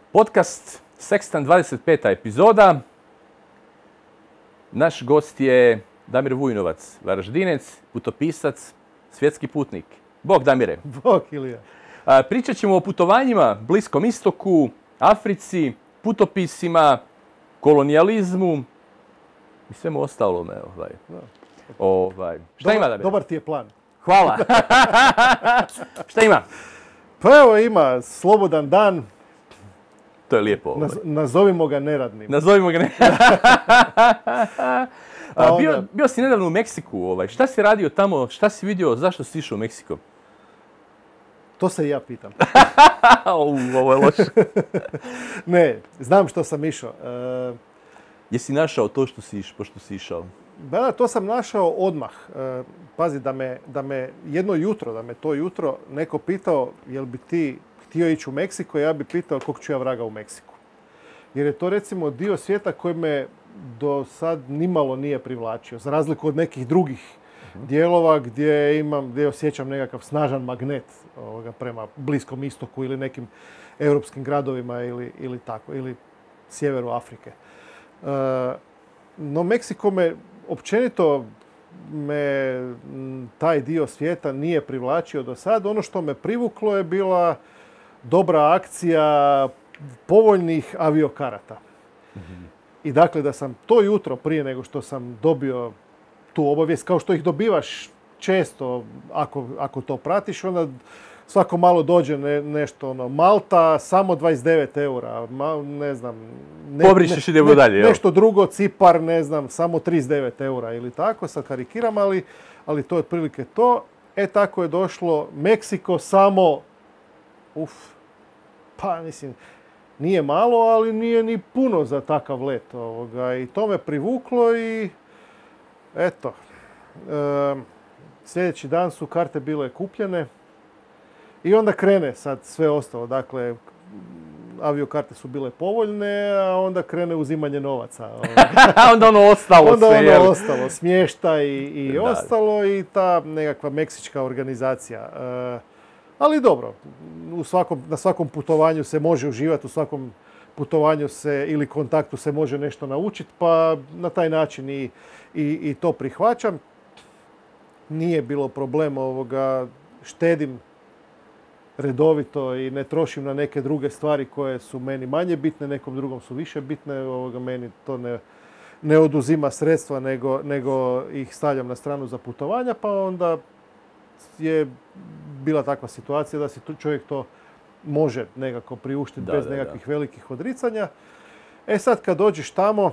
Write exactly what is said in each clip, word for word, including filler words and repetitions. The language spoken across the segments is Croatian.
Podcast Sextant dvadeset peta epizoda. Naš gost je Damir Vujnovac, Varaždinec, putopisac, svjetski putnik. Bog Damire. Bog Ilija. Pričat ćemo o putovanjima, Bliskom istoku, Africi, putopisima, kolonijalizmu i svemu ostalome. Ovaj. Ovaj. Šta dobar, ima, Damire? Dobar ti je plan. Hvala. Šta ima? Pa evo ima slobodan dan. To je lijepo. Ovaj. Naz, nazovimo ga neradnim. Nazovimo ga ne... A bio, onda... bio si nedavno u Meksiku. Ovaj. Šta si radio tamo? Šta si vidio? Zašto si išao u Meksiko? To se i ja pitam. Ovo je loše. Ne, znam što sam išao. E... Jesi našao to što si, iš, pošto si išao? Da, to sam našao odmah. E, pazi, da me, da me jedno jutro, da me to jutro neko pitao jel bi ti htio ići u Meksiko, ja bi pitao kog ću ja vraga u Meksiku. Jer je to recimo dio svijeta koji me do sad nimalo nije privlačio. Za razliku od nekih drugih uh-huh. dijelova gdje imam, gdje osjećam nekakav snažan magnet ovoga, prema Bliskom istoku ili nekim europskim gradovima ili, ili tako, ili sjeveru Afrike. E, no Meksiko me općenito me taj dio svijeta nije privlačio do sad. Ono što me privuklo je bila dobra akcija povoljnih aviokarata. Mm-hmm. I dakle da sam to jutro prije nego što sam dobio tu obavijest, kao što ih dobivaš često ako, ako to pratiš, onda svako malo dođe ne, nešto ono, Malta, samo dvadeset devet eura, ma, ne znam. Ne, Pobrišeš ne, idemo ne, dalje. Nešto drugo, Cipar, ne znam, samo trideset devet eura ili tako, sad karikiram, ali, ali to je otprilike to. E tako je došlo Meksiko samo, uf, pa mislim, nije malo, ali nije ni puno za takav let. Ovoga. I to me privuklo i eto, e, sljedeći dan su karte bile kupljene. I onda krene sad sve ostalo. Dakle, aviokarte su bile povoljne, a onda krene uzimanje novaca. onda ono ostalo onda sve. Onda ono je ostalo. Smještaj i, i da. ostalo i ta nekakva meksička organizacija. E, ali dobro, u svakom, na svakom putovanju se može uživati, u svakom putovanju se ili kontaktu se može nešto naučiti, pa na taj način i, i, i to prihvaćam. Nije bilo problema ovoga, štedim redovito i ne trošim na neke druge stvari koje su meni manje bitne, nekom drugom su više bitne. Ovoga, meni to ne, ne oduzima sredstva, nego, nego ih stavljam na stranu za putovanja, pa onda je bila takva situacija da si čovjek to može nekako priuštiti da, bez da, nekakvih da. velikih odricanja. E sad kad dođeš tamo,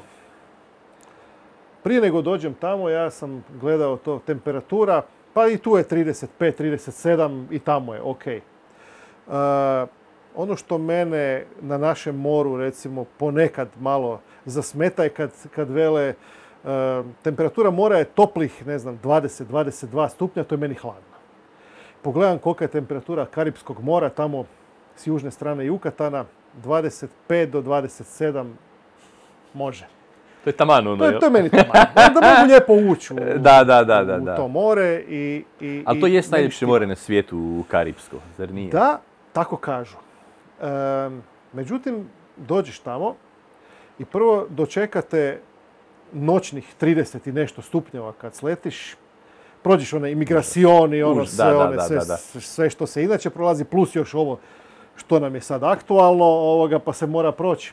prije nego dođem tamo, ja sam gledao to temperatura, pa i tu je trideset pet, trideset sedam i tamo je ok. Uh, ono što mene na našem moru recimo ponekad malo zasmeta je kad, kad vele uh, temperatura mora je toplih, ne znam, dvadeset do dvadeset dva stupnja, to je meni hladno. Pogledam kolika je temperatura Karipskog mora, tamo s južne strane Jukatana, dvadeset pet do dvadeset sedam može. To je taman ono, to, je, to je meni taman. Da mogu lijepo ući u, da, da, da, da, u da. to more. I, i, ali to i, jest najljepše more na svijetu, u Karipsko, zar nije? Da, tako kažu. E, međutim, dođeš tamo i prvo dočekate noćnih trideset i nešto stupnjeva kad sletiš. Prođeš onaj imigracion i ono sve, da, one, da, sve, da, da. sve što se inače prolazi, plus još ovo što nam je sad aktualno, ovoga, pa se mora proći.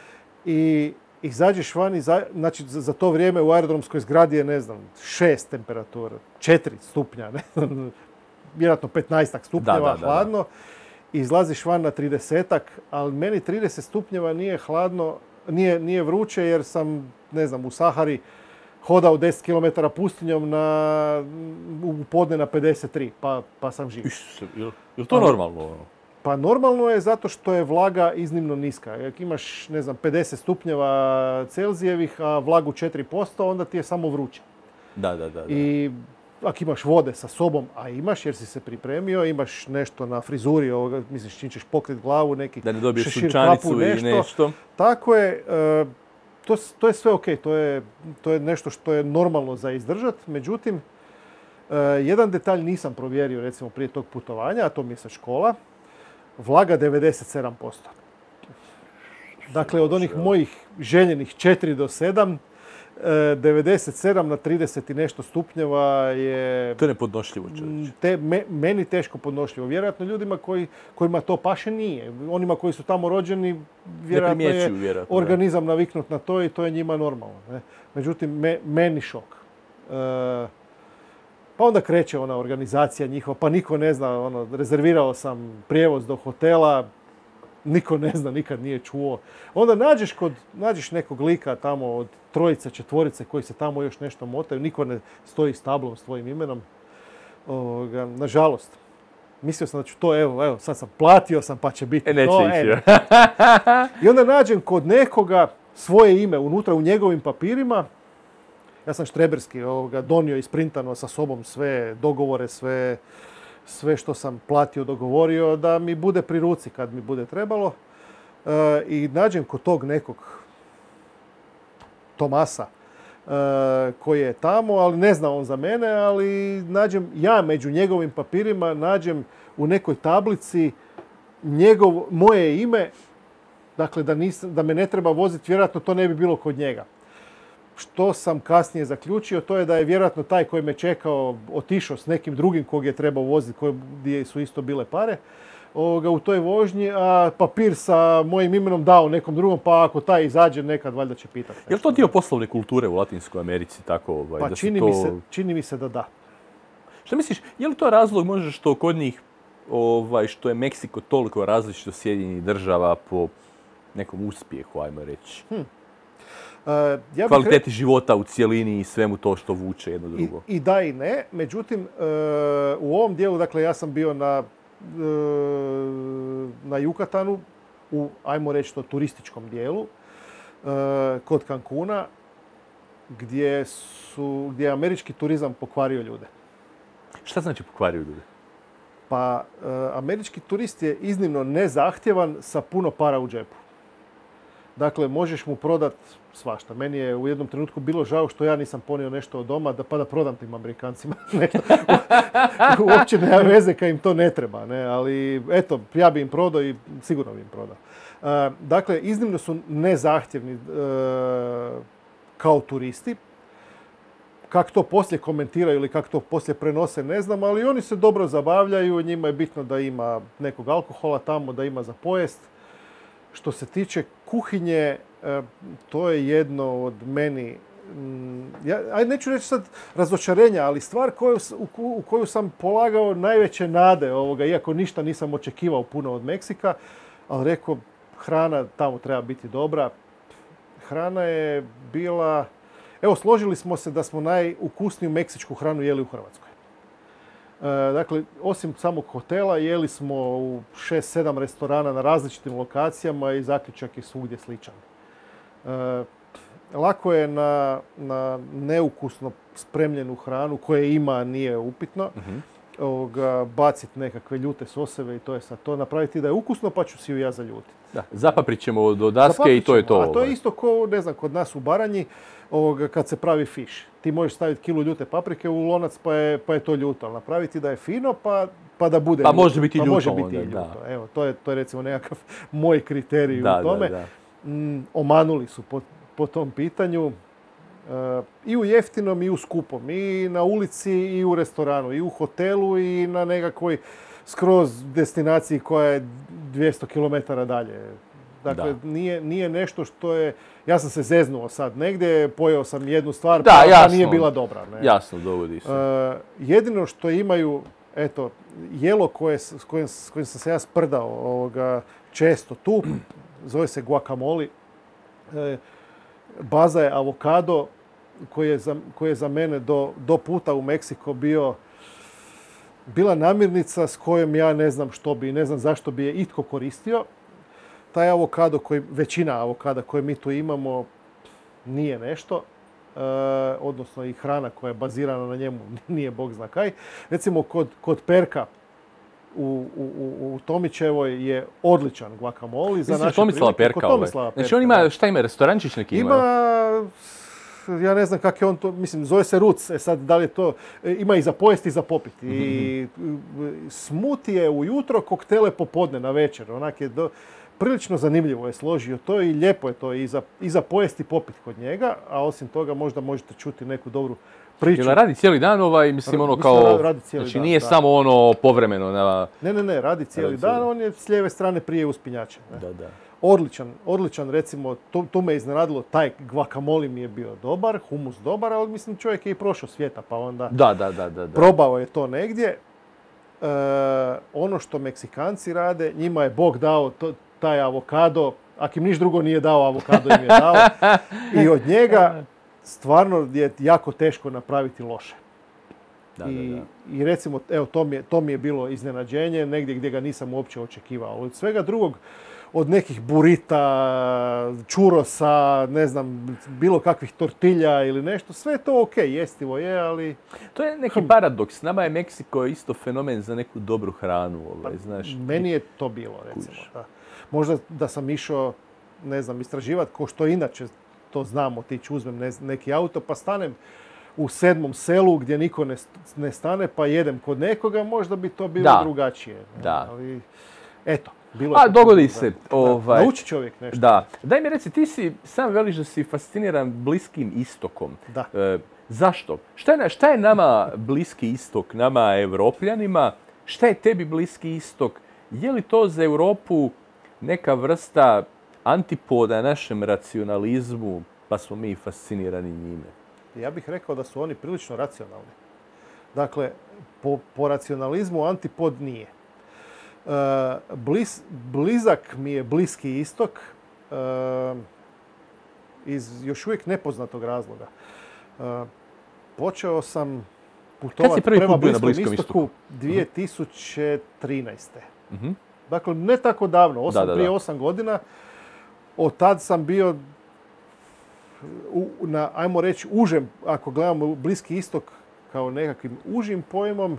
I izađeš van, iza, znači za, za to vrijeme u aerodromskoj zgradi je, ne znam, šest temperatura, četiri stupnja, ne znam, vjerojatno petnaestak stupnjeva, da, da, hladno. Da, da. Izlaziš van na tridesetak, ali meni trideset stupnjeva nije hladno, nije, nije vruće jer sam, ne znam, u Sahari hodao deset kilometara pustinjom na, u podne na pedeset tri, pa, pa sam živ. Je li to normalno? Pa normalno je zato što je vlaga iznimno niska. Ako imaš, ne znam, pedeset stupnjeva Celzijevih, a vlagu četiri posto, onda ti je samo vruće. Da, da, da. da. I ako imaš vode sa sobom, a imaš jer si se pripremio, imaš nešto na frizuri, ovoga, misliš čim ćeš pokrit glavu, neki da ne dobiješ šešir, sunčanicu kapu, nešto. ili nešto. Tako je, to, to je sve ok, to je, to je nešto što je normalno za izdržat. Međutim, jedan detalj nisam provjerio recimo prije tog putovanja, a to mi je sa škola. Vlaga devedeset sedam posto. Dakle, od onih mojih željenih četiri do sedam, devedeset sedam na trideset i nešto stupnjeva je... To je nepodnošljivo, čovječe. Te, me, meni teško podnošljivo. Vjerojatno ljudima koji, kojima to paše nije. Onima koji su tamo rođeni, vjerojatno je vjerojatno, organizam da. naviknut na to i to je njima normalno. Ne? Međutim, me, meni šok. E, pa onda kreće ona organizacija njihova, pa niko ne zna, ono, rezervirao sam prijevoz do hotela, niko ne zna, nikad nije čuo. Onda nađeš, kod, nađeš nekog lika tamo od trojice, četvorice koji se tamo još nešto motaju, niko ne stoji s tablom s tvojim imenom. Ovoga, nažalost, mislio sam da ću to, evo, evo, sad sam platio sam pa će biti e, neće to. Ići. E, I onda nađem kod nekoga svoje ime unutra u njegovim papirima. Ja sam štreberski ovoga, donio isprintano sa sobom sve dogovore, sve... sve što sam platio, dogovorio, da mi bude pri ruci kad mi bude trebalo. E, I nađem kod tog nekog Tomasa e, koji je tamo, ali ne zna on za mene, ali nađem, ja među njegovim papirima nađem u nekoj tablici njegov, moje ime, dakle da, nisam, da me ne treba voziti, vjerojatno to ne bi bilo kod njega. Što sam kasnije zaključio, to je da je vjerojatno taj koji me čekao otišao s nekim drugim kog je trebao voziti, gdje su isto bile pare ovoga, u toj vožnji, a papir sa mojim imenom dao nekom drugom, pa ako taj izađe nekad, valjda će pitati. Je li to dio poslovne kulture u Latinskoj Americi? Tako, ovaj, pa da čini, to... mi se, čini mi se da da. Što misliš, je li to razlog možda što kod njih, ovaj, što je Meksiko toliko različit od Sjedinjenih država po nekom uspjehu, ajmo reći? Hm. Uh, ja kvaliteti re... života u cjelini i svemu to što vuče jedno drugo. I, i da i ne. Međutim, uh, u ovom dijelu, dakle, ja sam bio na, uh, na Jukatanu, u, ajmo reći to, turističkom dijelu, uh, kod Cancuna, gdje, su, gdje je američki turizam pokvario ljude. Šta znači pokvario ljude? Pa, uh, američki turist je iznimno nezahtjevan sa puno para u džepu. Dakle, možeš mu prodat svašta. Meni je u jednom trenutku bilo žao što ja nisam ponio nešto od doma, da pa da prodam tim Amerikancima nešto. Uopće nema veze kad im to ne treba, ne? Ali eto, ja bi im prodao i sigurno bi im prodao. Uh, dakle, iznimno su nezahtjevni uh, kao turisti. Kako to poslije komentiraju ili kako to poslije prenose, ne znam, ali oni se dobro zabavljaju, njima je bitno da ima nekog alkohola tamo, da ima za pojest. Što se tiče kuhinje, to je jedno od meni, ja aj neću reći sad razočarenja, ali stvar koju, u koju sam polagao najveće nade ovoga, iako ništa nisam očekivao puno od Meksika, ali rekao, hrana tamo treba biti dobra. Hrana je bila... Evo, složili smo se da smo najukusniju meksičku hranu jeli u Hrvatskoj. Dakle, osim samog hotela, jeli smo u šest sedam restorana na različitim lokacijama i zaključak je svugdje sličan. E, lako je na, na neukusno spremljenu hranu, koje ima, nije upitno, uh-huh. ovoga, baciti nekakve ljute soseve i to je sad to. Napraviti da je ukusno, pa ću si ju ja zaljutiti. Da, zapaprit ćemo do daske i to je to. A to je isto ko, ne znam, kod nas u Baranji, ovoga, kad se pravi fiš. Ti možeš staviti kilu ljute paprike u lonac, pa je, pa je to ljuto. Ali napraviti da je fino, pa, pa da bude pa ljuto. Može biti pa ljuto. Može biti ljuto. Da. Evo, to je, to je recimo nekakav moj kriterij da, u tome. Da, da. Mm, omanuli su po, po tom pitanju. Uh, I u jeftinom i u skupom. I na ulici i u restoranu. I u hotelu i na nekakvoj skroz destinaciji koja je dvjesto kilometara dalje. Dakle, nije, nije nešto što je... Ja sam se zeznuo sad negdje, pojeo sam jednu stvar, da, pa jasno, nije bila dobra. Ne? Jasno, dogodi se. Uh, jedino što imaju, eto, jelo koje, s, kojim, s kojim sam se ja sprdao ovoga, često tu, zove se guacamole. Uh, baza je avokado koji je za, koji je za mene do, do puta u Meksiko bio bila namirnica s kojom ja ne znam što bi, ne znam zašto bi je itko koristio. Taj avokado, koji, većina avokada koje mi tu imamo, nije nešto. E, odnosno i hrana koja je bazirana na njemu nije bog zna kaj. Recimo kod, kod Perka u, u, u Tomićevoj je odličan guacamole. Mislim da Tomislava Perka. Tomislava Perka. Znači on ima, šta ima, restorančić neki ima? Ima, ja ne znam kak je on to, mislim, zove se Ruc. E sad, da li je to, ima i za pojesti i za popiti. I smoothie ujutro, koktele popodne na večer. Onak je do... prilično zanimljivo je složio to i lijepo je to i za, i za pojesti popit kod njega, a osim toga možda možete čuti neku dobru priču. Jel radi cijeli dan ovaj, mislim ono Mislim, kao, radi cijeli znači dan, nije da. samo ono povremeno na... Ne, ne, ne, radi cijeli Radi dan, cijeli. on je s lijeve strane prije uspinjača. Ne? Da, da. Odličan, odličan, recimo, to, to me iznenadilo, taj guacamole mi je bio dobar, humus dobar, ali mislim čovjek je i prošao svijeta, pa onda Da, da, da, da, da. probao je to negdje. E, ono što Meksikanci rade, njima je Bog dao to, taj avokado, ako im niš drugo nije dao, avokado im je dao. I od njega stvarno je jako teško napraviti loše. Da, I, da, da. I recimo, evo, to mi, je, to mi je bilo iznenađenje, negdje gdje ga nisam uopće očekivao. Od svega drugog, od nekih burita, čurosa, ne znam, bilo kakvih tortilja ili nešto, sve je to ok, jestivo je, ali... To je neki paradoks. Nama je Meksiko isto fenomen za neku dobru hranu, ovaj, znaš. Meni je to bilo, recimo. Da. Možda da sam išao, ne znam, istraživati, ko što inače to znam, otići, uzmem ne, neki auto, pa stanem u sedmom selu gdje niko ne, ne stane, pa jedem kod nekoga, možda bi to bilo Da. drugačije. Ne? Da. Ali, eto. Bilo je A, to dogodi da, se. da. Ovaj, Nauči čovjek nešto. Da. Daj mi reci, ti si sam veliš da si fasciniran Bliskim istokom. Da. E, zašto? Šta je, šta je nama Bliski istok, nama Evropljanima? Šta je tebi Bliski istok? Je li to za Europu neka vrsta antipoda našem racionalizmu, pa smo mi fascinirani njime? Ja bih rekao da su oni prilično racionalni. Dakle, po, po racionalizmu antipod nije. Uh, bliz, blizak mi je Bliski istok uh, iz još uvijek nepoznatog razloga. Uh, počeo sam putovati prema Bliskom istoku, istoku dvije tisuće trinaeste. Uh-huh. Dakle, ne tako davno, osam, da, da, da. prije osam godina. Od tad sam bio u, na, ajmo reći, užem, ako gledamo Bliski istok kao nekakvim užim pojmom,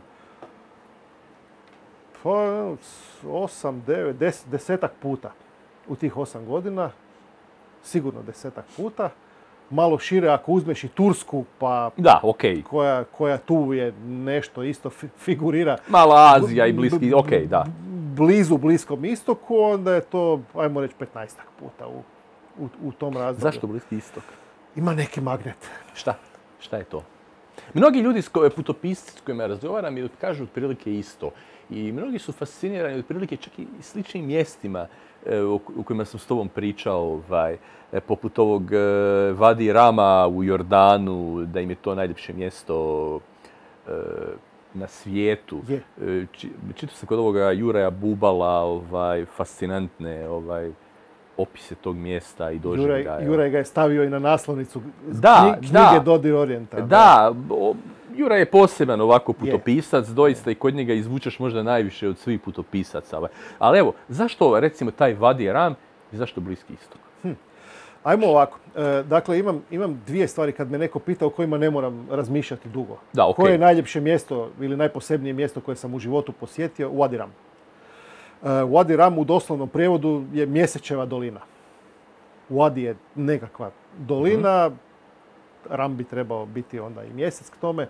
pa osam, devet, deset, desetak puta u tih osam godina. Sigurno desetak puta. Malo šire ako uzmeš i Tursku, pa da, okay. koja, koja tu je nešto isto figurira. Mala Azija i Bliski, ok, da. Blizu Bliskom istoku, onda je to, ajmo reći, petnaestak puta u, u, u tom razdoblju. Zašto Bliski istok? Ima neki magnet. Šta? Šta je to? Mnogi ljudi, putopisci s kojima razgovaram, mi kažu otprilike isto. I mnogi su fascinirani otprilike čak i sličnim mjestima u kojima sam s tobom pričao, ovaj, poput ovog Vadi Rama u Jordanu, da im je to najljepše mjesto na svijetu. Je. Čitao sam kod ovoga Juraja Bubala, ovaj, fascinantne ovaj, opise tog mjesta i doživljaja. Juraj, Juraj ga je stavio i na naslovnicu da, knjige da, Dodir Orijenta. Da, da. Juraj je poseban ovako putopisac, je. Doista i kod njega izvučeš možda najviše od svih putopisaca. Ali evo, zašto recimo taj Vadi Ram i zašto Bliski istok? Hm. Ajmo ovako. E, dakle, imam, imam dvije stvari kad me neko pita o kojima ne moram razmišljati dugo. Da, okay. Koje je najljepše mjesto ili najposebnije mjesto koje sam u životu posjetio? Vadi Ram. E, Vadi Ram u doslovnom prijevodu je Mjesečeva dolina. Vadi je nekakva dolina, mm-hmm. Ram bi trebao biti onda i mjesec k tome. E,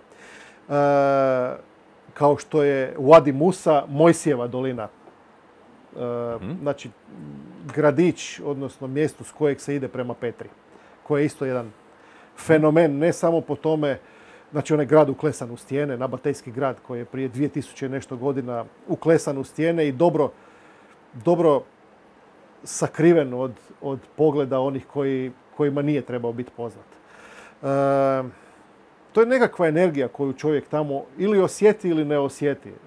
kao što je Wadi Musa, Mojsijeva dolina. E, mm-hmm. Znači, gradić, odnosno mjesto s kojeg se ide prema Petri. Koji je isto jedan fenomen, ne samo po tome, znači onaj grad uklesan u stijene, Nabatejski grad koji je prije dvije tisuće nešto godina uklesan u stijene i dobro, dobro sakriven od, od pogleda onih koji, kojima nije trebao biti poznat. E, to je nekakva energija koju čovjek tamo ili osjeti ili ne osjeti. E,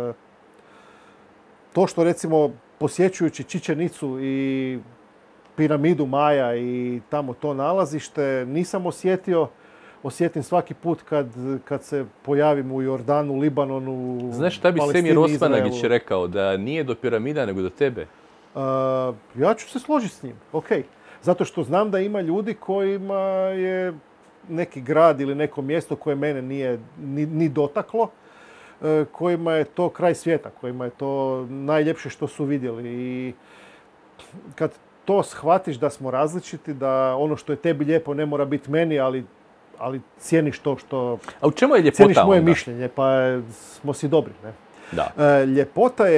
to što recimo posjećujući Čičenicu i piramidu Maja i tamo to nalazište nisam osjetio. Osjetim svaki put kad, kad se pojavim u Jordanu, Libanonu, znaš šta bi Semir Osmanagić rekao? Da nije do piramida nego do tebe? Uh, ja ću se složiti s njim. Ok. Zato što znam da ima ljudi kojima je neki grad ili neko mjesto koje mene nije ni, ni dotaklo, uh, kojima je to kraj svijeta, kojima je to najljepše što su vidjeli. I kad to shvatiš da smo različiti, da ono što je tebi lijepo ne mora biti meni, ali ali cijeniš to što... A u čemu je ljepota cijeniš moje onda? mišljenje, pa smo si dobri, ne? Da. E, ljepota je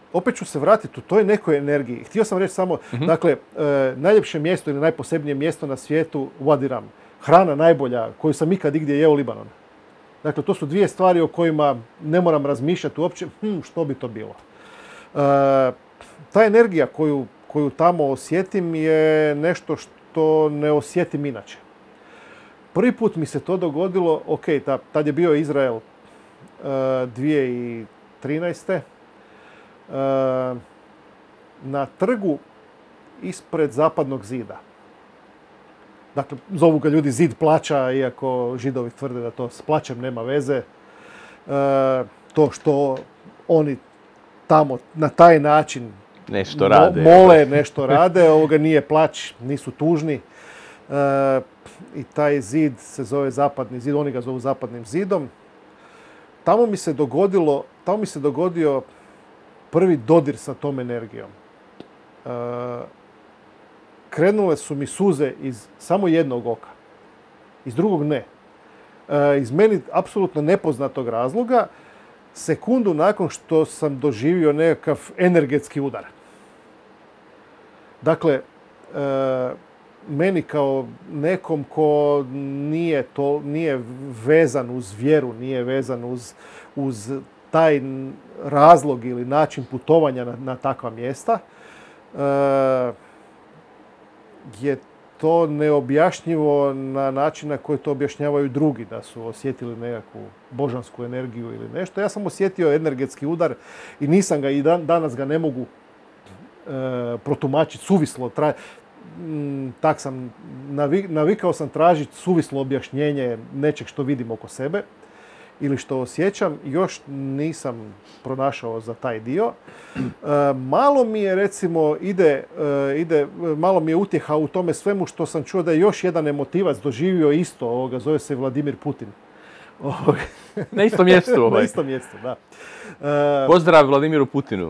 opet ću se vratiti u toj nekoj energiji. Htio sam reći samo, mm-hmm. dakle, e, najljepše mjesto ili najposebnije mjesto na svijetu, Wadi Ram. Hrana najbolja koju sam ikad igdje jeo, Libanon. Dakle, to su dvije stvari o kojima ne moram razmišljati uopće, hm, što bi to bilo. E, ta energija koju, koju tamo osjetim je nešto što ne osjetim inače. Prvi put mi se to dogodilo, ok, ta, tad je bio Izrael uh, dvije tisuće trinaeste. Uh, na trgu ispred Zapadnog zida. Dakle, zovu ga ljudi zid plaća, iako Židovi tvrde da to s plaćem nema veze. Uh, to što oni tamo na taj način nešto rade. mole, nešto rade, ovoga nije plać, nisu tužni. Uh, I taj zid se zove Zapadni zid, oni ga zovu Zapadnim zidom. Tamo mi se dogodilo, tamo mi se dogodio prvi dodir sa tom energijom. Uh, krenule su mi suze iz samo jednog oka, iz drugog ne. Uh, iz meni apsolutno nepoznatog razloga, sekundu nakon što sam doživio nekakav energetski udar. Dakle, uh, meni kao nekom ko nije, to, nije vezan uz vjeru, nije vezan uz, uz taj razlog ili način putovanja na, na takva mjesta, e, je to neobjašnjivo na način na koji to objašnjavaju drugi, da su osjetili nekakvu božansku energiju ili nešto. Ja sam osjetio energetski udar i nisam ga i dan, danas ga ne mogu e, protumačiti suvislo. Tra, m, tak sam, navi, navikao sam tražiti suvislo objašnjenje nečeg što vidim oko sebe ili što osjećam. Još nisam pronašao za taj dio. E, malo mi je, recimo, ide, e, ide, malo mi je utjeha u tome svemu što sam čuo da je još jedan emotivac doživio isto, ovoga, zove se Vladimir Putin. Na istom mjestu ovaj. Na istom mjestu, da. E, Pozdrav Vladimiru Putinu.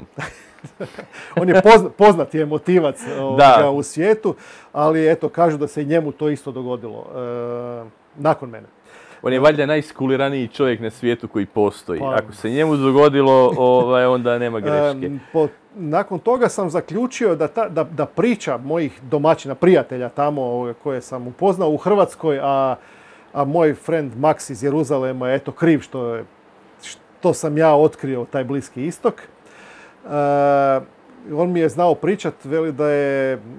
On je pozna, poznati emotivac ovoga, u svijetu, ali eto, kažu da se i njemu to isto dogodilo e, nakon mene. On je valjda najskuliraniji čovjek na svijetu koji postoji. Pa, ako se njemu dogodilo, ovaj, onda nema greške. E, po, nakon toga sam zaključio da, ta, da, da priča mojih domaćina, prijatelja tamo koje sam upoznao u Hrvatskoj, a, a moj friend Max iz Jeruzalema je eto kriv što, je, što sam ja otkrio taj Bliski istok. Uh, on mi je znao pričat, veli da je uh,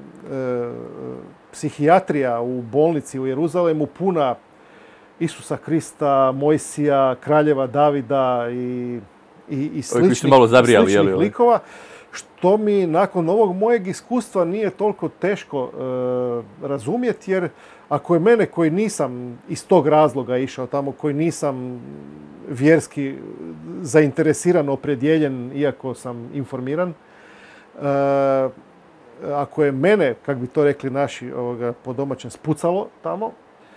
psihijatrija u bolnici u Jeruzalemu puna Isusa Krista, Mojsija, kraljeva Davida i, i, i sličnih, malo zabrijali, sličnih jeli, likova, što mi nakon ovog mojeg iskustva nije toliko teško uh, razumjeti, jer ako je mene koji nisam iz tog razloga išao tamo, koji nisam vjerski zainteresiran, opredjeljen, iako sam informiran, uh, ako je mene, kako bi to rekli naši ovoga, po domaćem, spucalo tamo,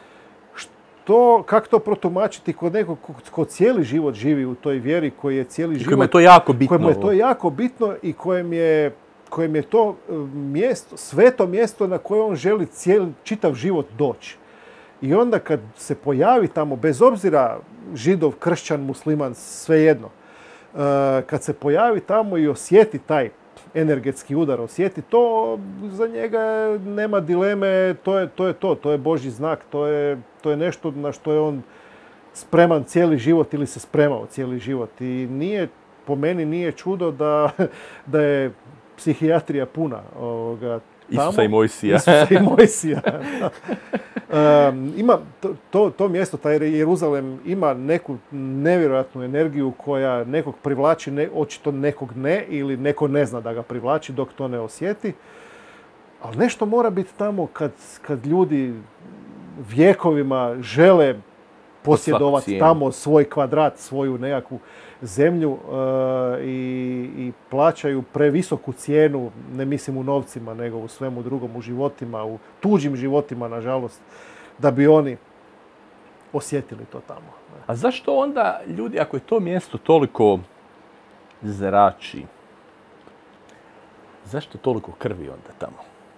što, kako to protumačiti kod nekog ko, ko cijeli život živi u toj vjeri, koji je cijeli život... Kojemu je to jako bitno. Kojemu je to jako bitno i kojem je, kojem je to mjesto, sveto mjesto na koje on želi cijeli, čitav život doći. I onda kad se pojavi tamo, bez obzira Židov, kršćan, musliman, svejedno, kad se pojavi tamo i osjeti taj energetski udar, osjeti to, za njega nema dileme, to je to, je to, to je Božji znak, to je, to je nešto na što je on spreman cijeli život ili se spremao cijeli život. I nije, po meni nije čudo da, da je psihijatrija puna ovoga, tamo. Isusa i Mojsija. Isusa i Mojsija. um, ima to, to, to mjesto, taj Jeruzalem, ima neku nevjerojatnu energiju koja nekog privlači, ne, očito nekog ne, ili neko ne zna da ga privlači dok to ne osjeti. Ali nešto mora biti tamo kad, kad ljudi vjekovima žele posjedovati tamo svoj kvadrat, svoju nekakvu zemlju uh, i, i plaćaju previsoku cijenu, ne mislim u novcima, nego u svemu drugom, u životima, u tuđim životima, nažalost, da bi oni osjetili to tamo. A zašto onda ljudi, ako je to mjesto toliko zrači, zašto toliko krvi onda tamo?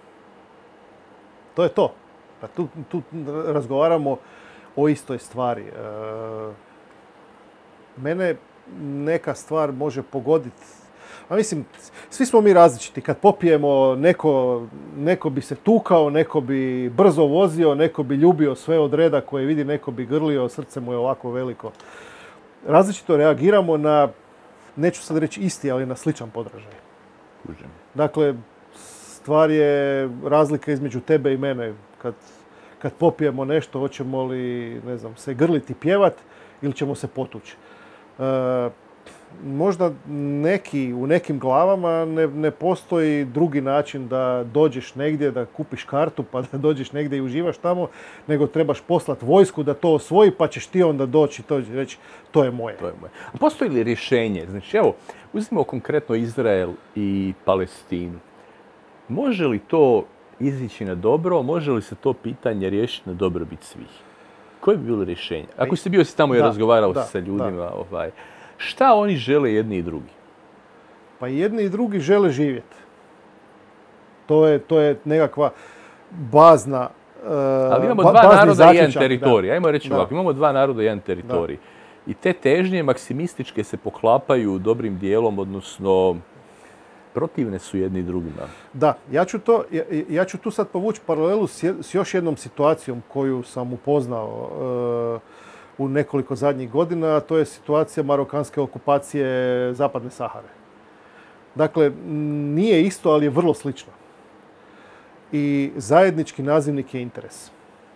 To je to. Pa tu, tu razgovaramo o istoj stvari. E, mene neka stvar može pogoditi. A mislim, svi smo mi različiti. Kad popijemo, neko, neko bi se tukao, neko bi brzo vozio, neko bi ljubio sve od reda koje vidi, neko bi grlio, srce mu je ovako veliko. Različito reagiramo na, neću sad reći isti, ali na sličan podražaj. Kužim. Dakle, stvar je razlika između tebe i mene. Kad, kad popijemo nešto, hoćemo li, ne znam, se grliti, pjevat ili ćemo se potući. E, možda neki, u nekim glavama ne, ne postoji drugi način da dođeš negdje, da kupiš kartu pa da dođeš negdje i uživaš tamo, nego trebaš poslati vojsku da to osvoji pa ćeš ti onda doći i to reći to je moje. To je moje. A postoji li rješenje? Znači, evo, uzmimo konkretno Izrael i Palestinu. Može li to izići na dobro? Može li se to pitanje riješiti na dobrobit svih? Koje bi bilo rješenje? Ako si bio si tamo i da, razgovarao da, sa ljudima, da. ovaj, šta oni žele jedni i drugi? Pa jedni i drugi žele živjeti. To je, to je nekakva bazna uh, Ali imamo ba, dva naroda zaključak, i jedan teritorij. Ajmo reći da. ovako, imamo dva naroda i jedan teritorij. Da. I te težnje maksimističke se poklapaju dobrim dijelom, odnosno protivne su jedni drugima. Da, ja ću, to, ja, ja ću tu sad povući paralelu s, s još jednom situacijom koju sam upoznao uh, u nekoliko zadnjih godina, a to je situacija marokanske okupacije Zapadne Sahare. Dakle, nije isto, ali je vrlo slično. I zajednički nazivnik je interes.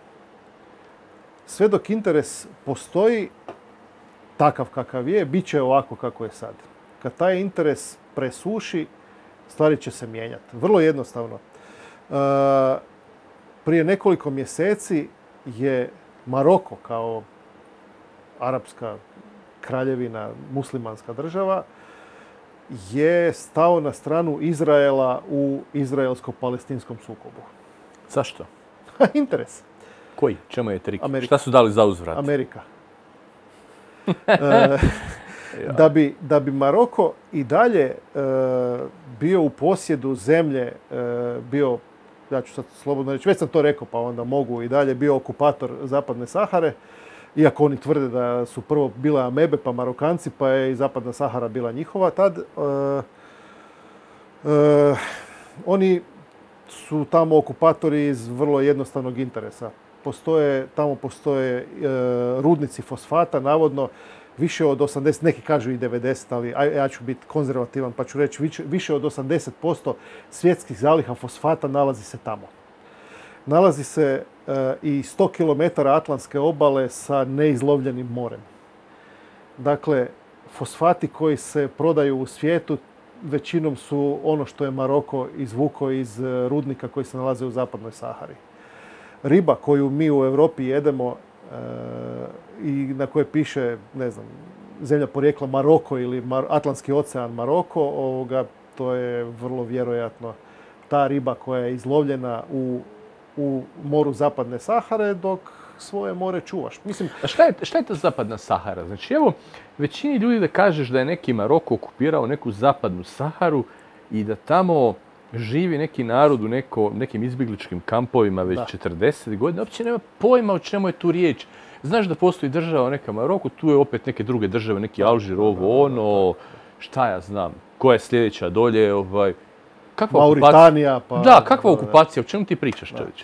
Sve dok interes postoji, takav kakav je, bit će ovako kako je sad. Kad taj interes presuši, stvari će se mijenjati. Vrlo jednostavno. Uh, prije nekoliko mjeseci je Maroko kao arapska kraljevina, muslimanska država, je stao na stranu Izraela u izraelsko-palestinskom sukobu. Zašto? Interes. Koji? Čemu je trik? Amerika. Šta su dali za uzvrat? Amerika. uh, Da bi, da bi Maroko i dalje e, bio u posjedu zemlje, e, bio, ja ću sad slobodno reći, već sam to rekao pa onda mogu i dalje, bio okupator Zapadne Sahare, iako oni tvrde da su prvo bile Amebe pa Marokanci, pa je i Zapadna Sahara bila njihova, tad e, e, oni su tamo okupatori iz vrlo jednostavnog interesa. Postoje, tamo postoje e, rudnici fosfata, navodno, više od osamdeset, neki kažu i devedeset, ali ja ću biti konzervativan pa ću reći više, više od osamdeset posto svjetskih zaliha fosfata nalazi se tamo. Nalazi se e, i sto kilometara atlantske obale sa neizlovljenim morem. Dakle, fosfati koji se prodaju u svijetu većinom su ono što je Maroko izvukao iz rudnika koji se nalaze u Zapadnoj Sahari. Riba koju mi u Europi jedemo i na koje piše, ne znam, zemlja porijekla Maroko ili Mar- Atlantski ocean Maroko, ovoga, to je vrlo vjerojatno ta riba koja je izlovljena u, u moru Zapadne Sahare dok svoje more čuvaš. Mislim, a šta je, šta je ta Zapadna Sahara? Znači, evo, većini ljudi da kažeš da je neki Maroko okupirao neku Zapadnu Saharu i da tamo živi neki narod u neko, nekim izbjegličkim kampovima već da. četrdeset godina, uopće nema pojma o čemu je tu riječ. Znaš da postoji država neka Maroko, tu je opet neke druge države, neki Alžir, ovo, ono, šta ja znam, koja je sljedeća dolje, ovaj, kakva Mauritanija, pa... Da, kakva okupacija, o čemu ti pričaš, čovječe?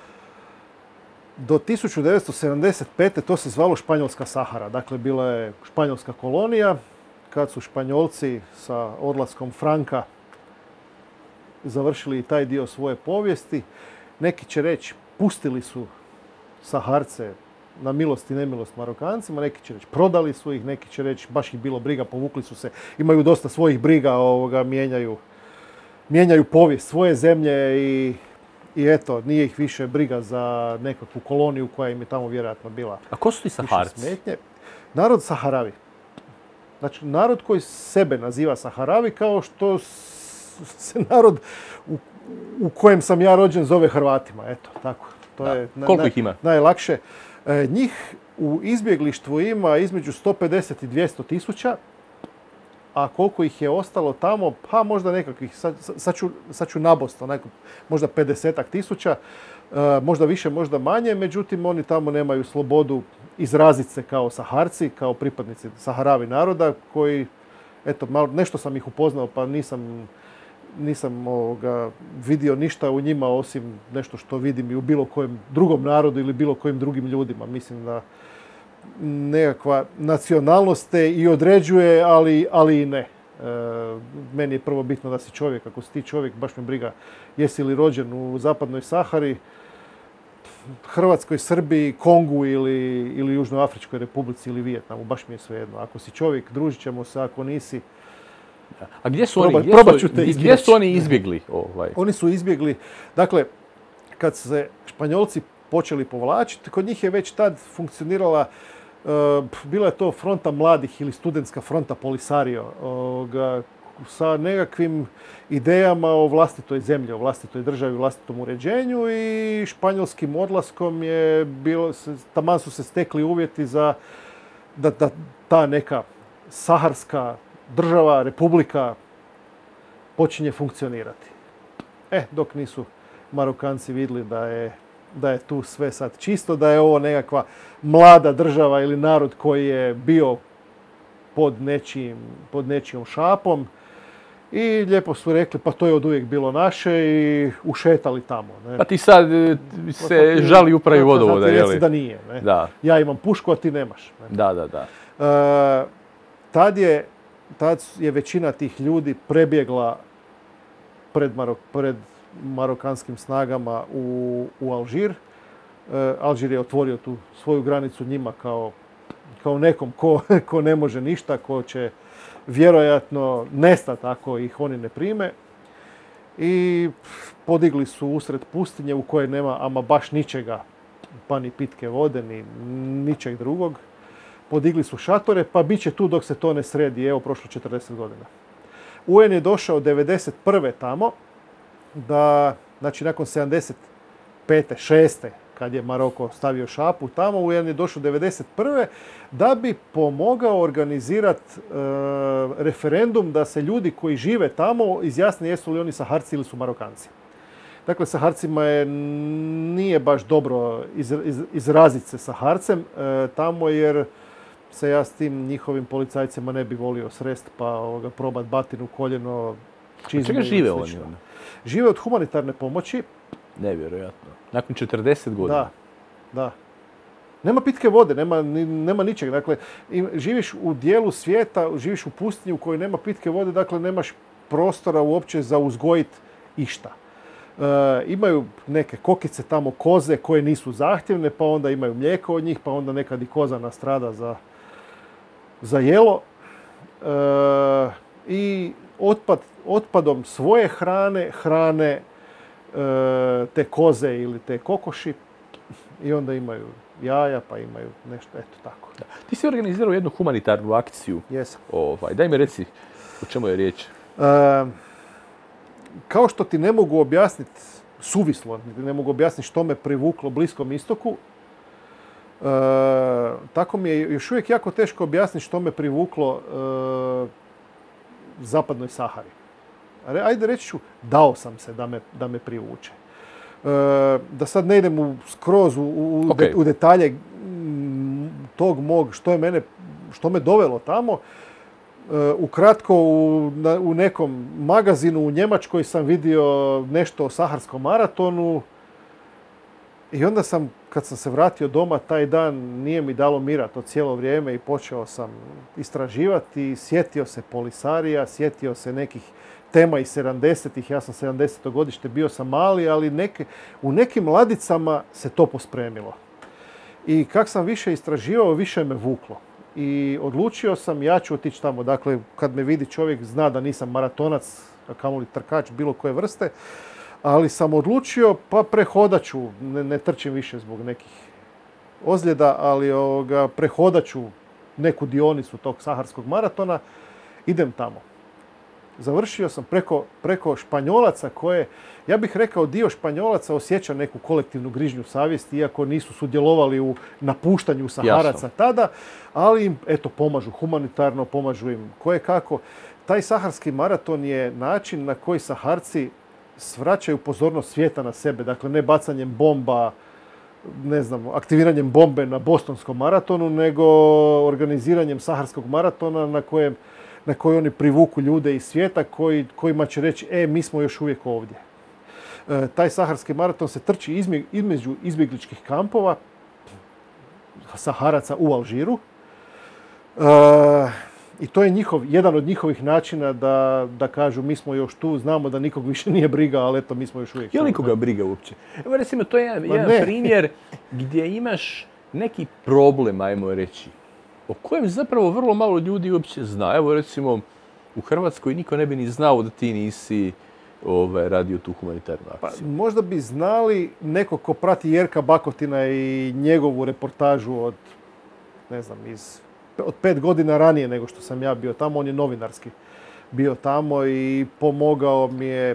Do tisuću devetsto sedamdeset pete to se zvalo Španjolska Sahara, dakle bila je španjolska kolonija, kad su Španjolci sa odlaskom Franka završili i taj dio svoje povijesti. Neki će reći, pustili su Saharce na milost i nemilost Marokancima, neki će reći, prodali su ih, neki će reći, baš ih bilo briga, povukli su se, imaju dosta svojih briga, ovoga, mijenjaju, mijenjaju povijest svoje zemlje i, i eto, nije ih više briga za nekakvu koloniju koja im je tamo vjerojatno bila. A ko su ti Saharci? Smetnje. Narod Saharavi. Znači, narod koji sebe naziva Saharavi kao što se narod u, u kojem sam ja rođen zove Hrvatima. Eto, tako. To da. je na, Koliko ih ima? Najlakše. E, njih u izbjeglištvu ima između sto pedeset i dvjesto tisuća, a koliko ih je ostalo tamo, pa možda nekakvih, sad, sad, ću, sad ću nabosto, neko, možda pedesetak tisuća, e, možda više, možda manje, međutim oni tamo nemaju slobodu izraziti se kao Saharci, kao pripadnici Saharavi naroda, koji eto, malo, nešto sam ih upoznao, pa nisam, nisam ovoga, vidio ništa u njima osim nešto što vidim i u bilo kojem drugom narodu ili bilo kojim drugim ljudima. Mislim da nekakva nacionalnost te i određuje, ali, ali i ne. E, meni je prvo bitno da si čovjek. Ako si ti čovjek, baš me briga jesi li rođen u zapadnoj Sahari, Hrvatskoj, Srbiji, Kongu ili, ili Južnoafričkoj republici ili Vijetnamu. Baš mi je svejedno. Ako si čovjek, družit ćemo se. Ako nisi, a gdje su proba, oni, gdje probat su, ću te gdje su oni izbjegli? Ovaj? Oni su izbjegli. Dakle, kad se Španjolci počeli povlačiti, kod njih je već tad funkcionirala, uh, bila je to fronta mladih ili studentska fronta Polisario, uh, sa nekakvim idejama o vlastitoj zemlji, o vlastitoj državi, o vlastitom uređenju i španjolskim odlaskom je bilo, taman su se stekli uvjeti za da, da ta neka saharska država, republika počinje funkcionirati. E, dok nisu Marokanci vidjeli da je, da je tu sve sad čisto, da je ovo nekakva mlada država ili narod koji je bio pod nečijim, pod nečijom šapom i lijepo su rekli pa to je od uvijek bilo naše i ušetali tamo. Ne? Pa ti sad se pa, žali upravi vodovoda, je li? Da nije. Ne? Da. Ja imam pušku, a ti nemaš. Ne? Da, da, da. E, tad je Tad je većina tih ljudi prebjegla pred, Marok, pred marokanskim snagama u, u Alžir. E, Alžir je otvorio tu svoju granicu njima kao, kao nekom ko, ko ne može ništa, ko će vjerojatno nestati ako ih oni ne prime. I podigli su usred pustinje u kojoj nema ama baš ničega, pa ni pitke vode, ni ničeg drugog. Podigli su šatore, pa bit će tu dok se to ne sredi. Evo, prošlo četrdeset godina. U en je došao devedeset prve tamo, da, znači nakon sedamdeset pete, šeste kad je Maroko stavio šapu tamo, u en je došao devedeset prve da bi pomogao organizirati e, referendum da se ljudi koji žive tamo izjasne jesu li oni Saharci ili su Marokanci. Dakle, Saharcima je, nije baš dobro iz, iz, izraziti se Saharcem e, tamo jer se ja s tim njihovim policajcima ne bi volio srest pa ovoga, probat batinu, koljeno, čizme. Čega žive oni? Žive od humanitarne pomoći. Nevjerojatno. Nakon četrdeset godina. Da, da. Nema pitke vode, nema, nema ničeg. Dakle, živiš u dijelu svijeta, živiš u pustinji u kojoj nema pitke vode, dakle nemaš prostora uopće za uzgojiti išta. E, imaju neke kokice tamo, koze koje nisu zahtjevne, pa onda imaju mlijeko od njih, pa onda nekad i koza nastrada za, za jelo. E, I otpad, otpadom svoje hrane, hrane e, te koze ili te kokoši i onda imaju jaja, pa imaju nešto, eto tako. Da. Ti si organizirao jednu humanitarnu akciju. Jesam. Ovaj, daj mi reci o čemu je riječ. E, kao što ti ne mogu objasniti suvislo, ne mogu objasniti što me privuklo Bliskom istoku, e, tako mi je još uvijek jako teško objasniti što me privuklo e, Zapadnoj Sahari. Ajde reći ću, dao sam se da me, da me privuče. E, da sad ne idem u, skroz u, u, okay. de, u detalje tog mog, što je mene, što me dovelo tamo. E, ukratko, u, na, u nekom magazinu u Njemačkoj sam vidio nešto o saharskom maratonu i onda sam, kad sam se vratio doma, taj dan nije mi dalo mira to cijelo vrijeme i počeo sam istraživati. Sjetio se Polisarija, sjetio se nekih tema iz sedamdesetih. Ja sam sedamdeseto godište, bio sam mali, ali neke, u nekim ladicama se to pospremilo. I kak sam više istraživao, više me vuklo. I odlučio sam, ja ću otići tamo. Dakle, kad me vidi čovjek, zna da nisam maratonac, a kamoli trkač bilo koje vrste, ali sam odlučio, pa prehodat ću, ne, ne trčim više zbog nekih ozljeda, ali ovoga, prehodat ću neku dionicu tog saharskog maratona, idem tamo. Završio sam preko, preko Španjolaca koje, ja bih rekao, dio Španjolaca osjeća neku kolektivnu grižnju savjesti, iako nisu sudjelovali u napuštanju Saharaca Jasno. tada, ali im, eto, pomažu humanitarno, pomažu im koje kako. Taj saharski maraton je način na koji Saharci svraćaju pozornost svijeta na sebe, dakle ne bacanjem bomba, ne znam, aktiviranjem bombe na bostonskom maratonu, nego organiziranjem saharskog maratona na kojem na koji oni privuku ljude iz svijeta koji, kojima će reći, e, mi smo još uvijek ovdje. E, taj saharski maraton se trči izme, između izbjegličkih kampova Saharaca u Alžiru. E, I to je njihov, jedan od njihovih načina da, da kažu mi smo još tu, znamo da nikog više nije briga, ali eto, mi smo još uvijek tu. Je li koga briga uopće? Evo recimo, to je jedan, jedan primjer gdje imaš neki problem, ajmo reći, o kojem zapravo vrlo malo ljudi uopće zna. Evo recimo, u Hrvatskoj niko ne bi ni znao da ti nisi ovaj, radio tu humanitarnu akciju. Pa, možda bi znali neko ko prati Jerka Bakotina i njegovu reportažu od, ne znam, iz... od pet godina ranije nego što sam ja bio tamo. On je novinarski bio tamo i pomogao mi je,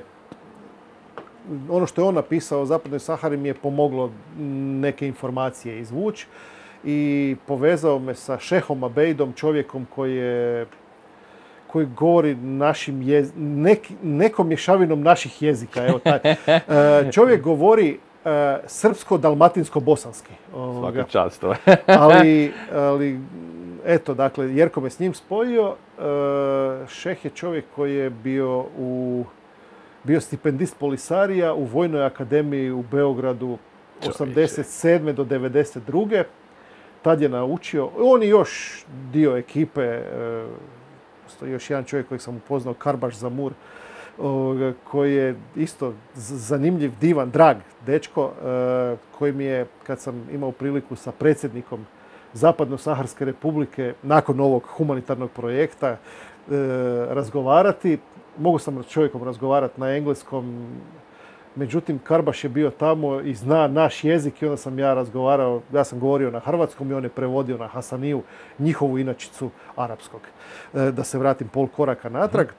ono što je on napisao o Zapadnoj Sahari mi je pomoglo neke informacije izvući i povezao me sa Šehom Abeidom, čovjekom koji je koji govori našim jez... Nek... nekom mješavinom naših jezika. Evo, taj. Čovjek govori srpsko-dalmatinsko-bosanski. Svaka čast. ali, ali eto, dakle, Jerko me s njim spojio. Šeh je čovjek koji je bio u bio stipendist Polisarija u Vojnoj akademiji u Beogradu osamdeset sedme do devedeset druge Tad je naučio, on je još dio ekipe, postoji još jedan čovjek kojeg sam upoznao, Karbaš Zamur, koji je isto zanimljiv, divan, drag dečko, koji mi je, kad sam imao priliku sa predsjednikom Zapadno-Saharske republike, nakon ovog humanitarnog projekta, razgovarati. Mogu sam s čovjekom razgovarati na engleskom, međutim Karbaš je bio tamo i zna naš jezik i onda sam ja razgovarao, ja sam govorio na hrvatskom i on je prevodio na Hasaniju, njihovu inačicu arapskog. Da se vratim pol koraka natrag.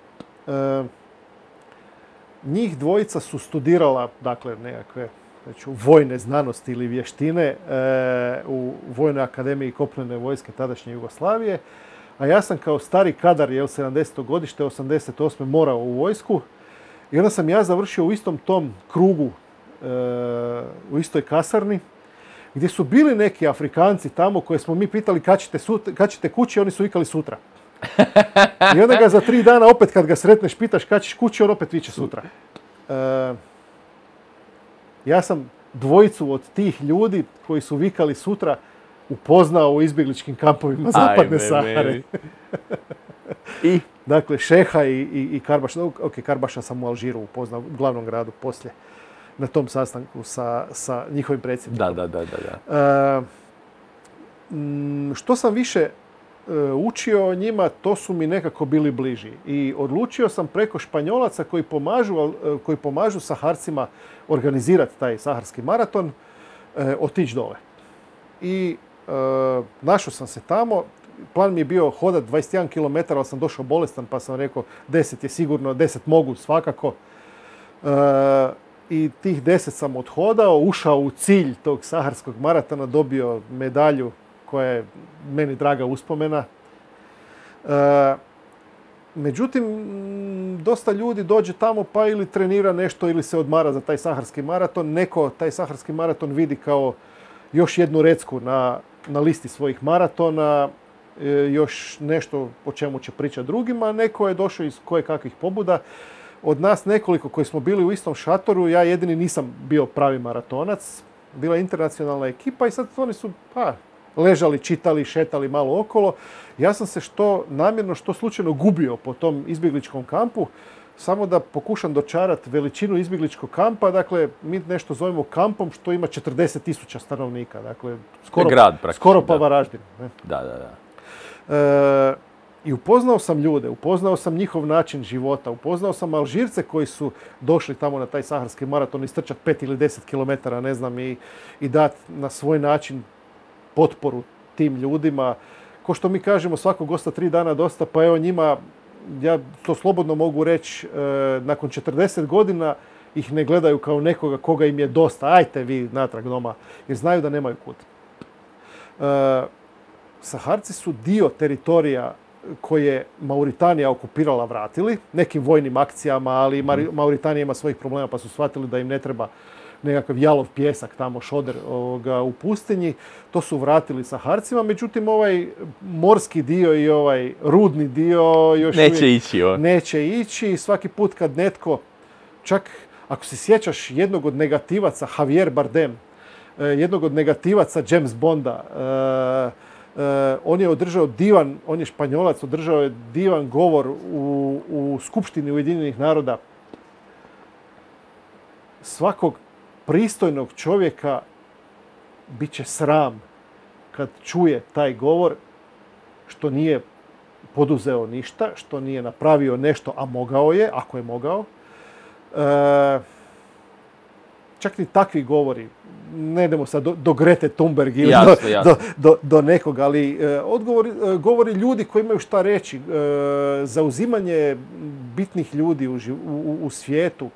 Njih dvojica su studirala, dakle, nekakve reću, vojne znanosti ili vještine u Vojnoj akademiji kopnene vojske tadašnje Jugoslavije. A ja sam kao stari kadar, jel, sedamdeseto godište, osamdeset osme morao u vojsku. I onda sam ja završio u istom tom krugu, u istoj kasarni, gdje su bili neki Afrikanci tamo koje smo mi pitali kad ćete, sutra, kad ćete kući, oni su vikali sutra. I onda ga za tri dana opet kad ga sretneš pitaš kad ćeš kući, on opet viče sutra. Ja sam dvojicu od tih ljudi koji su vikali sutra upoznao u izbjegličkim kampovima Zapadne Sahare. I? Dakle, Šeha i, i, i Karbaša. Ok, Karbaša sam u Alžiru upoznao, u glavnom gradu poslije, na tom sastanku sa, sa njihovim predsjednikom. Da, da, da. da. E, što sam više e, učio o njima, to su mi nekako bili bliži. I odlučio sam preko Španjolaca koji pomažu, koji pomažu Saharcima organizirati taj saharski maraton, e, otići dole. I e, našao sam se tamo. Plan mi je bio hodat dvadeset jedan kilometara, ali sam došao bolestan pa sam rekao deset je sigurno, deset mogu svakako. E, I tih deset sam odhodao, ušao u cilj tog saharskog maratona, dobio medalju koja je meni draga uspomena. E, međutim, dosta ljudi dođe tamo pa ili trenira nešto ili se odmara za taj saharski maraton. Neko taj saharski maraton vidi kao još jednu recku na, na listi svojih maratona, e, još nešto o čemu će pričati drugima. Neko je došao iz koje kakvih pobuda. Od nas nekoliko koji smo bili u istom šatoru, ja jedini nisam bio pravi maratonac. Bila je internacionalna ekipa i sad oni su pa, ležali, čitali, šetali malo okolo. Ja sam se što namjerno, što slučajno gubio po tom izbjegličkom kampu, samo da pokušam dočarati veličinu izbjegličkog kampa. Dakle, mi nešto zovemo kampom što ima četrdeset tisuća stanovnika. Dakle, skoro, grad, skoro pa Varaždin. Ne? Da, da, da. E, I upoznao sam ljude, upoznao sam njihov način života, upoznao sam Alžirce koji su došli tamo na taj saharski maraton istrčati pet ili deset kilometara, ne znam, i, i dati na svoj način potporu tim ljudima. Ko što mi kažemo, svakog gosta tri dana dosta, pa evo njima, ja to slobodno mogu reći, e, nakon četrdeset godina ih ne gledaju kao nekoga koga im je dosta. Ajte vi natrag doma, jer znaju da nemaju kud. E, Saharci su dio teritorija koje je Mauritanija okupirala vratili, nekim vojnim akcijama, ali Mauritanija ima svojih problema pa su shvatili da im ne treba nekakav jalov pjesak tamo, šoder ovoga, u pustinji. To su vratili Saharcima, međutim ovaj morski dio i ovaj rudni dio još neće uvijek ići. O. Neće ići. Svaki put kad netko, čak ako se sjećaš jednog od negativaca, Javier Bardem, jednog od negativaca James Bonda, Uh, on je održao divan, on je Španjolac, održao je divan govor u, u Skupštini Ujedinjenih naroda. Svakog pristojnog čovjeka bit će sram kad čuje taj govor, što nije poduzeo ništa, što nije napravio nešto, a mogao je, ako je mogao. Uh, čak ni takvi govori. Ne idemo sad do, do Grete Thunberg ili jasno, do, jasno. Do, do, do nekog, ali e, odgovori, e, govori ljudi koji imaju šta reći. E, zauzimanje bitnih ljudi u, u, u svijetu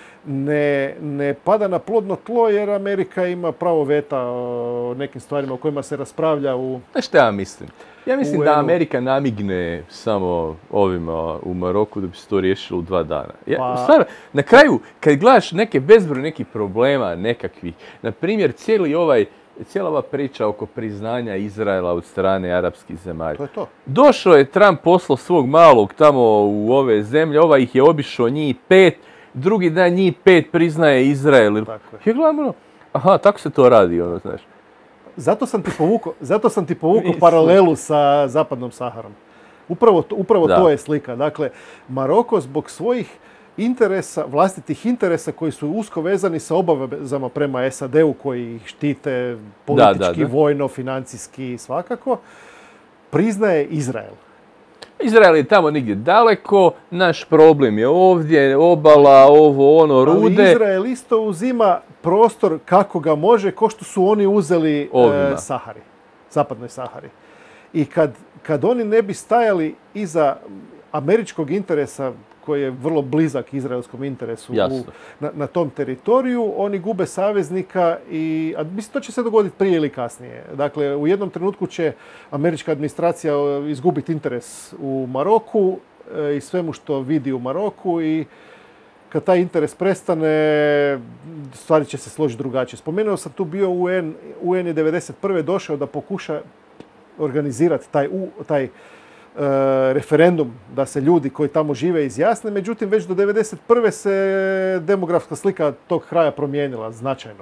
ne, ne pada na plodno tlo jer Amerika ima pravo veta o nekim stvarima o kojima se raspravlja u... Znaš šta ja mislim? Ja mislim da Amerika namigne samo ovima u Maroku da bi se to riješilo u dva dana. Ja, pa... stvarno, na kraju, kad gledaš neke bezbroj nekih problema nekakvih, na primjer, cijeli ovaj, cijela ova priča oko priznanja Izraela od strane arapskih zemalja. To je to. Došao je Trump, poslao svog malog tamo u ove zemlje, ovaj ih je obišao njih pet, drugi dan njih pet priznaje Izrael. Tako je. Ja gledam ono, aha, tako se to radi, ono, znaš. Zato sam ti povukao, zato sam ti povukao paralelu sa Zapadnom Saharom. Upravo, to, upravo to je slika. Dakle, Maroko zbog svojih interesa, vlastitih interesa koji su usko vezani sa obavezama prema S A D-u koji ih štite politički, da, da, da. vojno, financijski, svakako, priznaje Izrael. Izrael je tamo negdje daleko, naš problem je ovdje, obala, ovo, ono, rude. Ali Izrael isto uzima prostor kako ga može, ko što su oni uzeli e, Sahari, Zapadnoj Sahari. I kad, kad oni ne bi stajali iza američkog interesa, koji je vrlo blizak izraelskom interesu u, na, na tom teritoriju, oni gube saveznika i a, mislim, to će se dogoditi prije ili kasnije. Dakle, u jednom trenutku će američka administracija izgubiti interes u Maroku e, i svemu što vidi u Maroku i kad taj interes prestane, stvari će se složiti drugačije. Spomenuo sam tu bio U N, U N je devedeset prve došao da pokuša organizirati taj, taj referendum da se ljudi koji tamo žive izjasne, međutim već do devedeset prve se demografska slika tog kraja promijenila značajno.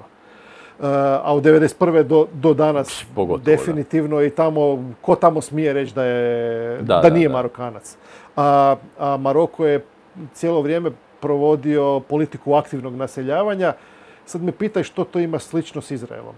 A od devedeset prve do, do danas Pogotovo, definitivno da. I tamo, ko tamo smije reći da, je, da, da nije da, da. Marokanac. A, a Maroko je cijelo vrijeme provodio politiku aktivnog naseljavanja. Sad me pitaj što to ima slično s Izraelom.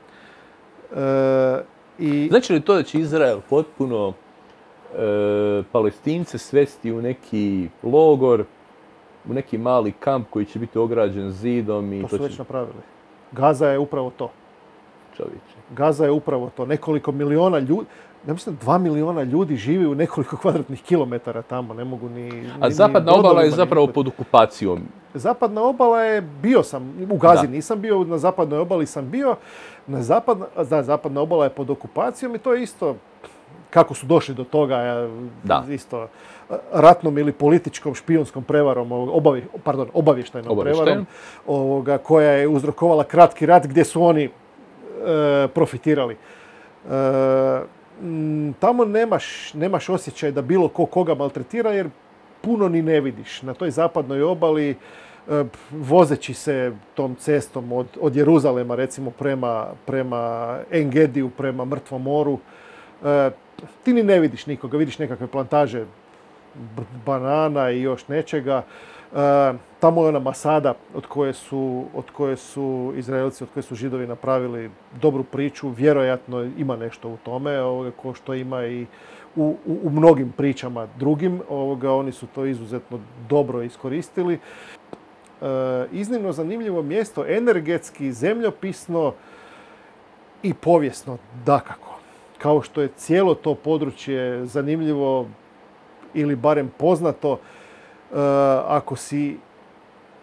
E, i... Znači li to da će Izrael potpuno E, Palestince svesti u neki logor, u neki mali kamp koji će biti ograđen zidom? I to su to već će... napravili. Gaza je upravo to. Čovječe. Gaza je upravo to. Nekoliko miliona ljudi, ja mislim dva miliona ljudi živi u nekoliko kvadratnih kilometara tamo. Ne mogu ni... ni A zapadna obala je zapravo pod okupacijom. Zapadna obala je, bio sam, u Gazi da. Nisam bio, na zapadnoj obali sam bio. Na zapadna, da, zapadna obala je pod okupacijom i to je isto... Kako su došli do toga, da. Isto ratnom ili političkom špijunskom prevarom, obavi, pardon, obavještajnom prevarom, ovoga, koja je uzrokovala kratki rat gdje su oni e, profitirali. E, m, tamo nemaš, nemaš osjećaj da bilo ko koga maltretira jer puno ni ne vidiš. Na toj zapadnoj obali, e, vozeći se tom cestom od, od Jeruzalema recimo prema, prema Engediju, prema Mrtvom moru, e, ti ni ne vidiš nikoga, vidiš nekakve plantaže banana i još nečega. E, tamo je ona Masada od koje su, od koje su Izraelci, od koje su Židovi napravili dobru priču. Vjerojatno ima nešto u tome, ovoga, ko što ima i u, u, u mnogim pričama drugim. Ovoga, oni su to izuzetno dobro iskoristili. E, iznimno zanimljivo mjesto, energetski, zemljopisno i povijesno, dakako. Kao što je cijelo to područje zanimljivo ili barem poznato, uh, ako si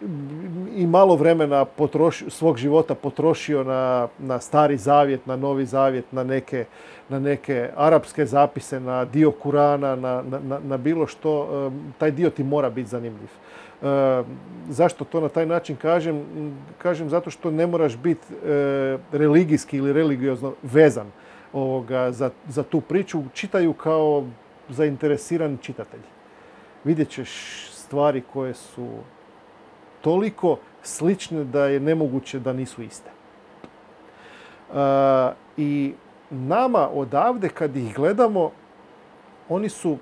i malo vremena potroši, svog života potrošio na, na Stari zavjet, na Novi zavjet, na neke, na neke arapske zapise, na dio Kurana, na, na, na bilo što, taj dio ti mora biti zanimljiv. E, zašto to na taj način kažem? Kažem zato što ne moraš biti e, religijski ili religiozno vezan ovoga, za, za tu priču. Čitaju kao zainteresiran čitatelj. Vidjet ćeš stvari koje su toliko slične da je nemoguće da nisu iste. Uh, I nama odavde kad ih gledamo, oni su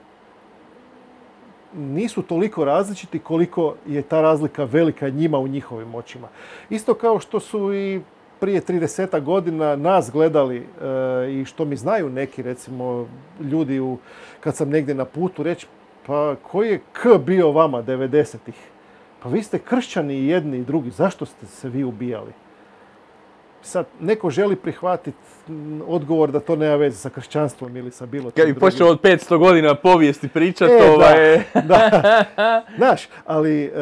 nisu toliko različiti koliko je ta razlika velika njima u njihovim očima. Isto kao što su i prije trideset godina nas gledali uh, i što mi znaju neki, recimo, ljudi u, kad sam negdje na putu reći, pa koji je K bio vama devedesetih? Pa vi ste kršćani i jedni i drugi. Zašto ste se vi ubijali? Sad, neko želi prihvatiti odgovor da to nema veze sa kršćanstvom ili sa bilo kad bi počeo od petsto godina povijesti pričati, e, ovaj... Da, da. Znaš, ali e,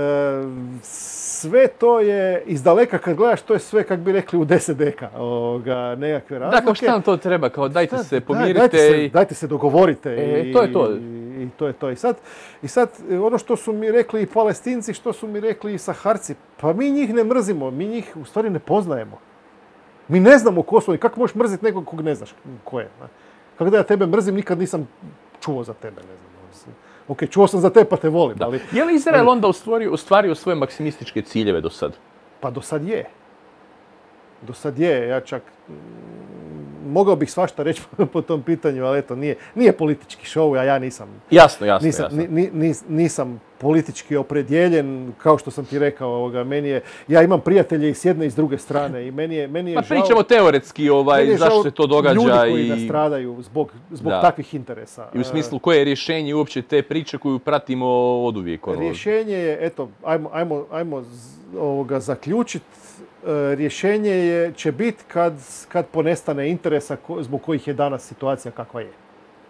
sve to je, iz daleka kad gledaš, to je sve, kak bi rekli, u deset deka ovoga, nekakve razlike. Da, kao šta nam to treba? Kao dajte se, pomirite. Dajte se, i... dajte se dogovorite. E, i, to je to. I, i to je to. I sad, I sad, ono što su mi rekli i Palestinci, što su mi rekli i Saharci, pa mi njih ne mrzimo, mi njih u stvari ne poznajemo. Mi ne znamo ko su oni. Kako možeš mrziti nekog kog ne znaš ko je? Ne? Kako da ja tebe mrzim, nikad nisam čuo za tebe. Ne znam. Ok, čuo sam za tebe pa te volim. Ali, je li Izrael onda ostvario, ostvario svoje maksimističke ciljeve do sad? Pa do sad je. Do sad je. Ja čak mogao bih svašta reći po tom pitanju, ali eto, nije, nije politički show, a ja nisam... Jasno, jasno, nisam, jasno. Ni, ni, nisam politički opredjeljen, kao što sam ti rekao, ovoga, meni je... Ja imam prijatelje i s jedne i s druge strane i meni je, meni je pa žao... pričamo teoretski, ovaj, zašto se to događa ljudi koji i... nastradaju zbog, zbog da. takvih interesa. I u smislu, koje je rješenje uopće te priče koju pratimo oduvijek? Ono... Rješenje je, eto, ajmo, ajmo, ajmo ovoga zaključiti. Rješenje je, će biti kad, kad ponestane interesa ko, zbog kojih je danas situacija kakva je.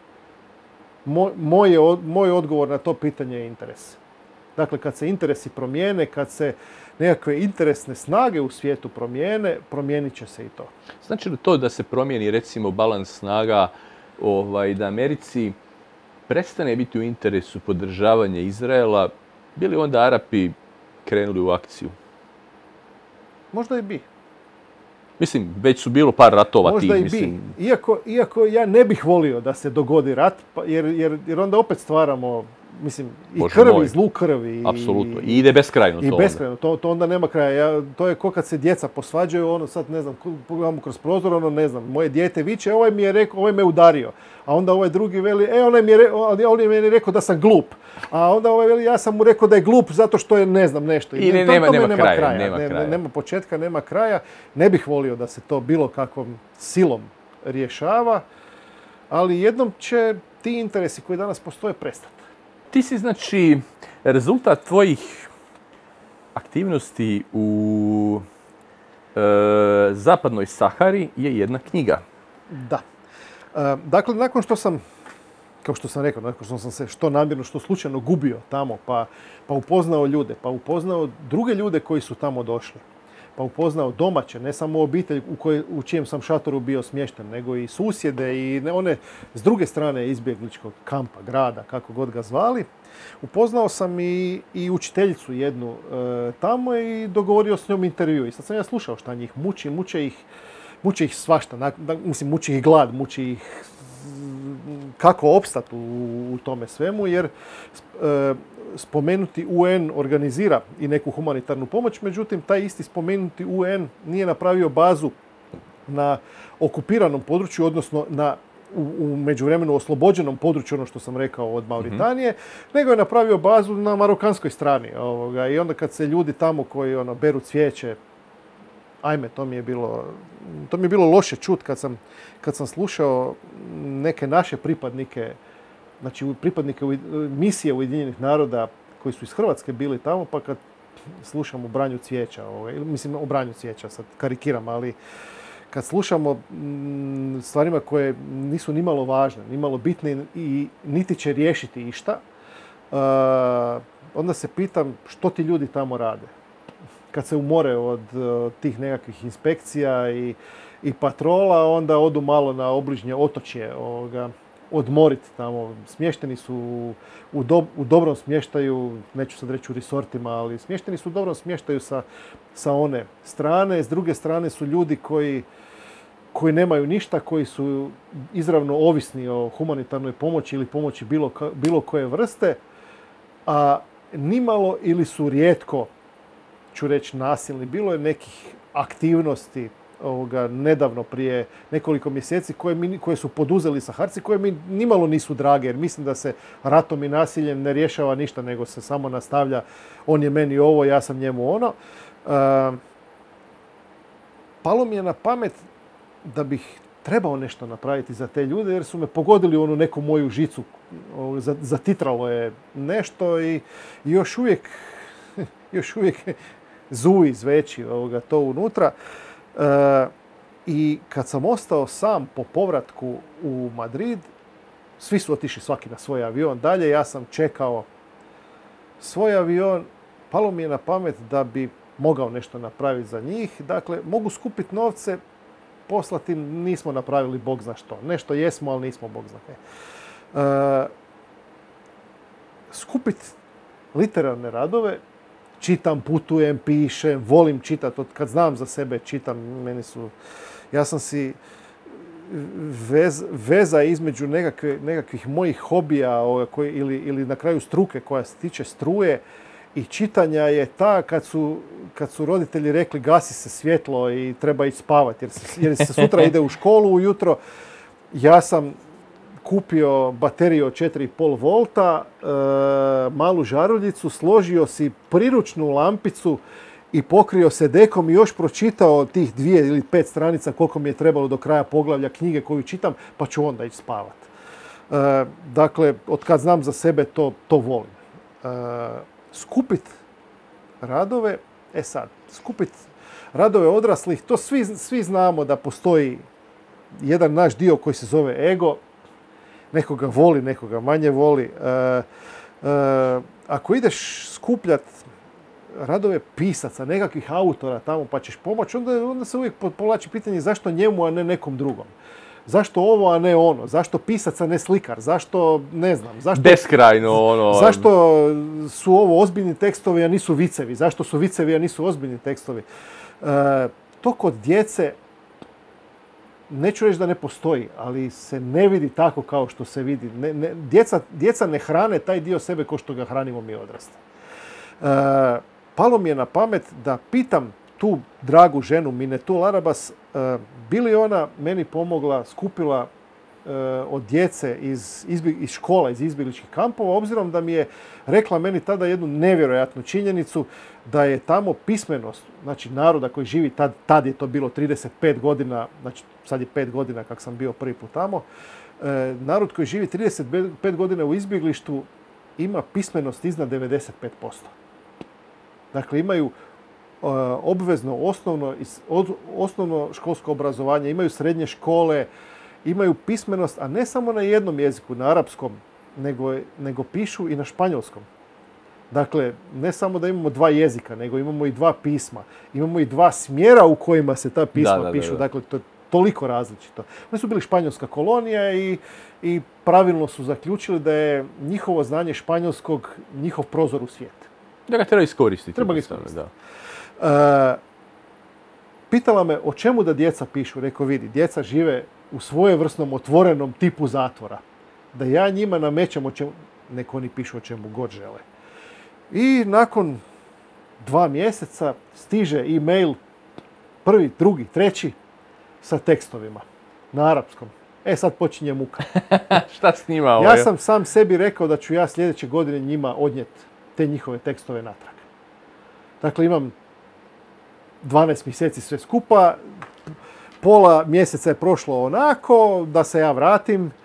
Moj, moj, je, moj odgovor na to pitanje je interes. Dakle, kad se interesi promijene, kad se nekakve interesne snage u svijetu promijene, promijenit će se i to. Znači li to da se promijeni, recimo, balans snaga, ovaj, da Americi prestane biti u interesu podržavanja Izraela, bili onda Arapi krenuli u akciju? Možda i bi. Mislim, već su bilo par ratova Možda tih, i mislim. Bi. Iako, iako ja ne bih volio da se dogodi rat, jer, jer, jer onda opet stvaramo, mislim, i Bože krvi, moj. i zlu krvi. Apsolutno. I ide beskrajno I to beskrajno. To, to onda nema kraja. Ja, to je ko kad se djeca posvađaju, ono sad, ne znam, pogledamo kroz prozor, ono, ne znam, moje dijete viče, ovaj mi je rekao, ovaj me udario. A onda ovaj drugi veli, e, onaj mi je, re, on mi je rekao da sam glup. A onda ovaj veli, ja sam mu rekao da je glup zato što je, ne znam, nešto. I ne, to, nema, nema, nema kraja, kraja. nema ne, kraja. Nema početka, nema kraja. Ne bih volio da se to bilo kakvom silom rješava, ali jednom će ti interesi koji danas postoje prestati. Ti si, znači, rezultat tvojih aktivnosti u e, zapadnoj Sahari je jedna knjiga. Da. E, dakle, nakon što sam, kao što sam rekao, nakon što sam se što namjerno, što slučajno gubio tamo, pa, pa upoznao ljude, pa upoznao druge ljude koji su tamo došli, pa upoznao domaće, ne samo obitelj u, koj, u čijem sam šatoru bio smješten, nego i susjede i one s druge strane izbjegličkog kampa, grada, kako god ga zvali. Upoznao sam i, i učiteljicu jednu e, tamo i dogovorio s njom intervju. I sad sam ja slušao šta njih muči, muče ih, muče ih svašta. Na, da, mislim, muči ih glad, muči ih kako opstati u, u tome svemu, jer e, spomenuti U N organizira i neku humanitarnu pomoć, međutim, taj isti spomenuti U N nije napravio bazu na okupiranom području, odnosno na u, u međuvremenu oslobođenom području, ono što sam rekao od Mauritanije, mm-hmm. nego je napravio bazu na marokanskoj strani. Ovoga. I onda kad se ljudi tamo koji ono, beru cvijeće, ajme, to mi je bilo, to mi je bilo loše čut kad sam, kad sam slušao neke naše pripadnike, znači pripadnike misije Ujedinjenih naroda koji su iz Hrvatske bili tamo, pa kad slušam o branju cvijeća, ovaj, mislim o branju cvijeća, sad karikiram, ali kad slušamo m, stvarima koje nisu nimalo važne, nimalo bitne i niti će riješiti išta, uh, onda se pitam što ti ljudi tamo rade. kad se umore od uh, tih nekakvih inspekcija i, i patrola, onda odu malo na obližnje otočje ovoga, odmoriti tamo. Smješteni su u, do, u dobrom smještaju, neću sad reći u resortima, ali smješteni su u dobrom smještaju sa, sa one strane. S druge strane su ljudi koji, koji nemaju ništa, koji su izravno ovisni o humanitarnoj pomoći ili pomoći bilo, bilo koje vrste, a nimalo ili su rijetko, ću reći, nasilni. Bilo je nekih aktivnosti ovoga, nedavno prije nekoliko mjeseci koje, mi, koje su poduzeli Saharci, koje mi nimalo nisu drage, jer mislim da se ratom i nasiljem ne rješava ništa, nego se samo nastavlja on je meni ovo, ja sam njemu ono. Uh, palo mi je na pamet da bih trebao nešto napraviti za te ljude, jer su me pogodili u onu neku moju žicu. Zatitralo je nešto i još uvijek, još uvijek zuji zveći ovoga, to unutra. E, I kad sam ostao sam po povratku u Madrid, svi su otišli svaki na svoj avion dalje, ja sam čekao svoj avion, palo mi je na pamet da bi mogao nešto napraviti za njih. Dakle, mogu skupiti novce, poslati im, nismo napravili bog zna što. Nešto jesmo, ali nismo bog zna kaj. E, skupiti literarne radove, čitam, putujem, pišem, volim čitati. Kad znam za sebe, čitam. Meni su, ja sam si vez, veza između nekakve, nekakvih mojih hobija koji, ili, ili na kraju struke koja se tiče struje i čitanja je ta kad su, kad su roditelji rekli gasi se svjetlo i treba ići spavati jer se, jer se sutra ide u školu ujutro. Ja sam kupio bateriju od četiri i pol volta, e, malu žaruljicu, složio si priručnu lampicu i pokrio se dekom i još pročitao tih dvije ili pet stranica koliko mi je trebalo do kraja poglavlja knjige koju čitam, pa ću onda ići spavati. E, dakle, od kad znam za sebe, to, to volim. E, skupit radove, e sad, skupit radove odraslih, to svi, svi znamo da postoji jedan naš dio koji se zove ego. Nekoga voli, nekoga manje voli. E, e, ako ideš skupljat radove pisaca, nekakvih autora tamo pa ćeš pomoći, onda, onda se uvijek povlači pitanje zašto njemu, a ne nekom drugom. Zašto ovo, a ne ono? Zašto pisac, a ne slikar? Zašto, ne znam, zašto... Beskrajno ono... Zašto su ovo ozbiljni tekstovi, a nisu vicevi? Zašto su vicevi, a nisu ozbiljni tekstovi? E, to kod djece, neću reći da ne postoji, ali se ne vidi tako kao što se vidi. Ne, ne, djeca, djeca ne hrane taj dio sebe kao što ga hranimo mi odrasli. E, palo mi je na pamet da pitam tu dragu ženu Minetu Larabas, e, bi li ona meni pomogla, skupila e, od djece iz, izbjeg, iz škola, iz izbjegličkih kampova, obzirom da mi je rekla meni tada jednu nevjerojatnu činjenicu da je tamo pismenost, znači naroda koji živi, tad, tad je to bilo trideset pet godina, znači sad je pet godina kak sam bio prvi put tamo, e, narod koji živi trideset pet godina u izbjeglištvu ima pismenost iznad devedeset pet posto. Dakle, imaju obvezno osnovno, osnovno školsko obrazovanje, imaju srednje škole, imaju pismenost, a ne samo na jednom jeziku, na arapskom, nego, nego pišu i na španjolskom. Dakle, ne samo da imamo dva jezika, nego imamo i dva pisma. Imamo i dva smjera u kojima se ta pisma da, da, pišu. Da, da. Dakle, to je toliko različito. Oni su bili španjolska kolonija i, i pravilno su zaključili da je njihovo znanje španjolskog njihov prozor u svijet. Da ga treba iskoristiti. Treba ga iskoristiti. Da. Uh, pitala me o čemu da djeca pišu. Rekao, vidi, djeca žive u svojevrsnom otvorenom tipu zatvora. Da ja njima namećem o čemu, neko oni pišu o čemu god žele. I nakon dva mjeseca stiže e-mail, prvi, drugi, treći, sa tekstovima na arapskom. E, sad počinje muka. Šta s njima ovo? Ja sam sam sebi rekao da ću ja sljedeće godine njima odnijeti te njihove tekstove natrag. Dakle, imam dvanaest mjeseci sve skupa, pola mjeseca je prošlo onako, da se ja vratim, e,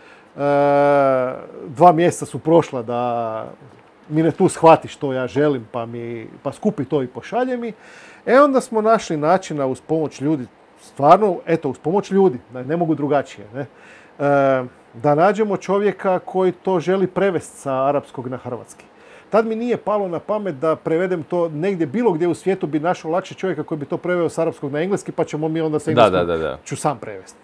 dva mjeseca su prošla da mi ne tu shvati što ja želim, pa, mi, pa skupi to i pošalje mi. E, onda smo našli načina uz pomoć ljudi, stvarno, eto, uz pomoć ljudi, ne mogu drugačije, ne? E, da nađemo čovjeka koji to želi prevesti sa arapskog na hrvatski. tad mi nije palo na pamet da prevedem to negdje, bilo gdje u svijetu bi našao lakše čovjeka koji bi to preveo s arapskog na engleski, pa ćemo mi onda s engleskog, da, da, da. ću sam prevesti.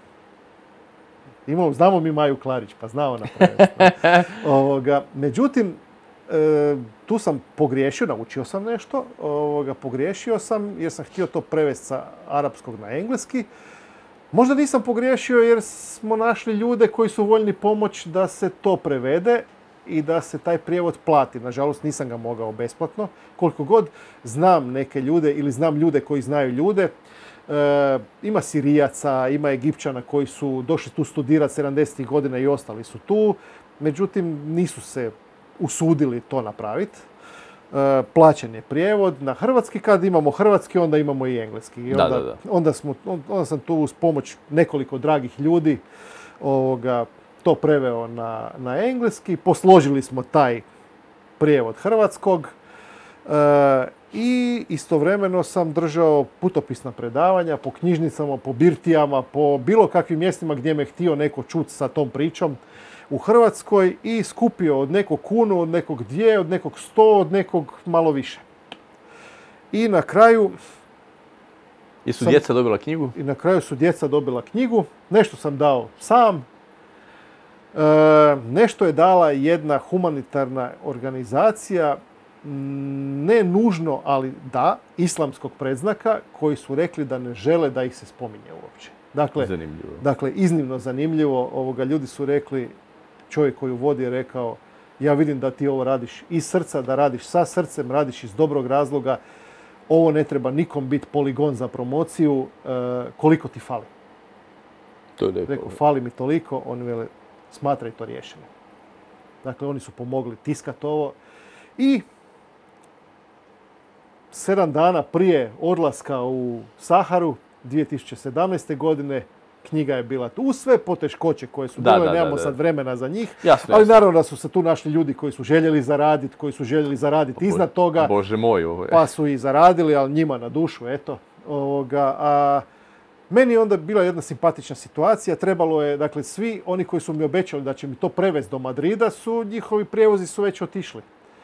Imamo, znamo mi Maju Klarić, pa zna ona prevesti. Ovoga, međutim, e, tu sam pogriješio, naučio sam nešto, ovoga, pogriješio sam jer sam htio to prevesti sa arapskog na engleski. Možda nisam pogriješio jer smo našli ljude koji su voljni pomoć da se to prevede i da se taj prijevod plati. Nažalost, nisam ga mogao besplatno. Koliko god znam neke ljude ili znam ljude koji znaju ljude, e, ima Sirijaca, ima Egipćana koji su došli tu studirati sedamdesetih godina i ostali su tu. Međutim, nisu se usudili to napraviti. E, plaćen je prijevod na hrvatski. Kad imamo hrvatski, onda imamo i engleski. I onda, da, da, da. Onda, smo, onda sam tu uz pomoć nekoliko dragih ljudi ovoga, to preveo na, na engleski. Posložili smo taj prijevod hrvatskog e, i istovremeno sam držao putopisna predavanja po knjižnicama, po birtijama, po bilo kakvim mjestima gdje me htio neko čuti sa tom pričom u Hrvatskoj i skupio od nekog kunu, od nekog dvije, od nekog sto, od nekog malo više. I na kraju... I su sam, djeca dobila knjigu? I na kraju su djeca dobila knjigu. Nešto sam dao sam. E, nešto je dala jedna humanitarna organizacija, ne nužno, ali da, islamskog predznaka, koji su rekli da ne žele da ih se spominje uopće. Dakle, zanimljivo. Dakle, iznimno zanimljivo. Ovoga, ljudi su rekli, čovjek koji vodi je rekao, ja vidim da ti ovo radiš iz srca, da radiš sa srcem, radiš iz dobrog razloga. Ovo ne treba nikom biti poligon za promociju. E, koliko ti fali? To je lijepo. Rekao, fali mi toliko, oni vele, smatraj to riješeno. Dakle, oni su pomogli tiskati ovo. I sedam dana prije odlaska u Saharu, dvije tisuće sedamnaeste. godine, knjiga je bila tu. Uz sve poteškoće koje su bile, nemamo sad vremena za njih. Jasno, ali jasno. naravno da su se tu našli ljudi koji su željeli zaraditi, koji su željeli zaraditi iznad toga. Bože moj, ovo je. Pa su i zaradili, ali njima na dušu, eto. Ovoga, a meni je onda bila jedna simpatična situacija. Trebalo je, dakle, svi oni koji su mi obećali da će mi to prevesti do Madrida, su njihovi prijevozi su već otišli.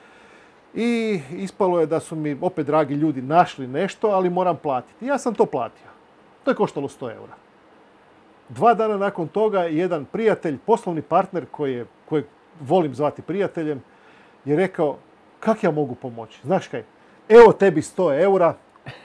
I ispalo je da su mi opet dragi ljudi našli nešto, ali moram platiti. Ja sam to platio. To je koštalo sto eura. Dva dana nakon toga jedan prijatelj, poslovni partner koji kojeg volim zvati prijateljem, je rekao, kak ja mogu pomoći? Znaš kaj, evo tebi sto eura.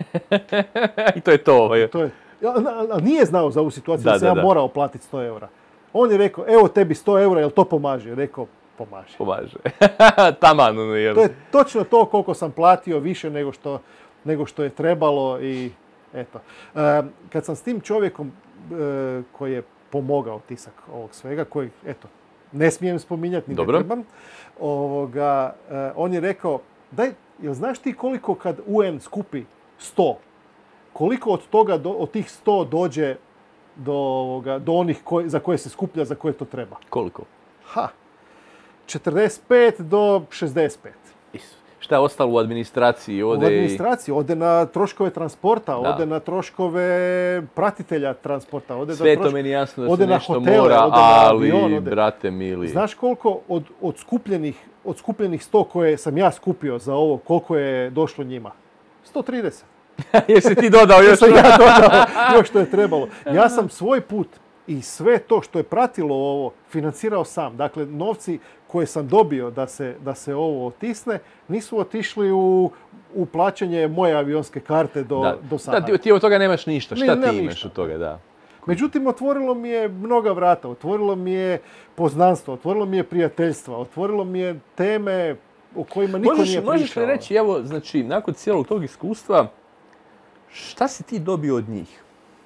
I to je to. to je, a nije znao za ovu situaciju da, da se da, ja da. morao platiti sto eura. On je rekao, evo tebi sto eura, jel to pomaže? Rekao, pomaže. Pomaže. Taman. Jel? To je točno to koliko sam platio, više nego što, nego što je trebalo i eto. E, kad sam s tim čovjekom e, koji je pomogao tisak ovog svega, koji, eto, ne smijem spominjati, ni ne trebam, ovoga, e, on je rekao, daj, jel znaš ti koliko kad U N skupi sto, koliko od toga, do, od tih sto dođe do, ovoga, do onih koji, za koje se skuplja, za koje to treba? Koliko? Ha, četrdeset pet do šezdeset pet. Isu. Šta je ostalo u administraciji? Ode u administraciji, ode na troškove transporta, da. ode na troškove pratitelja transporta. Ode Sve troš... to meni jasno da ode se nešto hotele, mora, ode ali, avion, ode... brate mili. Znaš koliko od, od, skupljenih, od skupljenih sto koje sam ja skupio za ovo, koliko je došlo njima? sto trideset. Jesi ti dodao još? Jesam ja dodao još što je trebalo. Ja sam svoj put i sve to što je pratilo ovo financirao sam. Dakle, novci koje sam dobio da se, da se ovo otisne, nisu otišli u, u plaćanje moje avionske karte do, da. do Sahara. Da, ti od toga nemaš ništa. Šta ne, ti imaš ništa. od toga, da. Međutim, otvorilo mi je mnoga vrata. Otvorilo mi je poznanstvo, otvorilo mi je prijateljstva, otvorilo mi je teme o kojima niko možeš, nije pričao. Možeš li reći, evo, znači, nakon cijelog tog iskustva, šta si ti dobio od njih?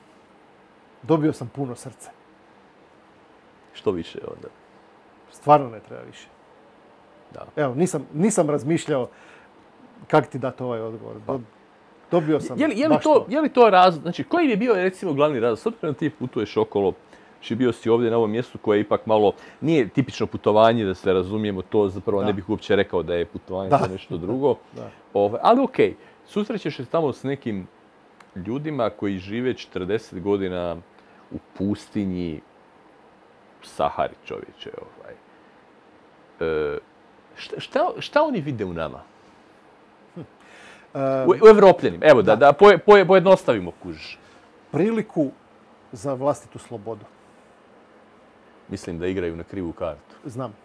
Dobio sam puno srce. Što više onda? Stvarno ne treba više. Da. Evo, nisam, nisam razmišljao kako ti dati ovaj odgovor. Do, dobio sam je li, je li baš to. to. Je li to razlog? Znači, koji bi bio, recimo, glavni razlog? S obzirom da ti putuješ okolo, znači bio si ovdje na ovom mjestu koje je ipak malo, nije tipično putovanje, da se razumijemo, to zapravo da. Ne bih uopće rekao da je putovanje za nešto drugo. Da. Ove, ali okej, okay, susrećeš se tamo s nekim ljudima koji žive četrdeset godina u pustinji, Sahari, čovječe. Ovaj. E, Šta, šta, šta oni vide u nama? Hm. U, u Evropljanima. Evo, da, da, da poje, poje, pojednostavimo kuž. Priliku za vlastitu slobodu. Mislim da igraju na krivu kartu. Znam.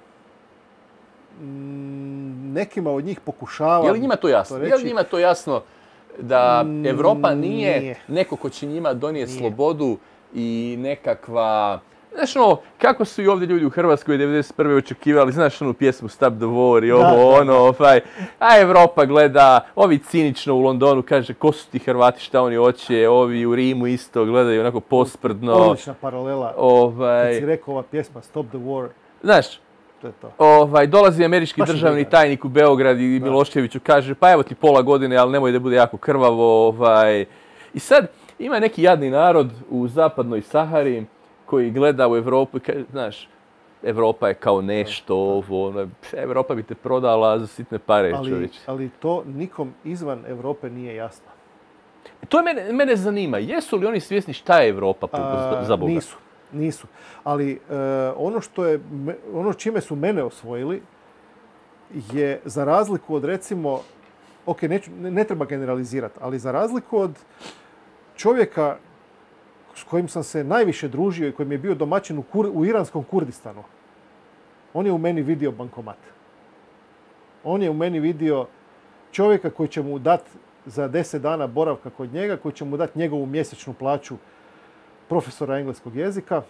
Nekima od njih pokušavam... Je li njima to jasno? To je li njima to jasno da Evropa nije, nije. neko ko će njima donijeti nije. slobodu i nekakva... Znaš ono, kako su i ovdje ljudi u Hrvatskoj devedeset prve očekivali, znaš onu pjesmu Stop the War i ovo, da, ono, da. Ovaj, a Evropa gleda, ovi cinično u Londonu kaže ko su ti Hrvati, šta oni hoće, ovi u Rimu isto gledaju onako posprdno. Odlična paralela, ovaj, kad si rekao ova pjesma Stop the War. Znaš, to je to. Ovaj, dolazi američki Baš državni je tajnik u Beograd i Miloševiću kaže pa evo ti pola godine, ali nemoj da bude jako krvavo. Ovaj. I sad ima neki jadni narod u zapadnoj Sahari koji gleda u Evropu i kaže, znaš, Evropa je kao nešto ovo, Evropa bi te prodala za sitne pare, ali, čovječ. Ali to nikom izvan Evrope nije jasno. To je mene, mene zanima. Jesu li oni svjesni šta je Evropa A, za Boga? Nisu, nisu. Ali e, ono što je, ono čime su mene osvojili je za razliku od recimo, ok, neću, ne, ne treba generalizirati, ali za razliku od čovjeka s kojim sam se najviše družio i koji mi je bio domaćin u, Kur, u iranskom Kurdistanu, on je u meni vidio bankomat. On je u meni vidio čovjeka koji će mu dati za deset dana boravka kod njega, koji će mu dati njegovu mjesečnu plaću profesora engleskog jezika.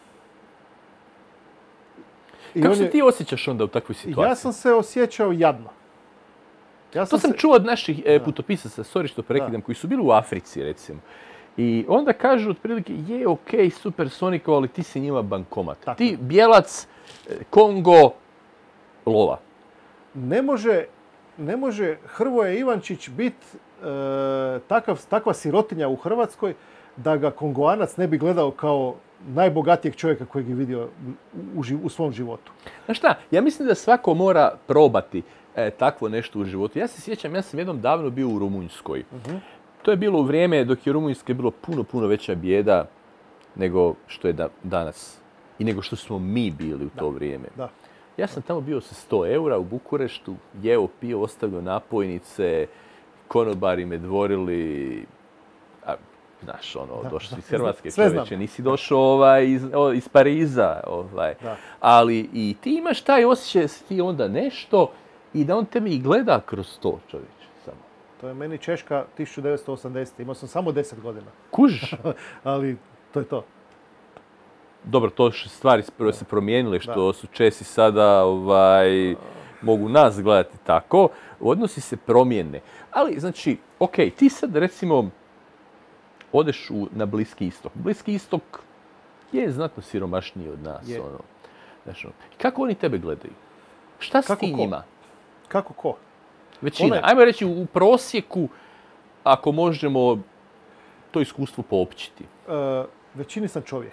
I kako se je, ti osjećaš onda u takvoj situaciji? Ja sam se osjećao jadno. Ja sam to sam se, čuo od naših e, putopisaca, sorry što prekidam, koji su bili u Africi, recimo. I onda kažu otprilike, je, ok, super Soniko, ali ti si njima bankomat. Tako. Ti, Bijelac, Kongo, lova. Ne može, ne može Hrvoje Ivančić biti e, takav, takva sirotinja u Hrvatskoj da ga Kongoanac ne bi gledao kao najbogatijeg čovjeka kojeg je vidio u, u, u svom životu. Znaš šta, ja mislim da svako mora probati e, takvo nešto u životu. Ja se sjećam, ja sam jednom davno bio u Rumunjskoj. Uh-huh. To je bilo u vrijeme dok je Rumunjska bilo puno, puno veća bijeda nego što je da, danas. I nego što smo mi bili u to da. vrijeme. Da. Ja sam tamo bio sa sto eura u Bukureštu, jeo, pio, ostavio napojnice, konobari me dvorili. A, znaš, ono, da, došao si iz Hrvatske, čovječe, nisi došao ovaj, iz, o, iz Pariza. Ovaj. Ali i ti imaš taj osjećaj da si ti onda nešto i da on tebe i gleda kroz to, čovječe. To je meni Češka tisuću devetsto osamdesete. Imao sam samo deset godina. Kužiš? Ali to je to. Dobro, to stvari se promijenile, što da. su Česi sada ovaj, mogu nas gledati tako. Odnosi se promijene. Ali, znači, ok, ti sad recimo odeš u, na Bliski istok. Bliski istok je znatno siromašniji od nas. Ono. Znači, kako oni tebe gledaju? Šta si ti njima? Kako ko? Većina. One... Ajmo reći u prosjeku, ako možemo to iskustvo poopćiti. Uh, većini sam čovjek.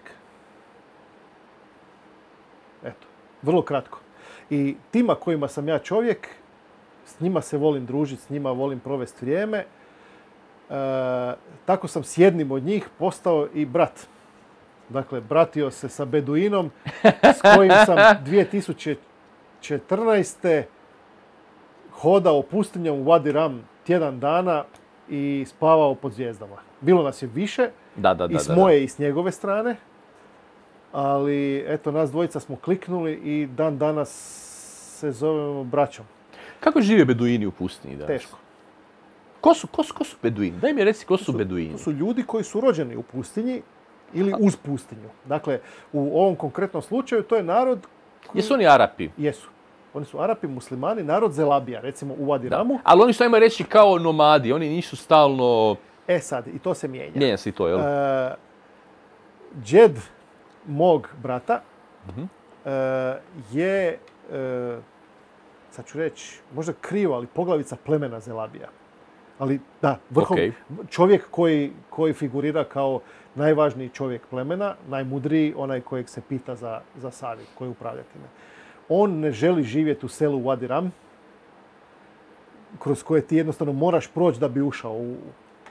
Eto, vrlo kratko. I tima kojima sam ja čovjek, s njima se volim družiti, s njima volim provesti vrijeme. Uh, tako sam s jednim od njih postao i brat. Dakle, bratio se sa Beduinom s kojim sam dvije tisuće četrnaeste hodao pustinjom u Wadi Ram tjedan dana i spavao pod zvijezdama. Bilo nas je više, da, da, da, i s moje da, da. i s njegove strane, ali eto, nas dvojica smo kliknuli i dan danas se zovemo braćom. Kako žive Beduini u pustinji danas? Teško. Ko su, ko su, ko su Beduini? Daj mi reci ko su, su Beduini. To su ljudi koji su rođeni u pustinji ili uz pustinju. Dakle, u ovom konkretnom slučaju to je narod... Koji... Jesu oni Arapi? Jesu. Oni su Arapi, muslimani, narod Zelabija, recimo u Wadi Ramu. Ali oni su, ajmo reći, kao nomadi. Oni nisu stalno... E sad, i to se mijenja. Mijenja se i to, jel? Uh, džed mog brata uh-huh. uh, je, uh, sad ću reći, možda krivo, ali poglavica plemena Zelabija. Ali da, vrhov, okay. čovjek koji, koji figurira kao najvažniji čovjek plemena, najmudriji, onaj kojeg se pita za, za savjet, koji upravlja time. On ne želi živjeti u selu Wadi Ram, kroz koje ti jednostavno moraš proći da bi ušao u,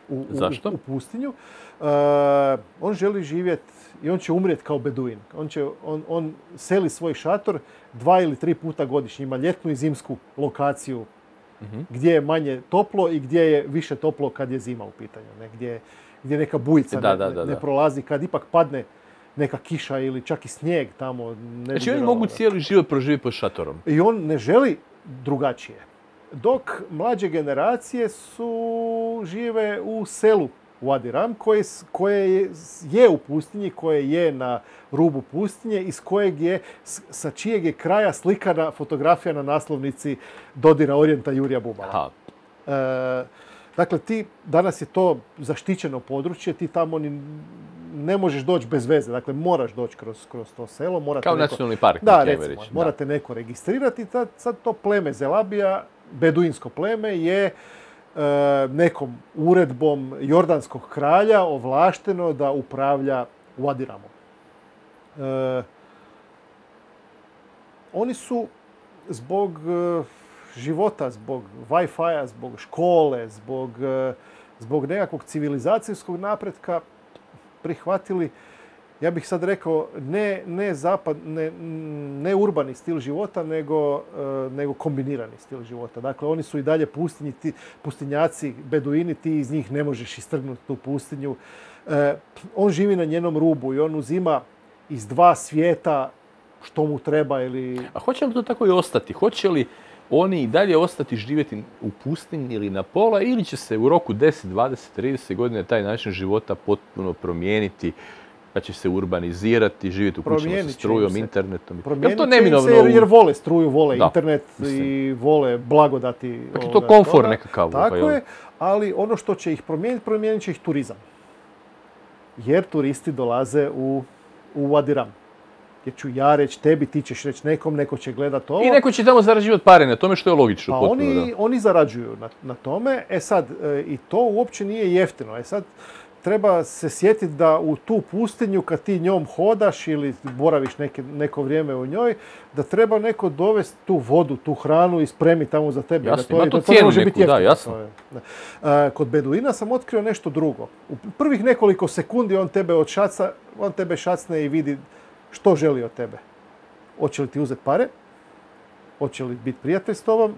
u, u, Zašto? u pustinju. Uh, on želi živjeti i on će umrijeti kao beduin. On, će, on, on seli svoj šator dva ili tri puta godišnje. Ima ljetnu i zimsku lokaciju uh-huh. gdje je manje toplo i gdje je više toplo kad je zima u pitanju. Ne? Gdje, gdje neka bujica da, ne, da, da, ne da. prolazi, kad ipak padne neka kiša ili čak i snijeg tamo. Ne znači oni mogu cijeli život proživjeti pod šatorom. I on ne želi drugačije. Dok mlađe generacije su žive u selu Wadi Ram, koje, koje je, je u pustinji, koje je na rubu pustinje, iz kojeg je, sa čijeg je kraja slikana fotografija na naslovnici Dodira Orijenta Jurija Bubala. E, dakle, ti, danas je to zaštićeno područje, ti tamo ni, ne možeš doći bez veze, dakle moraš doći kroz, kroz to selo. Morate Kao neko, nacionalni park. Da, recimo, reći, morate da. neko registrirati i sad, sad to pleme Zelabija, beduinsko pleme, je e, nekom uredbom jordanskog kralja ovlašteno da upravlja Wadi Ramom. E, oni su zbog e, života, zbog Wi-Fi-a, zbog škole, zbog, e, zbog nekakvog civilizacijskog napretka prihvatili, ja bih sad rekao, ne, ne, zapad, ne, ne urbani stil života, nego, uh, nego kombinirani stil života. Dakle, oni su i dalje pustinji, ti, pustinjaci, beduini, ti iz njih ne možeš istrgnuti tu pustinju. Uh, on živi na njenom rubu i on uzima iz dva svijeta što mu treba ili... A hoće li to tako i ostati? Hoće li oni i dalje ostati živjeti u pustinji ili na pola, ili će se u roku deset, dvadeset, trideset godine taj način života potpuno promijeniti, da će se urbanizirati, živjeti u kućama sa strujom, internetom? Promijenit to će neminovno se jer, jer vole struju, vole da, internet mislim. i vole blagodati. Dakle, to komfor nekakav. Tako je, ali ono što će ih promijeniti, promijenit će ih turizam. Jer turisti dolaze u, u Wadi Ram. Jer ću ja reći tebi, ti ćeš reći nekom, neko će gledat ovo. I neko će tamo zarađivati pare na tome, što je logično. Pa potpuno, oni, da. oni zarađuju na, na tome. E sad, e, i to uopće nije jeftino. E sad, treba se sjetiti da u tu pustinju, kad ti njom hodaš ili boraviš neke, neko vrijeme u njoj, da treba neko dovesti tu vodu, tu hranu i spremiti tamo za tebe. Jasno, da ima to to cijenu može neku, biti jeftino. da, jasno. To je, da. A, kod beduina sam otkrio nešto drugo. U prvih nekoliko sekundi on tebe od šaca, on tebe šacne i vidi što želi od tebe. Hoće li ti uzeti pare? Hoće li biti prijatelj s tobom?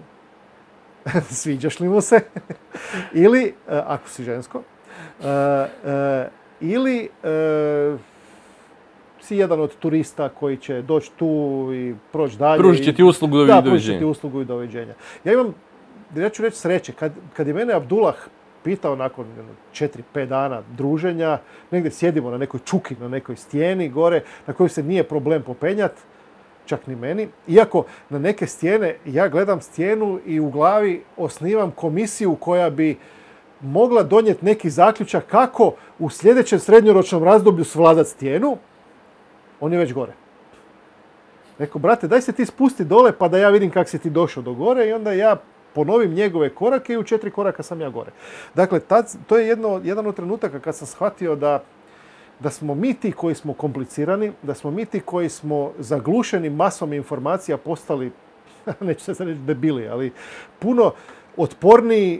Sviđaš li mu se? Ili, ako si žensko, Uh, uh, ili uh, si jedan od turista koji će doći tu i proći dalje. Pružit će ti uslugu i da, doviđenja. Da, pružit će ti uslugu i doviđenja. Ja imam, ja ću reći sreće, kad, kad je mene Abdullah pitao nakon četiri pet dana druženja, negdje sjedimo na nekoj čuki, na nekoj stijeni gore, na kojoj se nije problem popenjati, čak ni meni. Iako na neke stijene, ja gledam stijenu i u glavi osnivam komisiju koja bi mogla donijeti neki zaključak kako u sljedećem srednjoročnom razdoblju svladati stijenu, on je već gore. Rekao, brate, daj se ti spusti dole pa da ja vidim kako si ti došao do gore i onda ja ponovim njegove korake i u četiri koraka sam ja gore. Dakle, tad, to je jedno, jedan od trenutaka kad sam shvatio da, da smo mi ti koji smo komplicirani, da smo mi ti koji smo zaglušeni masom informacija postali, neću se sad reći debili, ali puno otporniji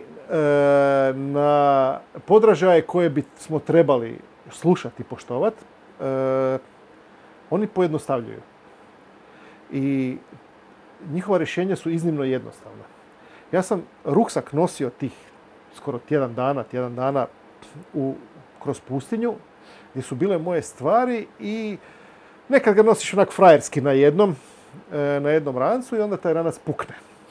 na podražaje koje bi smo trebali slušati i poštovati, e, oni pojednostavljuju. I njihova rješenja su iznimno jednostavna. Ja sam ruksak nosio tih skoro tjedan dana, tjedan dana u, kroz pustinju, gdje su bile moje stvari i nekad ga nosiš onak frajerski na jednom, e, na jednom rancu i onda taj ranac pukne.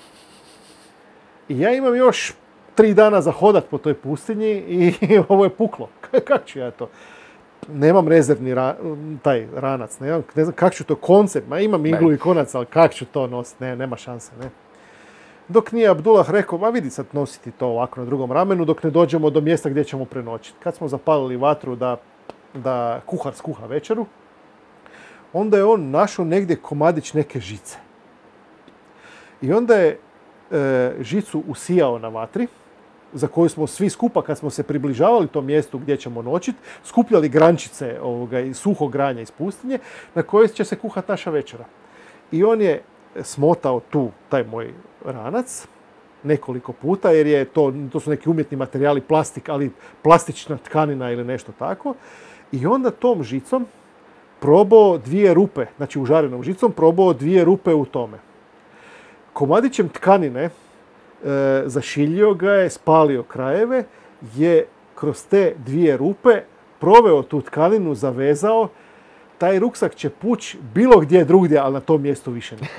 I ja imam još tri dana za hodat po toj pustinji i ovo je puklo. Kako ću ja to? Nemam rezervni ra, taj ranac, ne, ne znam kako ću to koncept, ma imam iglu i konac, ali kako ću to nositi, ne, nema šanse, ne. Dok nije Abdullah rekao, ma vidi sad nositi to ovako na drugom ramenu, dok ne dođemo do mjesta gdje ćemo prenoćiti. Kad smo zapalili vatru da, da kuhar skuha večeru, onda je on našao negdje komadić neke žice. I onda je e, žicu usijao na vatri, za koju smo svi skupa, kad smo se približavali tom mjestu gdje ćemo noćiti, skupljali grančice ovoga, i suho granja iz pustinje, na kojoj će se kuhati naša večera. I on je smotao tu taj moj ranac, nekoliko puta, jer je to, to su neki umjetni materijali, plastik, ali plastična tkanina ili nešto tako. I onda tom žicom probao dvije rupe, znači užarenom žicom, probao dvije rupe u tome. Komadićem tkanine e, zašiljio ga je, spalio krajeve, je kroz te dvije rupe proveo tu tkaninu, zavezao. Taj ruksak će pući bilo gdje drugdje, ali na tom mjestu više ne.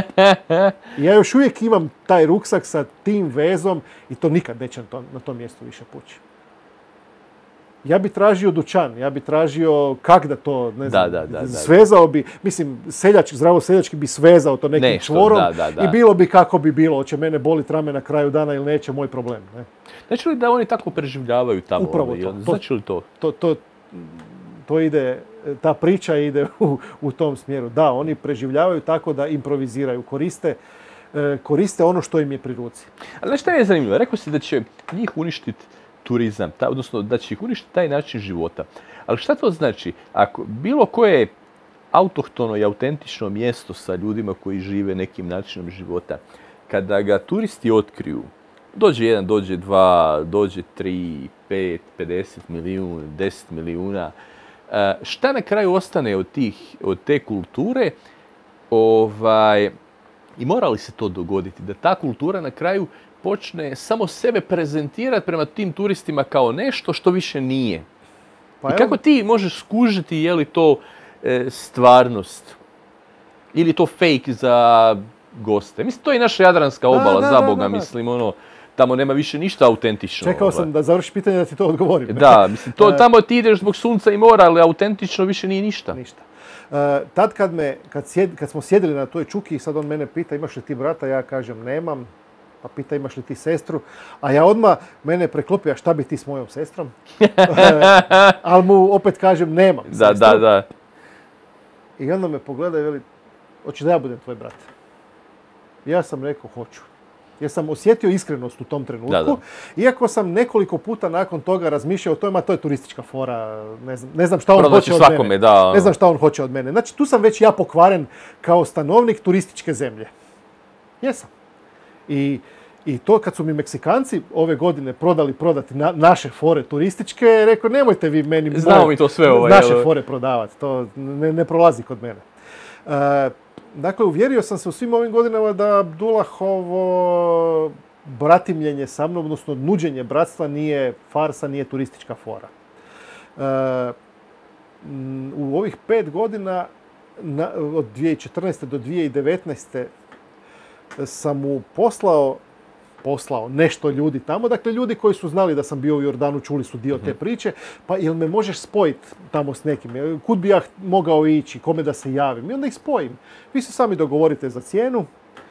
Ja još uvijek imam taj ruksak sa tim vezom i to nikad neće na tom, na tom mjestu više pući. Ja bi tražio dućan, ja bi tražio kak da to, ne znam, da, da, da, svezao bi, mislim, seljač, zdravo seljački bi svezao to nekim Nešto, čvorom da, da, da. i bilo bi kako bi bilo. Hoće mene boliti rame na kraju dana ili neće, moj problem. Ne? Znači li da oni tako preživljavaju tamo? Upravo ovaj, to. Znači li to? To, to, to ide, ta priča ide u, u tom smjeru. Da, oni preživljavaju tako da improviziraju, koriste, koriste ono što im je pri ruci. Ali znači šta je zanimljivo? Rekao si da će njih uništiti turizam, ta, odnosno da će ih uništiti taj način života. Ali šta to znači? Ako bilo koje autohtono i autentično mjesto sa ljudima koji žive nekim načinom života, kada ga turisti otkriju, dođe jedan, dođe dva, dođe tri, pet, pedeset milijuna, deset milijuna, šta na kraju ostane od, tih, od te kulture? Ovaj, I mora li se to dogoditi? Da ta kultura na kraju počne samo sebe prezentirati prema tim turistima kao nešto što više nije. Pa I kako ti možeš skužiti je li to e, stvarnost ili to fake za goste? Mislim, to je i naša Jadranska obala, da, da, za Boga, da, da, da. Mislim, ono, tamo nema više ništa autentično. Čekao sam da završiš pitanje da ti to odgovorim. Da, mislim, to, tamo ti ideš zbog sunca i mora, ali autentično više nije ništa. Ništa. Uh, tad kad, me, kad, sjed, kad smo sjedili na toj čuki, sad on mene pita imaš li ti brata, ja kažem nemam. Pa pita imaš li ti sestru, a ja odmah mene preklopio, a šta bi ti s mojom sestrom? Ali mu opet kažem nemam da, sestru. Da, da. I onda me pogleda i veli, hoćeš da ja budem tvoj brat? Ja sam rekao, hoću. Jer sam osjetio iskrenost u tom trenutku. Da, da. Iako sam nekoliko puta nakon toga razmišljao o tome, a to je turistička fora, ne znam, ne znam šta on hoće od svakome, mene. Da. Ne znam šta on hoće od mene. Znači, tu sam već ja pokvaren kao stanovnik turističke zemlje. Jesam. I, I to kad su mi Meksikanci ove godine prodali prodati na, naše fore turističke, rekao nemojte vi meni Znamo mi to sve ovaj, naše ovaj. fore prodavati, to ne, ne prolazi kod mene. Uh, dakle, uvjerio sam se u svim ovim godinama da Abdullahovo bratimljenje sa mnom, odnosno nuđenje bratstva nije farsa, nije turistička fora. Uh, u ovih pet godina, na, od dvije tisuće četrnaeste do dvije tisuće devetnaeste sam mu poslao, poslao nešto ljudi tamo. Dakle, ljudi koji su znali da sam bio u Jordanu, čuli su dio te priče. Pa jel me možeš spojiti tamo s nekim? Kud bi ja mogao ići? Kome da se javim? I onda ih spojim. Vi se sami dogovorite za cijenu.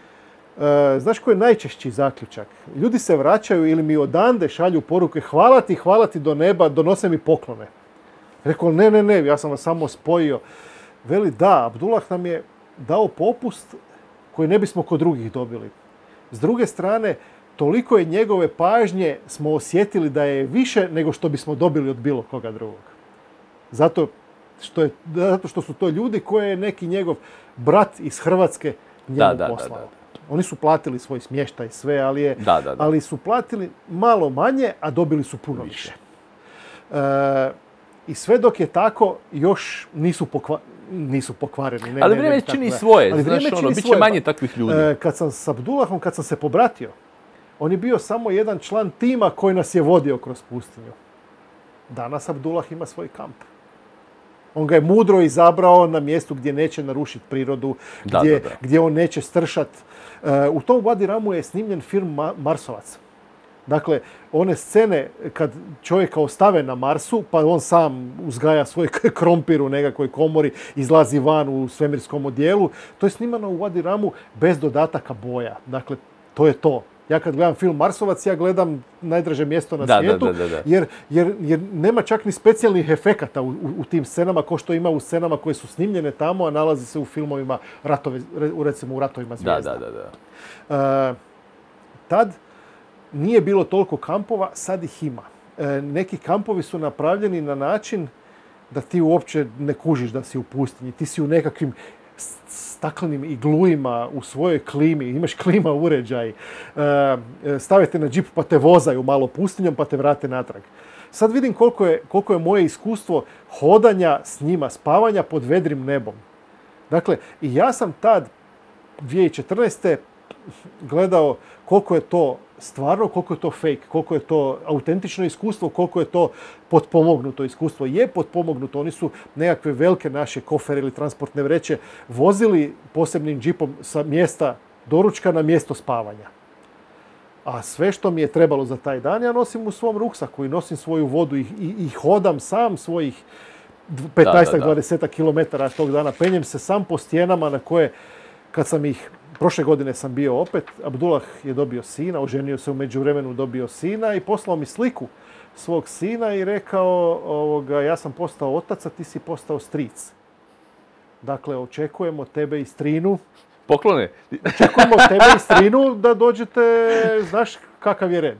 E, znaš koji je najčešći zaključak? Ljudi se vraćaju ili mi odande šalju poruke hvala ti, hvala ti do neba, donose mi poklone. Rekao, ne, ne, ne, ja sam vas samo spojio. Veli, da, Abdullah nam je dao popust koji ne bismo kod drugih dobili. S druge strane, toliko je njegove pažnje smo osjetili da je više nego što bismo dobili od bilo koga drugog. Zato što, je, zato što su to ljudi koje je neki njegov brat iz Hrvatske njemu da, da, poslao. Da, da. Oni su platili svoj smještaj sve, ali, je, da, da, da. ali su platili malo manje, a dobili su puno više. više. E, I sve dok je tako, još nisu pokvareni. Nisu pokvareni. Ne, ali ne, vrijeme ne, čini tako, svoje, ali znaš ono, bit će svoje. manje takvih ljudi. E, kad sam s Abdullahom, kad sam se pobratio, on je bio samo jedan član tima koji nas je vodio kroz pustinju. Danas Abdullah ima svoj kamp. On ga je mudro izabrao na mjestu gdje neće narušiti prirodu, da, gdje, da, da. gdje on neće stršati. E, u tom Wadi Ramu je snimljen film Ma- Marsovac. Dakle, one scene kad čovjeka ostave na Marsu, pa on sam uzgaja svoj krompir u nekakvoj komori, izlazi van u svemirskom odijelu, to je snimano u Wadi Ramu bez dodataka boja. Dakle, to je to. Ja kad gledam film Marsovac, ja gledam najdraže mjesto na da, svijetu, da, da, da. Jer, jer, jer nema čak ni specijalnih efekata u, u, u tim scenama, ko što ima u scenama koje su snimljene tamo, a nalazi se u filmovima, ratove, recimo u Ratovima zvijezda. Da, da, da, da. Uh, tad nije bilo toliko kampova, sad ih ima. E, neki kampovi su napravljeni na način da ti uopće ne kužiš da si u pustinji. Ti si u nekakvim staklenim iglujima u svojoj klimi, imaš klima uređaj, stavite na džip pa te vozaju malo pustinjom pa te vrate natrag. Sad vidim koliko je, koliko je moje iskustvo hodanja s njima, spavanja pod vedrim nebom. Dakle, i ja sam tad dvije tisuće četrnaeste. gledao koliko je to stvarno, koliko je to fake, koliko je to autentično iskustvo, koliko je to potpomognuto iskustvo. Je potpomognuto, oni su nekakve velike naše kofere ili transportne vreće vozili posebnim džipom sa mjesta doručka na mjesto spavanja. A sve što mi je trebalo za taj dan ja nosim u svom ruksaku i nosim svoju vodu i, i, i hodam sam svojih petnaest do dvadeset kilometara tog dana. Penjem se sam po stijenama na koje, kad sam ih, prošle godine sam bio opet, Abdullah je dobio sina, oženio se u međuvremenu, dobio sina i poslao mi sliku svog sina i rekao, ovoga, ja sam postao otac, a ti si postao stric. Dakle, očekujemo tebe i strinu. Poklone. Očekujemo tebe i strinu da dođete, znaš kakav je red.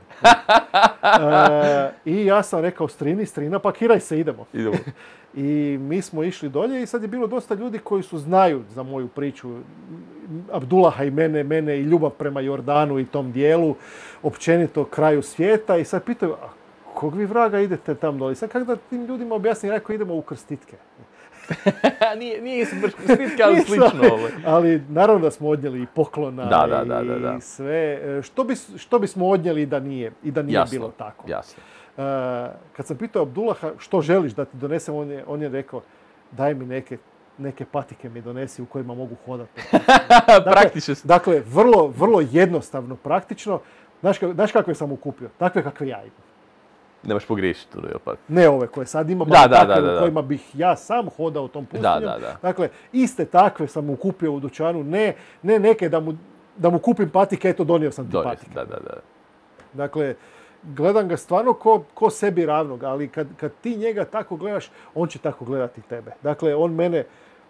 E, I ja sam rekao strini, strina, pakiraj se, idemo. Idemo. I mi smo išli dolje i sad je bilo dosta ljudi koji su znaju za moju priču. Abdullaha i mene, mene i ljubav prema Jordanu i tom dijelu, općenito kraju svijeta. I sad pitaju, a kog vi vraga idete tam dole? I sad kako da tim ljudima objasnim, rekao idemo u krstitke. nije, nije baš krstitke, ali slično. Ali, ali naravno da smo odnijeli i poklona da, da, da, da, da. i sve. Što, bi, što bismo odnijeli i da nije, i da nije jasno, bilo tako. Jasno. Uh, kad sam pitao Abdullaha što želiš da ti donesem, on je, on je rekao daj mi neke, neke patike mi donesi u kojima mogu hodati. Dakle, praktično. Dakle, vrlo, vrlo jednostavno, praktično. Znaš, znaš kakve sam ukupio? Takve kakve ja imam. Nemaš pogriješiti. Pa. Ne ove koje sad imam, da, ali da, takve da, da, da. u kojima bih ja sam hodao tom pustinjom. Da, da, da. Dakle, iste takve sam ukupio u dućanu. Ne, ne neke da mu, da mu kupim patike, eto donio sam ti donio, patike. Da, da, da. Dakle, gledam ga stvarno ko, ko sebi ravnog, ali kad, kad ti njega tako gledaš, on će tako gledati tebe. Dakle, on mene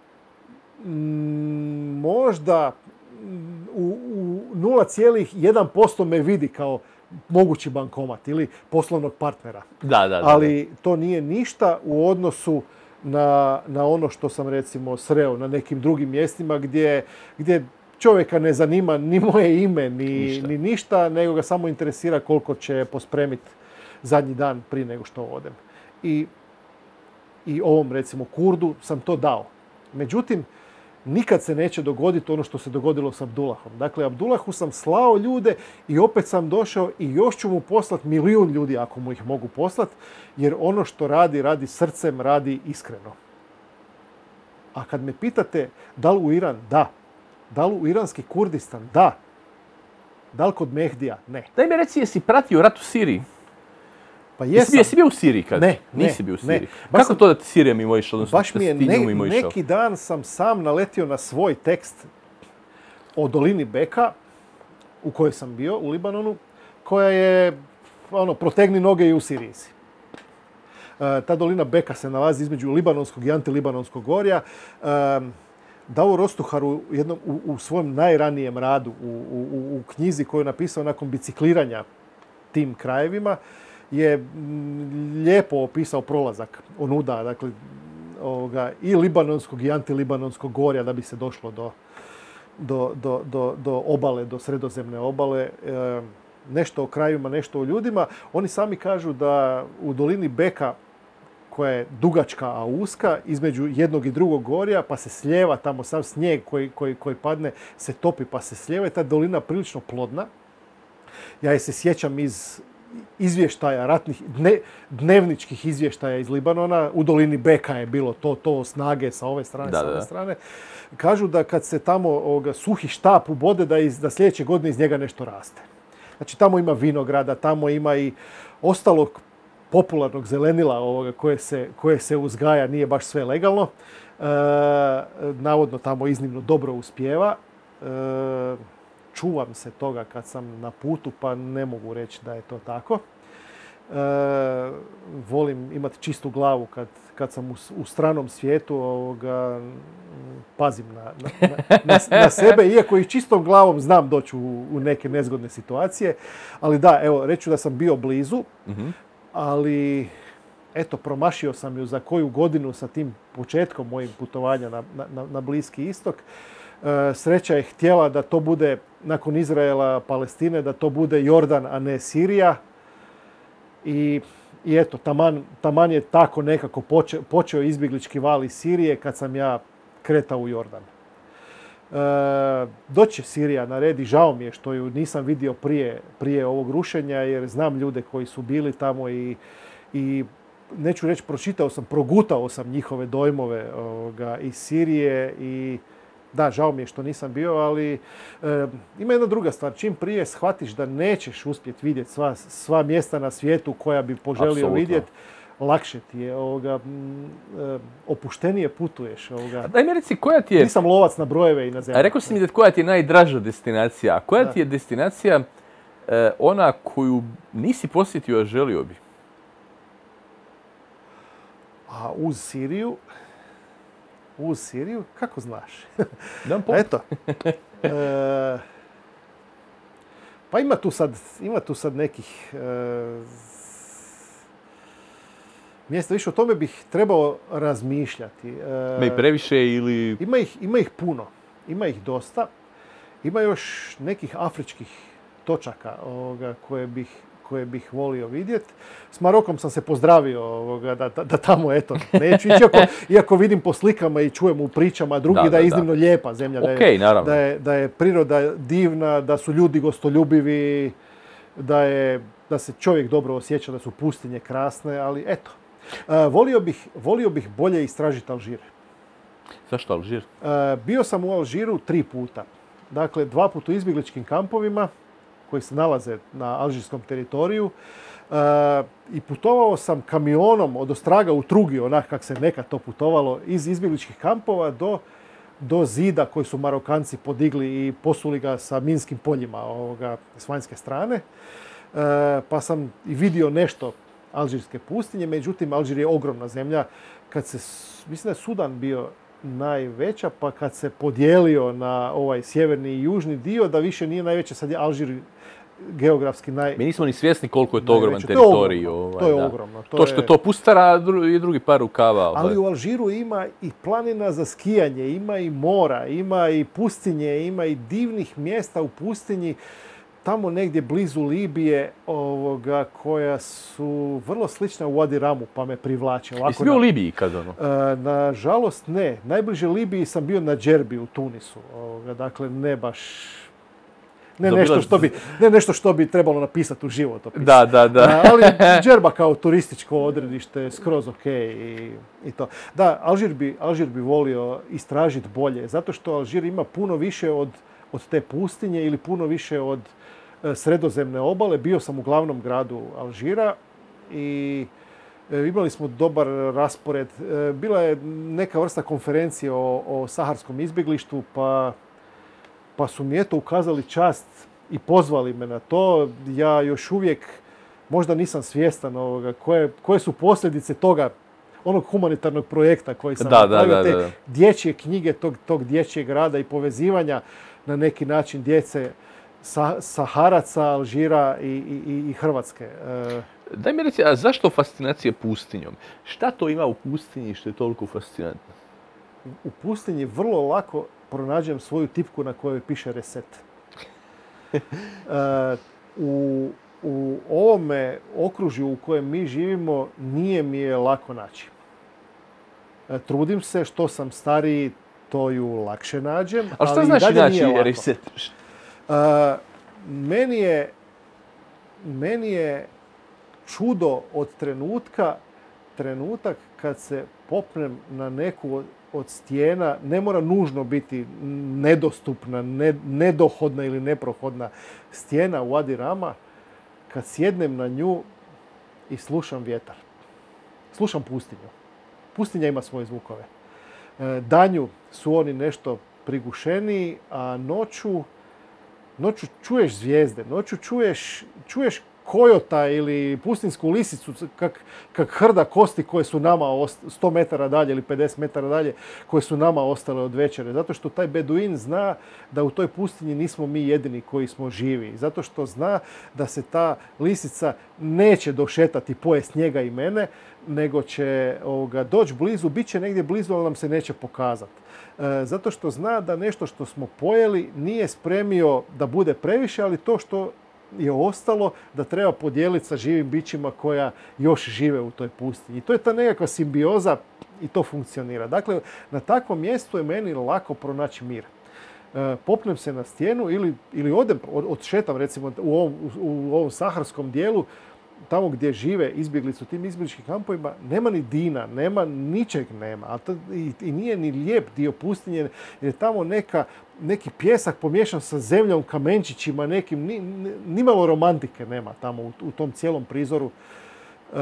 m, možda u, u nula zarez jedan posto me vidi kao mogući bankomat ili poslovnog partnera. Da, da, da. Ali to nije ništa u odnosu na, na ono što sam recimo sreo na nekim drugim mjestima gdje, gdje čovjeka ne zanima ni moje ime, ni ništa. ni ništa, nego ga samo interesira koliko će pospremiti zadnji dan prije nego što odem. I, I ovom, recimo, Kurdu sam to dao. Međutim, nikad se neće dogoditi ono što se dogodilo s Abdullahom. Dakle, Abdullahu sam slao ljude i opet sam došao i još ću mu poslati milijun ljudi ako mu ih mogu poslati, jer ono što radi, radi srcem, radi iskreno. A kad me pitate da li u Iran, da. Da li u iranski Kurdistan? Da. Da li kod Mehdija? Ne. Daj mi reci, jesi pratio rat u Siriji? Pa jesam. Jesi bio u Siriji kad? Ne, Nisi ne, bio u Siriji. Ne. Kako sam, to da ti Sirija mimo išla? Odnosno, baš mi je ne, mimo neki dan sam sam naletio na svoj tekst o dolini Beka, u kojoj sam bio, u Libanonu, koja je, ono, protegni noge i u Siriji si. E, ta dolina Beka se nalazi između Libanonskog i Antilibanonskog gorja. E, Davor Rostuhar u, jednom, u, u svom najranijem radu, u, u, u knjizi koju je napisao nakon bicikliranja tim krajevima, je m, lijepo opisao prolazak onuda, dakle, ovoga, i libanonskog i antilibanonskog gorja da bi se došlo do, do, do, do, do obale, do sredozemne obale. E, nešto o krajevima, nešto o ljudima. Oni sami kažu da u dolini Beka, koja je dugačka, a uska, između jednog i drugog gorja, pa se slijeva tamo sav snijeg koji, koji, koji padne, se topi pa se slijeva i ta dolina prilično plodna. Ja je se sjećam iz izvještaja, ratnih, dne, dnevničkih izvještaja iz Libanona. U dolini Beka je bilo to, to snage sa ove strane, da, sa ove da. strane. Kažu da kad se tamo ovoga, suhi štap ubode, da, iz, da sljedeće godine iz njega nešto raste. Znači tamo ima vinograda, tamo ima i ostalog popularnog zelenila ovoga koje se, koje se uzgaja, nije baš sve legalno. E, navodno tamo iznimno dobro uspijeva. E, čuvam se toga kad sam na putu, pa ne mogu reći da je to tako. E, volim imati čistu glavu kad, kad sam u, u stranom svijetu, ovoga, pazim na, na, na, na sebe, iako i čistom glavom znam doći u, u neke nezgodne situacije. Ali da, evo, reću da sam bio blizu, Mm-hmm. ali eto, promašio sam ju za koju godinu sa tim početkom mojim putovanja na, na, na Bliski istok. E, sreća je htjela da to bude, nakon Izraela, Palestine, da to bude Jordan, a ne Sirija. I, i eto, taman, taman je tako nekako poče, počeo izbjeglički val iz Sirije kad sam ja kretao u Jordan. E, doće Sirija na red i žao mi je što ju nisam vidio prije, prije ovog rušenja, jer znam ljude koji su bili tamo i, i neću reći pročitao sam, progutao sam njihove dojmove ovoga, iz Sirije i da, žao mi je što nisam bio, ali e, ima jedna druga stvar. Čim prije shvatiš da nećeš uspjeti vidjeti sva, sva mjesta na svijetu koja bi poželio vidjeti, lakše ti je, ovoga, m, e, opuštenije putuješ. Ovoga. Daj mi reci, koja ti je... Nisam lovac na brojeve i na zemlji. A rekao si mi da koja ti je najdraža destinacija. A koja da. ti je destinacija e, ona koju nisi posjetio, a želio bi? A uz Siriju... Uz Siriju? Kako znaš? Dam pom. Eto. E, pa ima tu sad, ima tu sad nekih e, mjesta. Više o tome bih trebao razmišljati. E, Me i previše ili... Ima ih, ima ih puno. Ima ih dosta. Ima još nekih afričkih točaka ovoga, koje bih koje bih volio vidjeti. S Marokom sam se pozdravio ovoga, da, da, da tamo, eto, neću ići, iako, iako vidim po slikama i čujem u pričama drugi da, da, da je iznimno da. lijepa zemlja, okay, da, je, naravno. da, je, da je priroda divna, da su ljudi gostoljubivi, da, je, da se čovjek dobro osjeća, da su pustinje krasne, ali eto. Uh, volio, bih, volio bih bolje istražiti Alžir. Zašto Alžir? Uh, bio sam u Alžiru tri puta. Dakle, dva puta u izbjegličkim kampovima, koji se nalaze na alžirskom teritoriju. E, I putovao sam kamionom od Ostraga u Trugiju, onak kak se nekad to putovalo, iz izbjegličkih kampova do, do zida koji su Marokanci podigli i posuli ga sa minskim poljima ovoga, s vanjske strane. E, pa sam i vidio nešto alžirske pustinje, međutim Alžir je ogromna zemlja. Kad se, mislim da je Sudan bio najveća, pa kad se podijelio na ovaj sjeverni i južni dio, da više nije najveća, sad je Alžir geografski naj... Mi nismo ni svjesni koliko je to ogroman teritorij. To je ogromno. Ovaj, to je ogromno. To, to što je to pustara i drugi par rukava. Ovaj. Ali u Alžiru ima i planina za skijanje, ima i mora, ima i pustinje, ima i divnih mjesta u pustinji, tamo negdje blizu Libije, ovoga, koja su vrlo slična u Wadi Ramu, pa me privlače. Jesi bio u Libiji kad ono? E, nažalost ne. Najbliže Libiji sam bio na Džerbi u Tunisu. Ovoga, dakle, ne baš... Ne nešto, što bi, ne nešto što bi trebalo napisati u životopisu. Da, da, da. A, ali Džerba kao turističko odredište je skroz ok i, i to. Da, Alžir bi, Alžir bi volio istražiti bolje, zato što Alžir ima puno više od, od te pustinje ili puno više od e, sredozemne obale. Bio sam u glavnom gradu Alžira i e, imali smo dobar raspored. E, bila je neka vrsta konferencije o, o saharskom izbjeglištvu, pa... Pa su mi eto ukazali čast i pozvali me na to. Ja još uvijek možda nisam svjestan ovoga koje, koje su posljedice toga, onog humanitarnog projekta koji sam da, napravio, da, da, da. te dječje knjige tog, tog dječjeg rada i povezivanja na neki način djece sa, Saharaca, Alžira i, i, i Hrvatske. E... Daj mi reći, a zašto fascinacija pustinjom? Šta to ima u pustinji što je toliko fascinantno? U pustinji vrlo lako pronađem svoju tipku na kojoj piše reset. Uh, u, u ovome okružju u kojem mi živimo nije mi je lako naći. Uh, trudim se, što sam stariji, to ju lakše nađem. A što ali znači naći nije reset? Uh, meni, je, meni je čudo od trenutka, trenutak kad se popnem na neku od od stijena, ne mora nužno biti nedostupna, ne, nedohodna ili neprohodna stijena u Wadi Rama, kad sjednem na nju i slušam vjetar. Slušam pustinju. Pustinja ima svoje zvukove. Danju su oni nešto prigušeniji, a noću, noću čuješ zvijezde, noću čuješ, čuješ kojota ili pustinsku lisicu, kak, kak hrda kosti koje su nama sto metara dalje ili pedeset metara dalje, koje su nama ostale od večere. Zato što taj beduin zna da u toj pustinji nismo mi jedini koji smo živi. Zato što zna da se ta lisica neće došetati pojest njega i mene, nego će ovoga, doći blizu, bit će negdje blizu, ali nam se neće pokazati. E, zato što zna da nešto što smo pojeli nije spremio da bude previše, ali to što je ostalo da treba podijeliti sa živim bićima koja još žive u toj pustinji. I to je ta nekakva simbioza i to funkcionira. Dakle, na takvom mjestu je meni lako pronaći mir. E, popnem se na stijenu ili, ili odem, od, odšetam recimo u ovom, u ovom saharskom dijelu, tamo gdje žive izbjeglice u tim izbjegličkim kampovima, nema ni dina, nema, ničeg nema. A to, i, i nije ni lijep dio pustinje, jer je tamo neka, neki pjesak pomiješan sa zemljom, kamenčićima, nekim, ni, ni, nimalo romantike nema tamo u, u tom cijelom prizoru. E,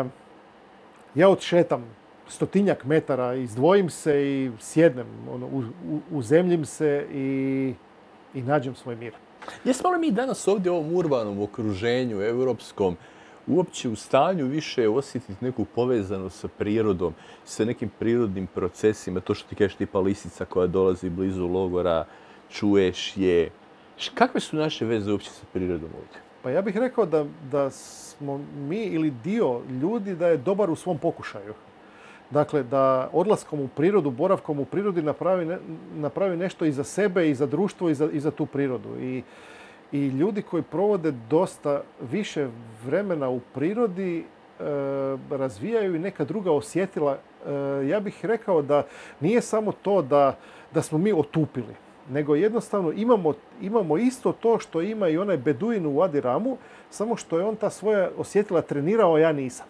ja odšetam stotinjak metara, izdvojim se i sjednem, ono, u, u, uzemljim se i, i nađem svoj mir. Jesmo li mi danas ovdje u ovom urbanom okruženju, europskom, uopće u stanju više osjetiti neku povezanost sa prirodom, sa nekim prirodnim procesima, to što ti kažeš tipa lisica koja dolazi blizu logora, čuješ je. Kakve su naše veze uopće sa prirodom ovdje? Pa ja bih rekao da, da smo mi ili dio ljudi da je dobar u svom pokušaju. Dakle, da odlaskom u prirodu, boravkom u prirodi napravi, ne, napravi nešto i za sebe, i za društvo, i za, i za tu prirodu. I, I ljudi koji provode dosta više vremena u prirodi e, razvijaju i neka druga osjetila. E, ja bih rekao da nije samo to da, da smo mi otupili, nego jednostavno imamo, imamo isto to što ima i onaj beduin u Wadi Ramu, samo što je on ta svoja osjetila trenirao, a ja nisam.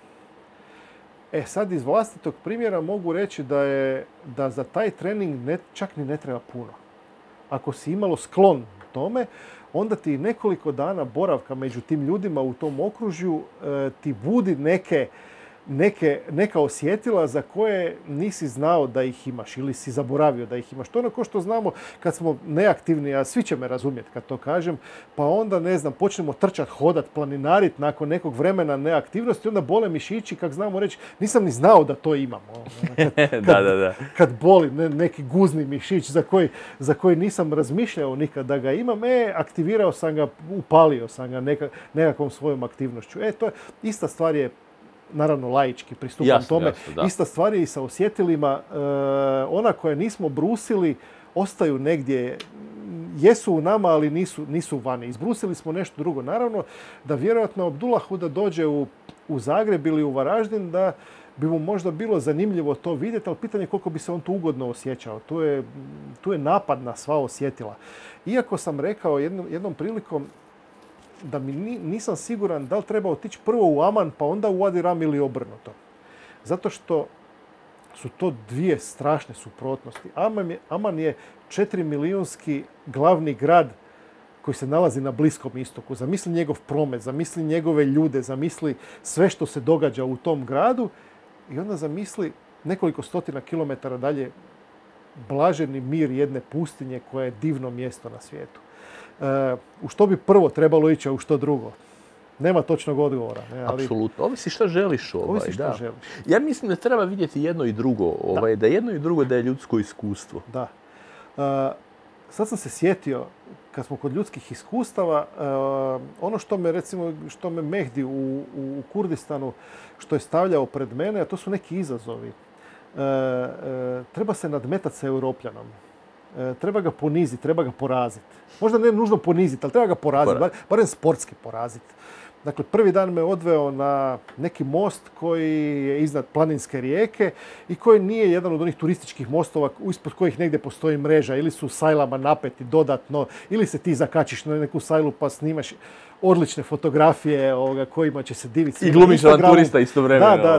E sad iz vlastitog primjera mogu reći da, je, da za taj trening ne, čak ni ne treba puno. Ako si imalo sklon tome, onda ti nekoliko dana boravka među tim ljudima u tom okružju e, ti budi neke, neke, neka osjetila za koje nisi znao da ih imaš ili si zaboravio da ih imaš. To je ono ko što znamo kad smo neaktivni, a svi će me razumjeti kad to kažem, pa onda, ne znam, počnemo trčati, hodati, planinariti nakon nekog vremena neaktivnosti, onda bole mišići, kak znamo reći, nisam ni znao da to imamo. Kad, kad, da, da, da. kad boli ne, neki guzni mišić za koji, za koji nisam razmišljao nikad da ga imam, e, aktivirao sam ga, upalio sam ga neka, nekakvom svojom aktivnošću. E, to je ista stvar je, naravno laički pristupam jasno, tome. Jasno, da. Ista stvar je i sa osjetilima. E, ona koje nismo brusili ostaju negdje, jesu u nama, ali nisu, nisu vani. Izbrusili smo nešto drugo. Naravno da vjerojatno Abdullahu da dođe u, u Zagreb ili u Varaždin, da bi mu možda bilo zanimljivo to vidjeti, ali pitanje je koliko bi se on tu ugodno osjećao. Tu je, tu je napad na sva osjetila. Iako sam rekao jednom, jednom prilikom da mi nisam siguran da li treba otići prvo u Aman pa onda u Wadi Ram ili obrnuto. Zato što su to dvije strašne suprotnosti. Aman je, Aman je četiri milijunski glavni grad koji se nalazi na Bliskom istoku. Zamisli njegov promet, zamisli njegove ljude, zamisli sve što se događa u tom gradu i onda zamisli nekoliko stotina kilometara dalje blaženi mir jedne pustinje koja je divno mjesto na svijetu. Uh, u što bi prvo trebalo ići, a u što drugo? Nema točnog odgovora. Ne, ali... Apsolutno. Ovisi što želiš. Ovaj, Ovisi što da. želiš. Ja mislim da treba vidjeti jedno i drugo. Ovaj, da. da jedno i drugo da je ljudsko iskustvo. Da. Uh, sad sam se sjetio, kad smo kod ljudskih iskustava, uh, ono što me, recimo, što me Mehdi u, u Kurdistanu, što je stavljao pred mene, a to su neki izazovi. Uh, uh, treba se nadmetati sa Europljanom. Treba ga poniziti, treba ga poraziti. Možda ne nužno poniziti, ali treba ga poraziti, bar, barem sportski poraziti. Dakle, prvi dan me odveo na neki most koji je iznad planinske rijeke i koji nije jedan od onih turističkih mostova ispod kojih negdje postoji mreža ili su sajlama napeti dodatno ili se ti zakačiš na neku sajlu pa snimaš odlične fotografije ovoga, kojima će se diviti. I glumiš turista istovremeno. Da, da,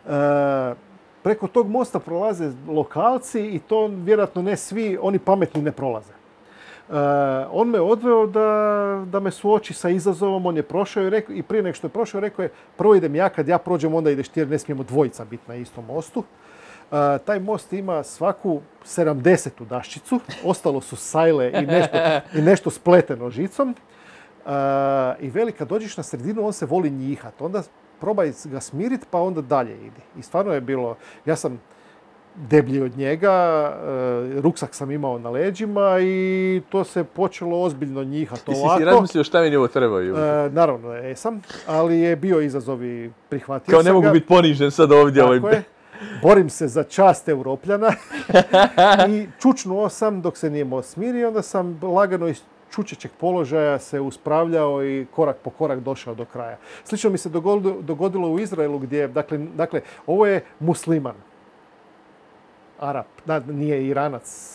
da. E, preko tog mosta prolaze lokalci i to vjerojatno ne svi, oni pametni ne prolaze. Uh, on me odveo da, da me suoči sa izazovom, on je prošao i, rekao, i prije nego što je prošao rekao je prvo idem ja, kad ja prođem onda ideš ti jer ne smijemo dvojica biti na istom mostu. Uh, taj most ima svaku sedamdesetu daščicu, ostalo su sajle i nešto, i nešto spleteno žicom. Uh, I veli, kad dođeš na sredinu, on se voli njihat. Onda probaj ga smiriti, pa onda dalje idi. I stvarno je bilo, ja sam deblji od njega, ruksak sam imao na leđima i to se počelo ozbiljno njihati ovako. I si razmislio šta meni ovo trebaju? E, naravno, jesam, ali je bio izazov i prihvatio Kao sam ga. ne mogu biti ponižen sad ovdje. Tako Ovaj... je. Borim se za čast Europljana i čučnuo sam dok se nije smirio, onda sam lagano iz čučećeg položaja se uspravljao i korak po korak došao do kraja. Slično mi se dogodilo, dogodilo u Izraelu gdje, dakle, dakle, ovo je musliman. Arap, da, nije Iranac.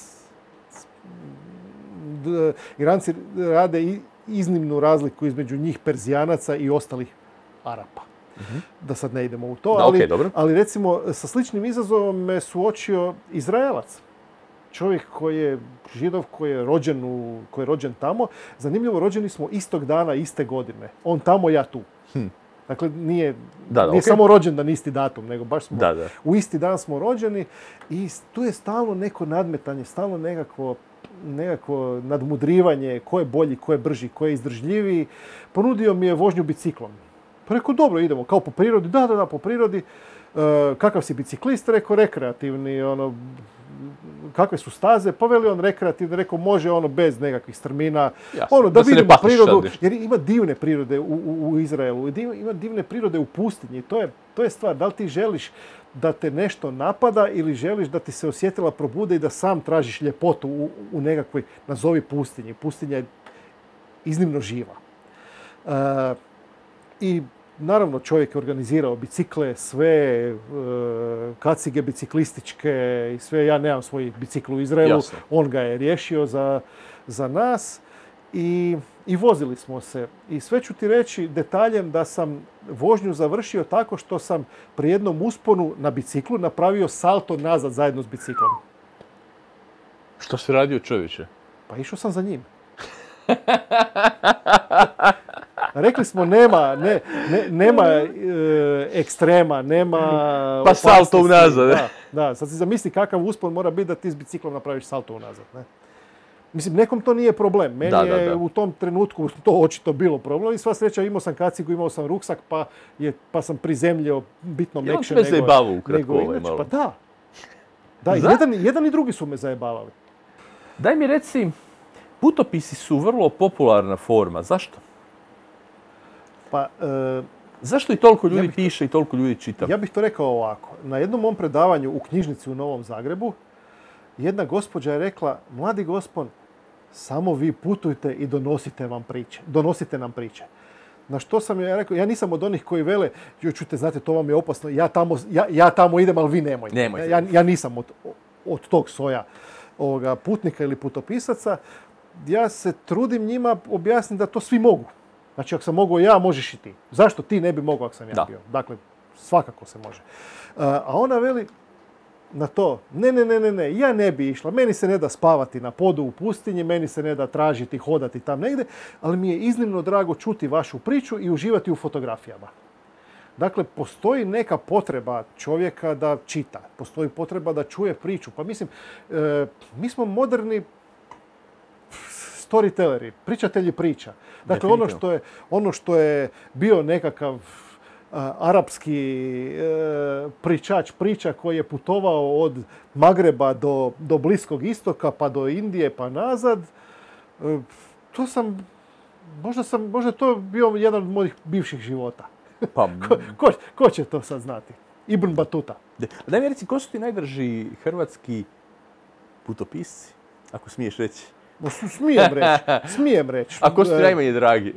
Iranci rade iznimnu razliku između njih Perzijanaca i ostalih Arapa. Uh-huh. Da sad ne idemo u to, da, ali, okay, dobro. ali recimo sa sličnim izazovom me suočio Izraelac. Čovjek koji je Židov, koji je rođen, u, koji je rođen tamo. Zanimljivo, rođeni smo istog dana, iste godine. On tamo, ja tu. Hm. Dakle, nije, da, da, nije okay. samo rođendan isti datum, nego baš smo da, da. u isti dan smo rođeni i tu je stalno neko nadmetanje, stalno nekako, nekako nadmudrivanje, ko je bolji, ko je brži, ko je izdržljiviji. Ponudio mi je vožnju biciklom. Pa rekao, dobro, idemo, kao po prirodi, da, da, da, po prirodi. E, kakav si biciklist? Rekao, rekreativni, ono, kakve su staze? Pa veli on rekreativni, rekao, može ono bez nekakvih strmina. Jasno, ono, da, da vidimo prirodu, šadiš. jer ima divne prirode u, u, u Izraelu, ima divne prirode u pustinji. To je, to je stvar, da li ti želiš da te nešto napada ili želiš da ti se osjetila probude i da sam tražiš ljepotu u, u nekakvoj, nazovi pustinji. Pustinja je iznimno živa. E, I naravno čovjek je organizirao bicikle, sve, kacige biciklističke i sve. Ja nemam svoj bicikl u Izraelu. Jasne. On ga je riješio za, za nas i, i vozili smo se. I sve ću ti reći detaljem da sam vožnju završio tako što sam pri jednom usponu na biciklu napravio salto nazad zajedno s biciklom. Što si radio, čovječe? Pa išao sam za njim. Rekli smo nema, ne, ne, nema e, ekstrema, nema pa opasnosti. Salto unazad. Da, da, sad si zamisli kakav uspon mora biti da ti s biciklom napraviš salto unazad. Ne? Mislim, nekom to nije problem. Meni da, da, da. je u tom trenutku to očito bilo problem. I sva sreća, imao sam kacigu, imao sam ruksak, pa, je, pa sam prizemljio bitno mekše nego... zajebavu ukratko nego ovaj inače. malo. Pa da. Da, jedan, jedan i drugi su me zajebavali. Daj mi reci, putopisi su vrlo popularna forma. Zašto? Pa, e, zašto i toliko ljudi ja piše i toliko ljudi čita? Ja bih to rekao ovako. Na jednom mom predavanju u knjižnici u Novom Zagrebu jedna gospođa je rekla, mladi gospon, samo vi putujte i donosite, vam priče, donosite nam priče. Na što sam ja rekao, ja nisam od onih koji vele, joj čujte, znate, to vam je opasno, ja tamo, ja, ja tamo idem, ali vi nemojte. nemojte. Ja, ja nisam od, od tog soja ovoga, putnika ili putopisaca. Ja se trudim njima objasniti da to svi mogu. Znači, ako sam mogao ja, možeš i ti. Zašto ti ne bi mogao ako sam ja da. bio? Dakle, svakako se može. A ona veli na to, ne, ne, ne, ne, ne, ja ne bi išla. Meni se ne da spavati na podu u pustinji, meni se ne da tražiti, hodati tam negdje, ali mi je iznimno drago čuti vašu priču i uživati u fotografijama. Dakle, postoji neka potreba čovjeka da čita. Postoji potreba da čuje priču. Pa mislim, e, mi smo moderni storytelleri, pričatelji priča. Dakle, ono što, je, ono što je bio nekakav a, arapski e, pričač priča koji je putovao od Magreba do, do Bliskog istoka, pa do Indije, pa nazad, e, to sam, možda sam, možda to bio jedan od mojih bivših života. Pa, ko, ko, ko će to sad znati? Ibn Batuta. Daj mi reci, ko su ti najdrži hrvatski putopisci, ako smiješ reći? No, smijem reći. Smijem reći. A ko su ti najmanje dragi?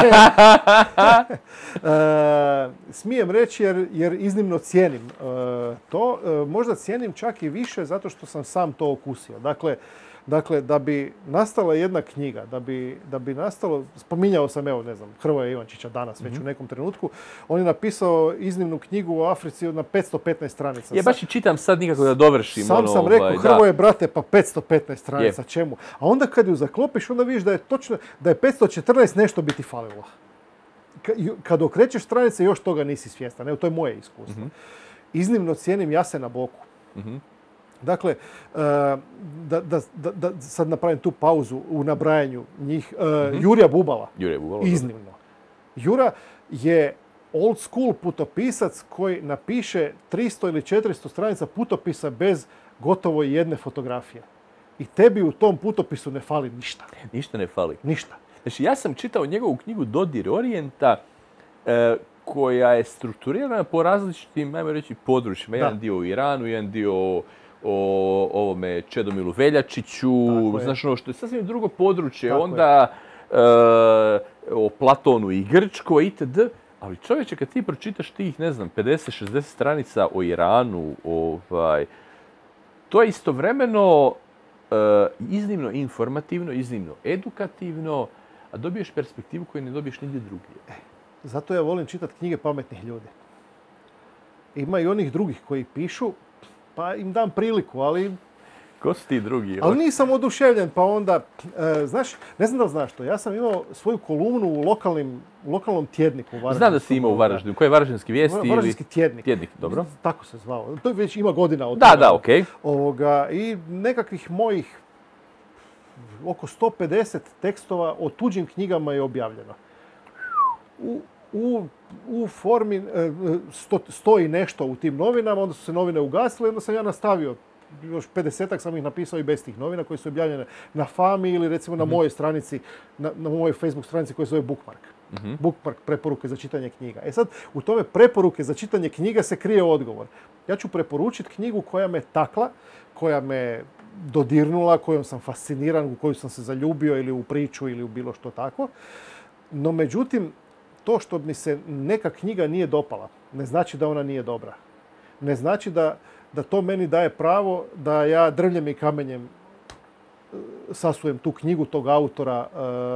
Smijem reći jer, jer iznimno cijenim to. Možda cijenim čak i više zato što sam sam to okusio. Dakle, dakle da bi nastala jedna knjiga, da bi, da bi nastalo, spominjao sam, evo, ne znam, Hrvoja Ivančića danas već mm-hmm. u nekom trenutku, on je napisao iznimnu knjigu o Africi na petsto petnaest stranica. Ja baš i čitam sad nikako da dovršim. Sam ono, sam rekao, ovaj, Hrvoje, brate, pa petsto petnaest stranica, je. Čemu? A onda kad ju zaklopiš, onda vidiš da je točno, da je petsto četrnaest nešto bi ti falilo. Kad okrećeš stranice, još toga nisi svjestan. Evo, to je moje iskustvo. Mm-hmm. Iznimno cijenim Jasena Boku. Mm-hmm. Dakle, uh, da, da, da, da sad napravim tu pauzu u nabrajanju njih. Uh, mm-hmm. Jurja Bubala. Jurja Bubala. Iznimno. Jura je old school putopisac koji napiše tristo ili četiristo stranica putopisa bez gotovo jedne fotografije. I tebi u tom putopisu ne fali ništa. Ništa ne fali. Ništa. Znači, ja sam čitao njegovu knjigu Dodir Orijenta, e, koja je strukturirana po različitim, ajmo reći, područjima. Jedan dio u Iranu, jedan dio o, o ovome Čedomilu Veljačiću, znaš ono što je sasvim drugo područje. Tako onda e, o Platonu i Grčkoj itd. Ali čovječe, kad ti pročitaš tih, ne znam, pedeset šezdeset stranica o Iranu, ovaj, to je istovremeno uh, iznimno informativno, iznimno edukativno, a dobiješ perspektivu koju ne dobiješ nigdje drugdje. E, zato ja volim čitati knjige pametnih ljudi. Ima i onih drugih koji pišu, pa im dam priliku, ali... Ko su ti drugi? Ali nisam oduševljen, pa onda, e, znaš, ne znam da li znaš to, ja sam imao svoju kolumnu u, lokalnim, u lokalnom tjedniku. U znam da si imao u Varaždinu. Koji je Varaždinski vijesti? Varaždinski tjednik. Tjednik, dobro. Tako se zvao. To već ima godina od Da, toga. Da, okej. Okay. Ovoga, i nekakvih mojih oko sto pedeset tekstova o tuđim knjigama je objavljeno. U, u, u formi sto, stoji nešto u tim novinama, onda su se novine ugasile, onda sam ja nastavio. Još pedesetak sam ih napisao i bez tih novina koji su objavljene na Fami ili recimo na mm-hmm. mojoj stranici, na, na mojoj Facebook stranici koja se zove Bookmark. Mm-hmm. Bookmark, preporuke za čitanje knjiga. E sad, u tome preporuke za čitanje knjiga se krije odgovor. Ja ću preporučiti knjigu koja me takla, koja me dodirnula, kojom sam fasciniran, u koju sam se zaljubio ili u priču ili u bilo što tako. No međutim, to što mi se neka knjiga nije dopala, ne znači da ona nije dobra. Ne znači da da to meni daje pravo da ja drvljem i kamenjem sasujem tu knjigu tog autora.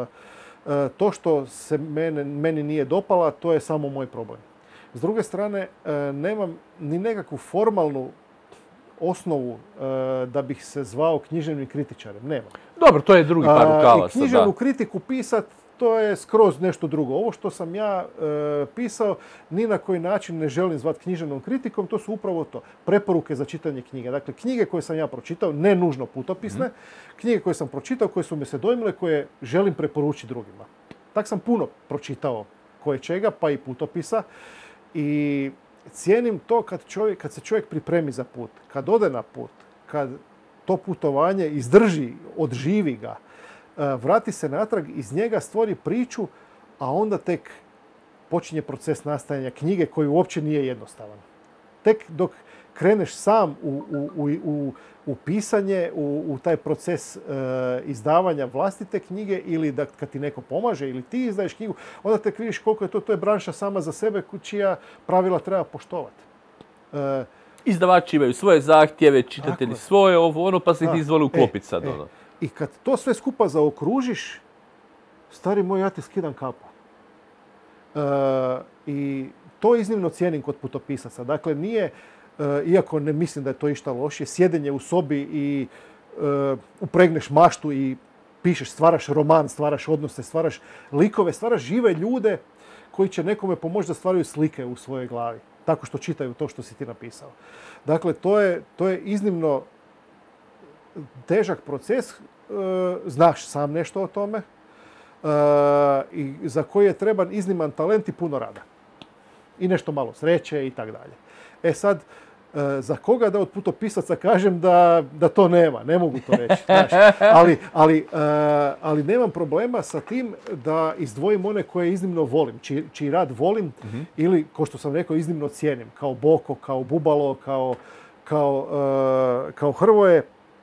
To što se mene, meni nije dopala, to je samo moj problem. S druge strane, nemam ni nekakvu formalnu osnovu da bih se zvao književnim kritičarem. Nemam. Dobro, to je drugi par rukavaca. I književnu kritiku pisat, to je skroz nešto drugo. Ovo što sam ja e, pisao, ni na koji način ne želim zvati književnom kritikom, to su upravo to. Preporuke za čitanje knjige. Dakle, knjige koje sam ja pročitao, ne nužno putopisne, mm. knjige koje sam pročitao, koje su me se dojmile, koje želim preporučiti drugima. Tak sam puno pročitao koje čega, pa i putopisa. I cijenim to kad, čovjek, kad se čovjek pripremi za put, kad ode na put, kad to putovanje izdrži, odživi ga, vrati se natrag, iz njega stvori priču, a onda tek počinje proces nastajanja knjige koji uopće nije jednostavan. Tek dok kreneš sam u, u, u, u pisanje, u, u taj proces e, izdavanja vlastite knjige ili da kad ti neko pomaže ili ti izdaješ knjigu, onda tek vidiš koliko je to, to je branša sama za sebe čija pravila treba poštovati. E, Izdavači imaju svoje zahtjeve, čitatelji svoje, ovo, ono, pa se ti izvoli uklopiti sad. E, ono. I kad to sve skupa zaokružiš, stari moj, ja ti skidam kapu. E, I to iznimno cijenim kod putopisaca. Dakle, nije, e, iako ne mislim da je to išta loše, sjedenje u sobi i e, upregneš maštu i pišeš, stvaraš roman, stvaraš odnose, stvaraš likove, stvaraš žive ljude koji će nekome pomoći da stvaraju slike u svojoj glavi. Tako što čitaju to što si ti napisao. Dakle, to je, to je iznimno težak proces, znaš sam nešto o tome i za koji je treban izniman talent i puno rada. I nešto malo sreće i tako dalje. E sad, za koga da od putopisaca kažem da, da to nema, ne mogu to reći. Znaš. Ali, ali, ali nemam problema sa tim da izdvojim one koje iznimno volim, čiji, čiji rad volim mm-hmm. ili, ko što sam rekao, iznimno cijenim. Kao Boko, kao Bubalo, kao, kao, kao Hrvoje.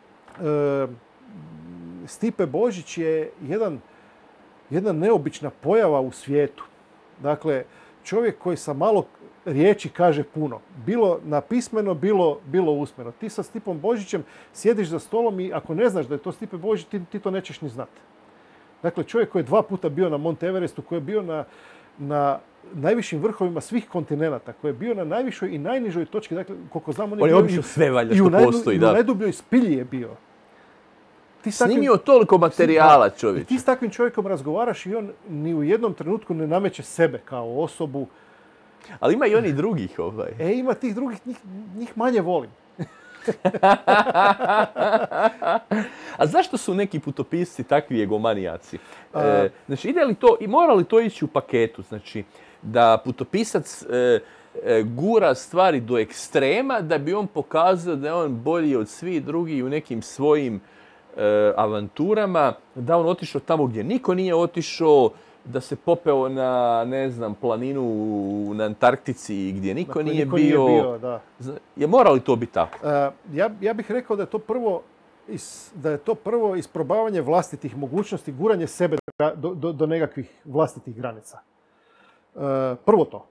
Stipe Božić je jedan, jedna neobična pojava u svijetu. Dakle, čovjek koji sa malo riječi kaže puno. Bilo napismeno, bilo, bilo usmeno. Ti sa Stipom Božićem sjediš za stolom i ako ne znaš da je to Stipe Božić, ti, ti to nećeš ni znati. Dakle, čovjek koji je dva puta bio na Mount Everestu, koji je bio na, na najvišim vrhovima svih kontinenata, koji je bio na najvišoj i najnižoj točki, dakle, koliko znam, on je, on je obišao sve valjda što postoji. I u najdubljoj spilji je bio. Ti snimio takvim, toliko materijala, čovječe. I ti s takvim čovjekom razgovaraš i on ni u jednom trenutku ne nameće sebe kao osobu. Ali ima i oni drugih, ovaj. E, ima tih drugih, njih, njih manje volim. A zašto su neki putopisci takvi egomanijaci? E, znači, ide li to, i mora li to ići u paketu? Znači, da putopisac e, e, gura stvari do ekstrema da bi on pokazao da je on bolji od svih drugih u nekim svojim e, avanturama, da on otišao tamo gdje niko nije otišao, da se popeo na, ne znam, planinu na Antarktici gdje niko, nije, niko bio. nije bio. Da. Je mora li to biti tako? Uh, ja, ja bih rekao da je to prvo is, da je to prvo isprobavanje vlastitih mogućnosti, guranje sebe do, do, do nekakvih vlastitih granica. Uh, prvo to.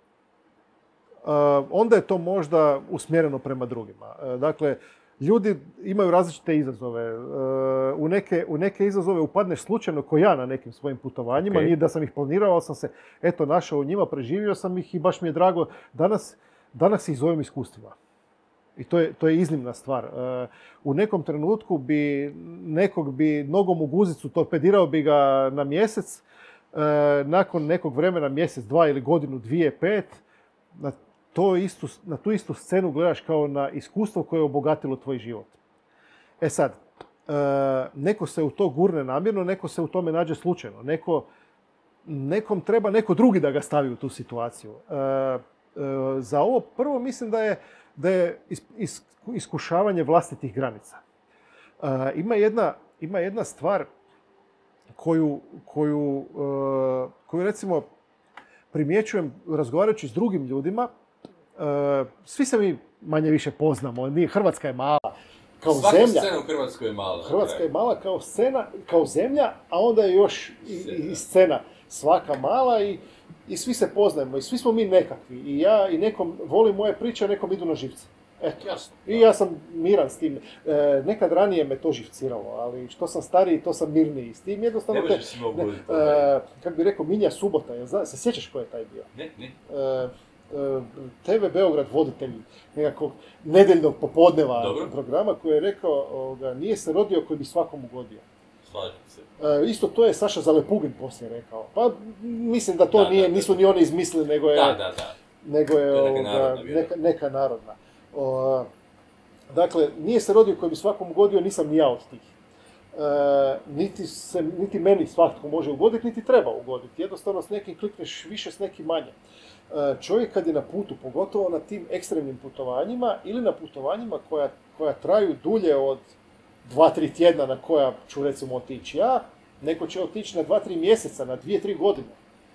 Uh, onda je to možda usmjereno prema drugima. Uh, dakle, ljudi imaju različite izazove. Uh, u, neke, u neke izazove upadneš slučajno ko ja na nekim svojim putovanjima. Okay. Nije da sam ih planirao, ali sam se eto našao u njima, preživio sam ih i baš mi je drago. Danas, danas ih zovem iskustvima. I to je, to je iznimna stvar. Uh, u nekom trenutku bi nekog bi nogom u guzicu torpedirao bi ga na mjesec. Uh, nakon nekog vremena, mjesec, dva ili godinu, dvije, pet, na To istu, na tu istu scenu gledaš kao na iskustvo koje je obogatilo tvoj život. E sad, e, neko se u to gurne namjerno, neko se u tome nađe slučajno. Neko, nekom treba neko drugi da ga stavi u tu situaciju. E, e, za ovo prvo mislim da je, da je is, is, iskušavanje vlastitih granica. E, ima, jedna, ima jedna stvar koju, koju, e, koju recimo primjećujem razgovarajući s drugim ljudima. Uh, svi se mi manje više poznamo. Hrvatska je mala kao Svaka zemlja. Scena u Hrvatskoj je mala. Hrvatska je mala kao scena, kao zemlja, a onda je još i, i scena svaka mala i, i svi se poznajemo i svi smo mi nekakvi. I ja i nekom volim moje priče, a nekom idu na živce. Eto. Jasno. I ja sam miran s tim. E, nekad ranije me to živciralo, ali što sam stariji, to sam mirniji s tim. Jednostavno ne te, možeš si mogu ne, e, kako bi rekao, Minja Subota, ja zna, se sjećaš ko je taj bio? Ne, ne. E, te ve Beograd voditelj nekakvog nedeljnog popodneva Dobro. programa koji je rekao ovoga, nije se rodio koji bi svakom ugodio. Slažem se. E, isto to je Saša Zalepugin poslije rekao. Pa mislim da to da, nije, da, nisu ni oni izmislili, nego je, da, da, da. Nego je, je neka, ovoga, narodna, neka, neka narodna. O, dakle, nije se rodio koji bi svakom ugodio, nisam ni ja od tih. E, niti, se, niti meni svatko može ugoditi, niti treba ugoditi. Jednostavno s nekim klikneš više, s nekim manje. Čovjek kad je na putu, pogotovo na tim ekstremnim putovanjima ili na putovanjima koja, koja traju dulje od dva tri tjedna na koja ću recimo otići ja, neko će otići na dva tri mjeseca, na dvije tri godine.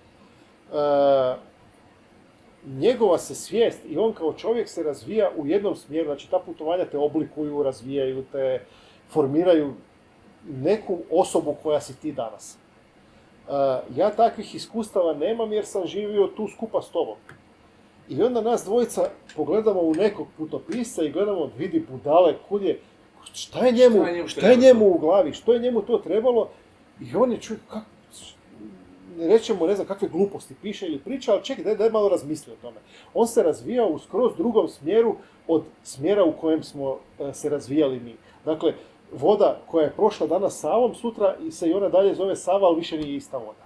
E, njegova se svijest i on kao čovjek se razvija u jednom smjeru, znači ta putovanja te oblikuju, razvijaju te, formiraju neku osobu koja si ti danas. Uh, ja takvih iskustava nemam jer sam živio tu skupa s tobom. I onda nas dvojica pogledamo u nekog putopisca i gledamo, vidi budale, kud je, šta je njemu, šta je njemu, šta je njemu u glavi, što je njemu to trebalo. I on je čuo, kak, rećemo, ne znam kakve gluposti piše ili priča, ali čekaj, daj, daj malo razmisli o tome. On se razvijao u skroz drugom smjeru od smjera u kojem smo uh, se razvijali mi. Dakle, voda koja je prošla danas Savom, sutra se i ona dalje zove Sava, ali više nije ista voda.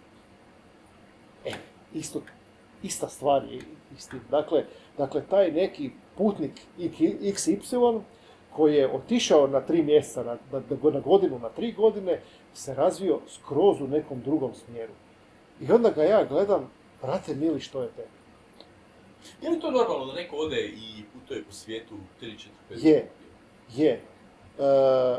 E, isto, ista stvar je isti. Dakle, dakle, taj neki putnik iks ipsilon koji je otišao na tri mjeseca, na, na, na godinu, na tri godine, se razvio skroz u nekom drugom smjeru. I onda ga ja gledam, brate mili, što je te? Je li to normalno da neko ode i putuje po svijetu tri četiri pet? Je, je. E,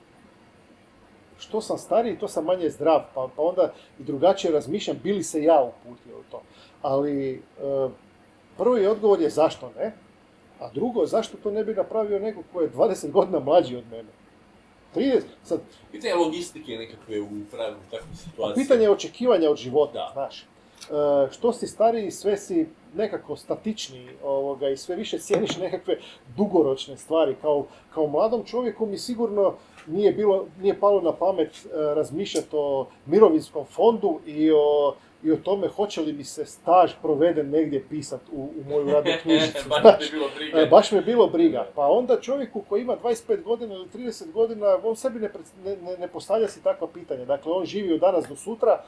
što sam stariji, to sam manje zdrav, pa, pa onda i drugačije razmišljam, bili se ja uputio u to. Ali e, prvi odgovor je zašto ne, a drugo, zašto to ne bi napravio neko ko je dvadeset godina mlađi od mene. trideset, sad, pitanje logistike nekakve u pravilu takvih situacija. Pitanje očekivanja od života, da. Znaš. E, što si stariji, sve si nekako statičniji ovoga, i sve više cijeniš nekakve dugoročne stvari. Kao, kao mladom čovjeku mi sigurno nije, bilo, nije palo na pamet e, razmišljati o mirovinskom fondu i o, i o tome hoće li mi se staž proveden negdje pisati u, u moju radnu knjižicu. Baš mi je bilo briga. E, baš mi je bilo briga. Pa onda čovjeku koji ima dvadeset pet godina ili trideset godina, on sebi ne, ne, ne postavlja si takva pitanja. Dakle, on živi od danas do sutra.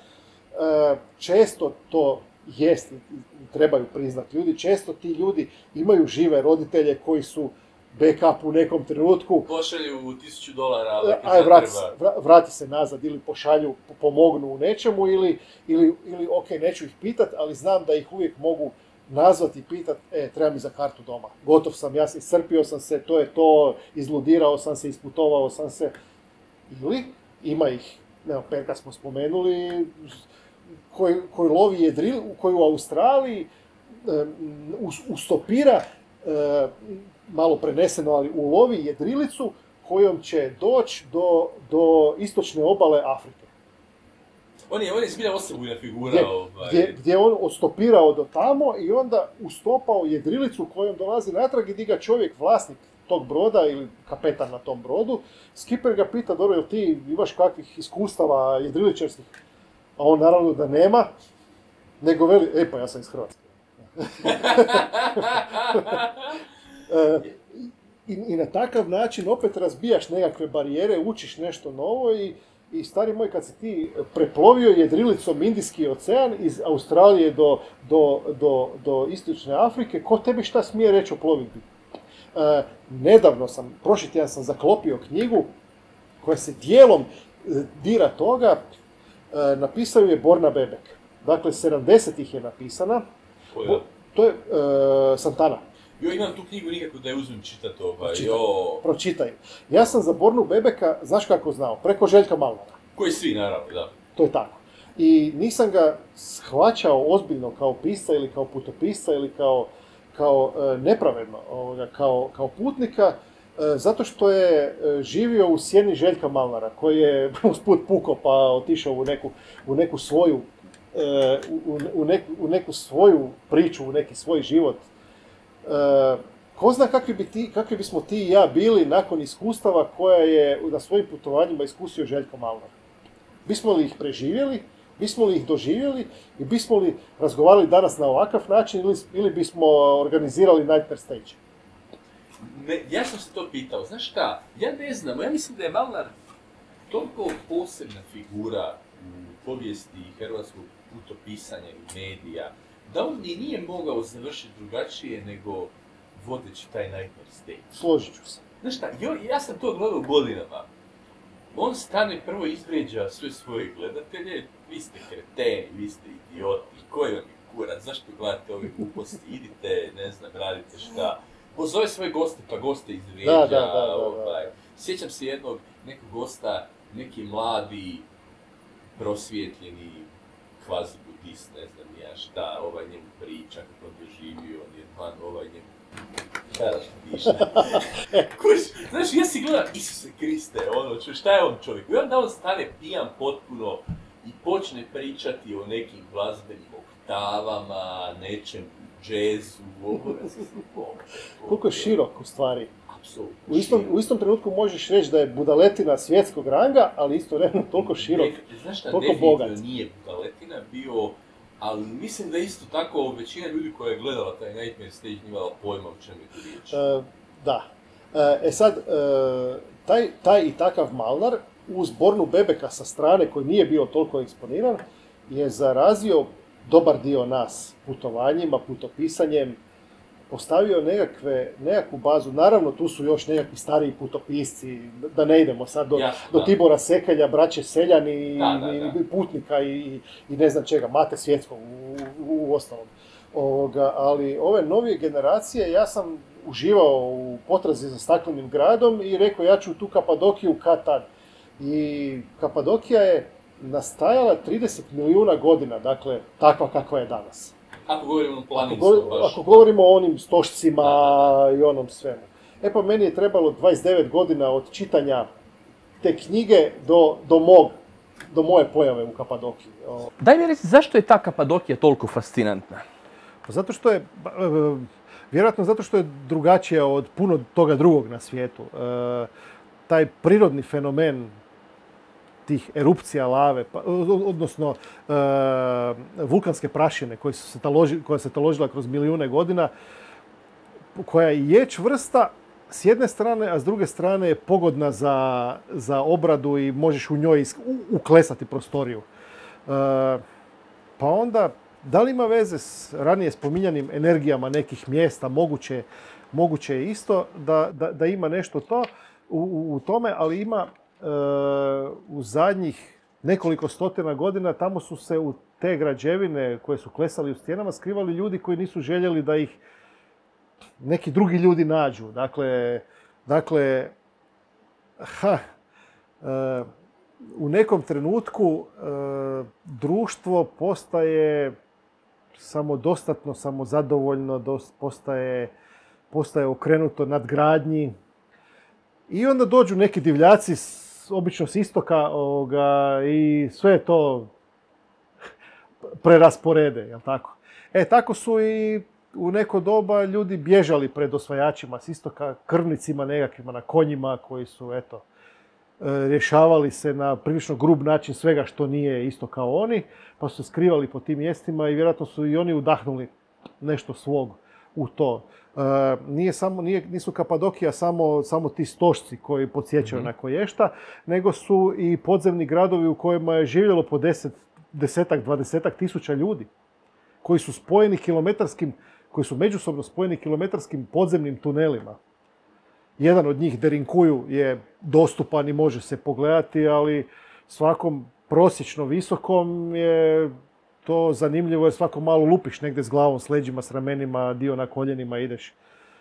Često to jest, trebaju priznati ljudi, često ti ljudi imaju žive roditelje koji su backup u nekom trenutku. Pošalju tisuću dolara, ali aj, vrati, vrati se nazad ili pošalju, pomognu u nečemu ili, ili, ili ok, neću ih pitat, ali znam da ih uvijek mogu nazvati i pitat, e, treba mi za kartu doma. Gotov sam, ja sam iscrpio sam se, to je to, izludirao sam se, isputovao sam se. Ili ima ih, evo, Perka smo spomenuli, koji, koji lovi jedril, koji u Australiji um, ustopira, um, malo preneseno, ali ulovi jedrilicu kojom će doći do, do istočne obale Afrike. On je, on je zbilja osobujna figura. Gdje, ovaj. gdje, gdje on odstopirao do tamo i onda ustopao jedrilicu kojom dolazi natrag i di ga čovjek, vlasnik tog broda ili kapetan na tom brodu, skipper ga pita, dobro, jel ti imaš kakvih iskustava jedriličarskih? A on naravno da nema, nego veli, e pa ja sam iz Hrvatske. e, i, I na takav način opet razbijaš nekakve barijere, učiš nešto novo i, i stari moj, kad si ti preplovio jedrilicom Indijski ocean iz Australije do, do, do, do istočne Afrike, ko tebi šta smije reći o plovidbi? E, nedavno sam, prošli tjedan sam zaklopio knjigu koja se dijelom e, dira toga, e, napisao je Borna Bebek. Dakle, sedamdesetih je napisana. Koja? To je e, Santana. Jo, imam tu knjigu nikako da je uzmem čitati ovaj, Pročitaj, jo. pročitaj. Ja sam za Bornu Bebeka, znaš kako znao, preko Željka Malnara. Koji svi, naravno, da. To je tako. I nisam ga shvaćao ozbiljno kao pisca ili kao putopisca ili kao, kao e, nepravedno, ovoga, kao, kao putnika, e, zato što je e, živio u sjeni Željka Malnara, koji je usput pukao pa otišao u neku, u neku svoju e, u, u, neku, u neku svoju priču, u neki svoj život. E, ko zna kakvi, bi ti, kakvi bismo ti i ja bili nakon iskustava koja je na svojim putovanjima iskusio Željko Malnar. Bismo li ih preživjeli, bismo li ih doživjeli i bismo li razgovarali danas na ovakav način ili, ili bismo organizirali Nightmare Stage? Ne, ja sam se to pitao, znaš šta, ja ne znam, ja mislim da je Malnar toliko posebna figura u povijesti hrvatskog putopisanja i medija, da on ni nije mogao završiti drugačije nego vodeći taj Nightmare Stage. Složit ću se. Znaš šta, jo, ja sam to gledao godinama. On stane prvo izvrijeđa sve svoje gledatelje, vi ste kreteni, vi ste idioti, koji vam je kurac, zašto gledate ove gluposti, idite, ne znam, radite šta. Pozove svoje goste, pa goste izvrijeđa. Da, da, da, da, ovaj. Sjećam se jednog nekog gosta, neki mladi, prosvjetljeni, kvazi budist, ne znam ja šta, ovaj njemu priča, kako on doživio, on je van, ovaj njemu karaš diše. Kuš, znaš, ja si gledam, Isuse Kriste, ono, čo, šta je on čovjek? I onda on stane pijan potpuno i počne pričati o nekim glazbenim oktavama, nečem, džezu, ovo, koliko je širok u stvari. Apsolutno. U istom, u istom trenutku možeš reći da je budaletina svjetskog ranga, ali istovremeno toliko širok, ne, znaš šta, toliko bogat. Nije budaletina bio, ali mislim da isto tako većina ljudi koja je gledala taj Nightmare Stage nije imala pojma o čemu je to riječ. E, da. E sad, e, taj, taj i takav Malnar, uz Bornu Bebeka sa strane, koji nije bio toliko eksponiran, je zarazio dobar dio nas putovanjima, putopisanjem, postavio nekakve, nekakvu bazu. Naravno, tu su još nekakvi stariji putopisci, da ne idemo sad do, Jasno, do da. Tibora Sekelja, braće Seljani, Da, da, da. i putnika i, i ne znam čega, Mate Svjetskog u, u, u ostalom. Ovoga, ali ove novije generacije, ja sam uživao u potrazi za staklenim gradom i rekao ja ću tu Kapadokiju kad tad. I Kapadokija je nastajala trideset milijuna godina, dakle, takva kakva je danas. Ako govorimo o Ako, planinskom, govor, baš. ako govorimo o onim stošcima Da, da, i onom svemu. E pa meni je trebalo dvadeset devet godina od čitanja te knjige do, do, mog, do moje pojave u Kapadokiji. O, Daj mi reci, zašto je ta Kapadokija toliko fascinantna? Pa zato što je, ba, e, vjerojatno zato što je drugačija od puno toga drugog na svijetu. E, taj prirodni fenomen tih erupcija lave, pa, odnosno e, vulkanske prašine koje su se taloži, koja se taložila kroz milijune godina, koja je čvrsta s jedne strane, a s druge strane je pogodna za, za obradu i možeš u njoj isk, u, uklesati prostoriju. E, pa onda, da li ima veze s ranije spominjanim energijama nekih mjesta, moguće, moguće je isto da, da, da ima nešto to u, u, u tome, ali ima e, u zadnjih nekoliko stotina godina tamo su se u te građevine koje su klesali u stijenama skrivali ljudi koji nisu željeli da ih neki drugi ljudi nađu. Dakle, dakle ha, e, u nekom trenutku e, društvo postaje samodostatno, samozadovoljno, dost, postaje, postaje okrenuto nadgradnji. I onda dođu neki divljaci, s, obično s istoka, ovoga, i sve to prerasporede, jel tako? E, tako su i u neko doba ljudi bježali pred osvajačima s istoka, krvnicima nekakvima na konjima koji su, eto, rješavali se na prilično grub način svega što nije isto kao oni, pa su se skrivali po tim mjestima i vjerojatno su i oni udahnuli nešto svog u to. E, nije samo, nije, nisu Kapadokija samo, samo ti stošci koji podsjećaju mm-hmm. na koješta, nego su i podzemni gradovi u kojima je živjelo po deset, desetak, dvadesetak tisuća ljudi, koji su spojeni kilometarskim, koji su međusobno spojeni kilometarskim podzemnim tunelima. Jedan od njih, Derinkuju, je dostupan i može se pogledati, ali svakom prosječno visokom je to zanimljivo jer svako malo lupiš negdje s glavom, s leđima, s ramenima, dio na koljenima ideš. E,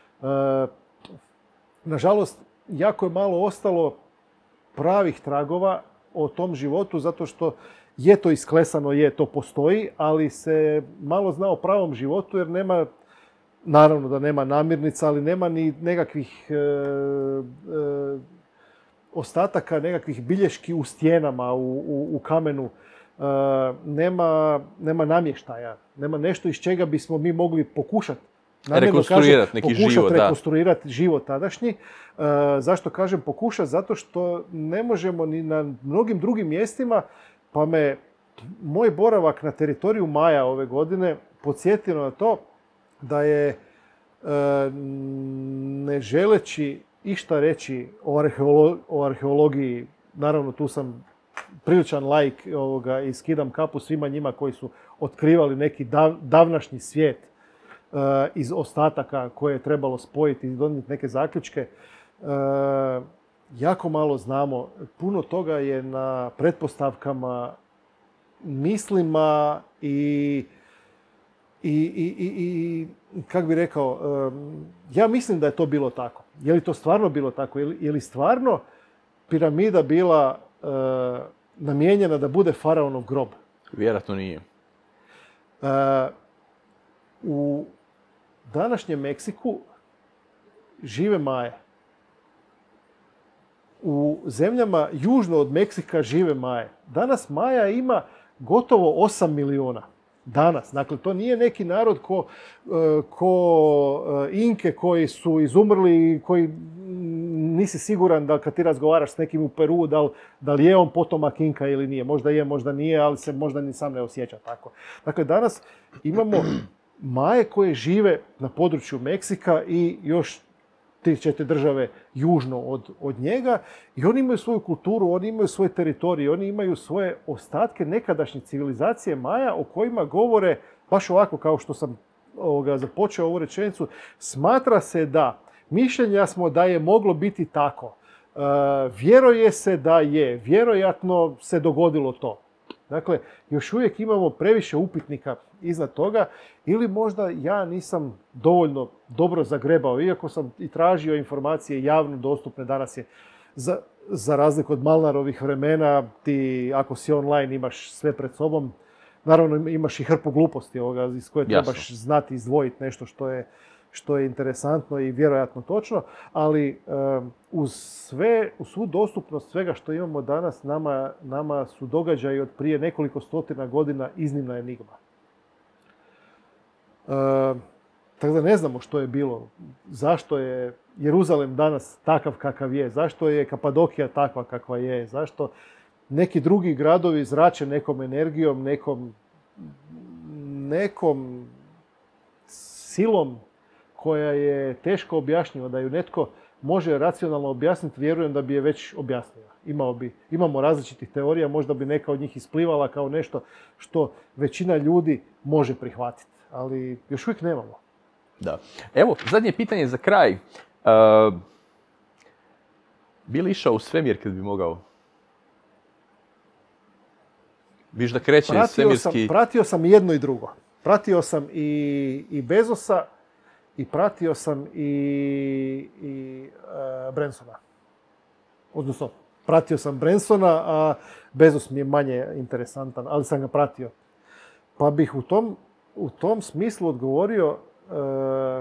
nažalost, jako je malo ostalo pravih tragova o tom životu, zato što je to isklesano, je, to postoji, ali se malo zna o pravom životu jer nema, naravno da nema namirnica, ali nema ni nekakvih e, e, ostataka, nekakvih bilješki u stijenama, u, u, u kamenu. E, nema, nema namještaja, nema nešto iz čega bismo mi mogli pokušati rekonstruirati neki pokušat život. rekonstruirati život tadašnji. E, zašto kažem pokušati? Zato što ne možemo ni na mnogim drugim mjestima, pa me moj boravak na teritoriju Maja ove godine podsjetio na to da je, e, ne želeći išta reći o, arheolo- o arheologiji, naravno tu sam priličan laik ovoga, i skidam kapu svima njima koji su otkrivali neki dav, davnašnji svijet e, iz ostataka koje je trebalo spojiti i donijeti neke zaključke. E, jako malo znamo. Puno toga je na pretpostavkama, mislima i I, i, i, i kako bi rekao, ja mislim da je to bilo tako. Je li to stvarno bilo tako? Je li, je li stvarno piramida bila uh, namijenjena da bude faraonov grob? Vjerojatno nije. Uh, u današnjem Meksiku žive Maje. U zemljama južno od Meksika žive Maje. Danas Maja ima gotovo osam milijuna. Danas. Dakle, to nije neki narod ko, ko Inke koji su izumrli i koji nisi siguran da kad ti razgovaraš s nekim u Peru, da li, da li je on potomak Inka ili nije. Možda je, možda nije, ali se možda ni sam ne osjeća tako. Dakle, danas imamo Maje koje žive na području Meksika i još tri, četiri države južno od, od njega i oni imaju svoju kulturu, oni imaju svoje teritorije, oni imaju svoje ostatke nekadašnje civilizacije Maja o kojima govore, baš ovako kao što sam ovoga, započeo ovu rečenicu, smatra se da, mišljenja smo da je moglo biti tako, e, vjeruje se da je, vjerojatno se dogodilo to. Dakle, još uvijek imamo previše upitnika iznad toga ili možda ja nisam dovoljno dobro zagrebao, iako sam i tražio informacije javno dostupne. Danas je, za, za razliku od Malnarovih vremena, ti ako si online imaš sve pred sobom, naravno imaš i hrpu gluposti ovoga, iz koje Jasno. trebaš znati izdvojiti nešto što je, što je interesantno i vjerojatno točno, ali um, uz sve, uz svu dostupnost svega što imamo danas, nama, nama su događaji od prije nekoliko stotina godina iznimna enigma. Uh, tako da ne znamo što je bilo, zašto je Jeruzalem danas takav kakav je, zašto je Kapadokija takva kakva je, zašto neki drugi gradovi zrače nekom energijom, nekom, nekom silom koja je teško objašnjiva, da ju netko može racionalno objasniti, vjerujem da bi je već objasnila. Imao bi, imamo različitih teorija, možda bi neka od njih isplivala kao nešto što većina ljudi može prihvatiti, ali još uvijek nemamo. Da. Evo, zadnje pitanje za kraj. Uh, bi li išao u svemir kad bi mogao? Viš da kreće Pratio svemirski... sam, pratio sam jedno i drugo. Pratio sam i, i Bezosa i pratio sam i, i uh, Bransona. Odnosno, pratio sam Bransona, a Bezos mi je manje interesantan, ali sam ga pratio. Pa bih u tom, u tom smislu odgovorio, uh,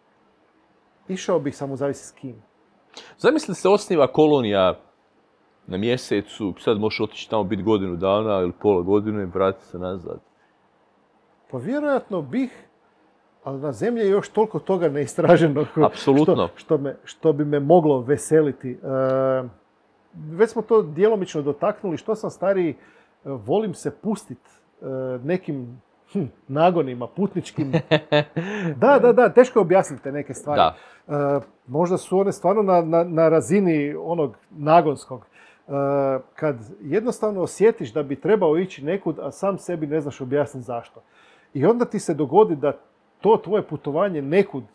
išao bih samo zavisi s kim. Zamisli se osniva kolonija na mjesecu, sad možeš otići tamo biti godinu dana ili pola godine i vratiti se nazad. Pa vjerojatno bih, ali na zemlji je još toliko toga neistraženog Apsolutno. Što, što, me, što bi me moglo veseliti. E, već smo to djelomično dotaknuli. Što sam stariji, volim se pustiti e, nekim hm, nagonima putničkim. Da, da, da, teško je objasniti neke stvari. Da. E, možda su one stvarno na, na, na razini onog nagonskog. E, kad jednostavno osjetiš da bi trebao ići nekud, a sam sebi ne znaš objasniti zašto. I onda ti se dogodi da to tvoje putovanje nekud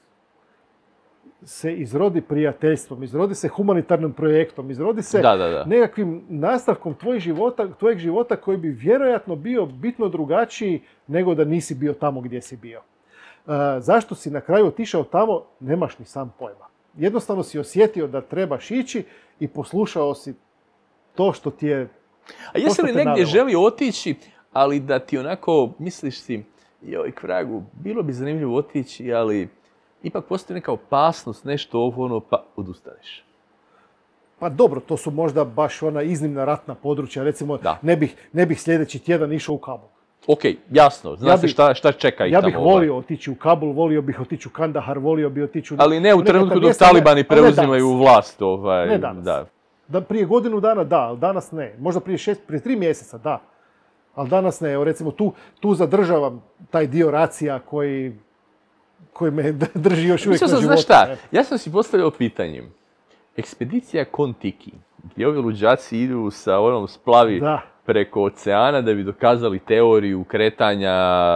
se izrodi prijateljstvom, izrodi se humanitarnim projektom, izrodi se da, da, da. nekakvim nastavkom tvojeg života, tvojeg života koji bi vjerojatno bio bitno drugačiji nego da nisi bio tamo gdje si bio. Uh, zašto si na kraju otišao tamo, nemaš ni sam pojma. Jednostavno si osjetio da trebaš ići i poslušao si to što ti je... A jesi li negdje želio otići, ali da ti onako misliš si, joj kvragu, bilo bi zanimljivo otići, ali ipak postoji neka opasnost, nešto ovo, ono, pa odustaneš. Pa dobro, to su možda baš ona iznimna ratna područja. Recimo, ne bih, ne bih sljedeći tjedan išao u Kabul. Ok, jasno, zna ja se šta, šta čeka ih ja tamo. Ja bih volio ovaj. otići u Kabul, volio bih otići u Kandahar, volio bih otići u... Ali ne u trenutku dok talibani preuzimaju vlast. Ovaj, ne danas. Da. Da, prije godinu dana da, ali danas ne. Možda prije šest, prije tri mjeseca da. Ali danas ne. Evo, recimo, tu, tu zadržavam taj dio racija koji, koji me drži još uvijek na životu. Znaš šta, ja sam si postavljao pitanje. Ekspedicija Kon-Tiki, gdje ovi luđaci idu sa onom splavi da. preko oceana da bi dokazali teoriju kretanja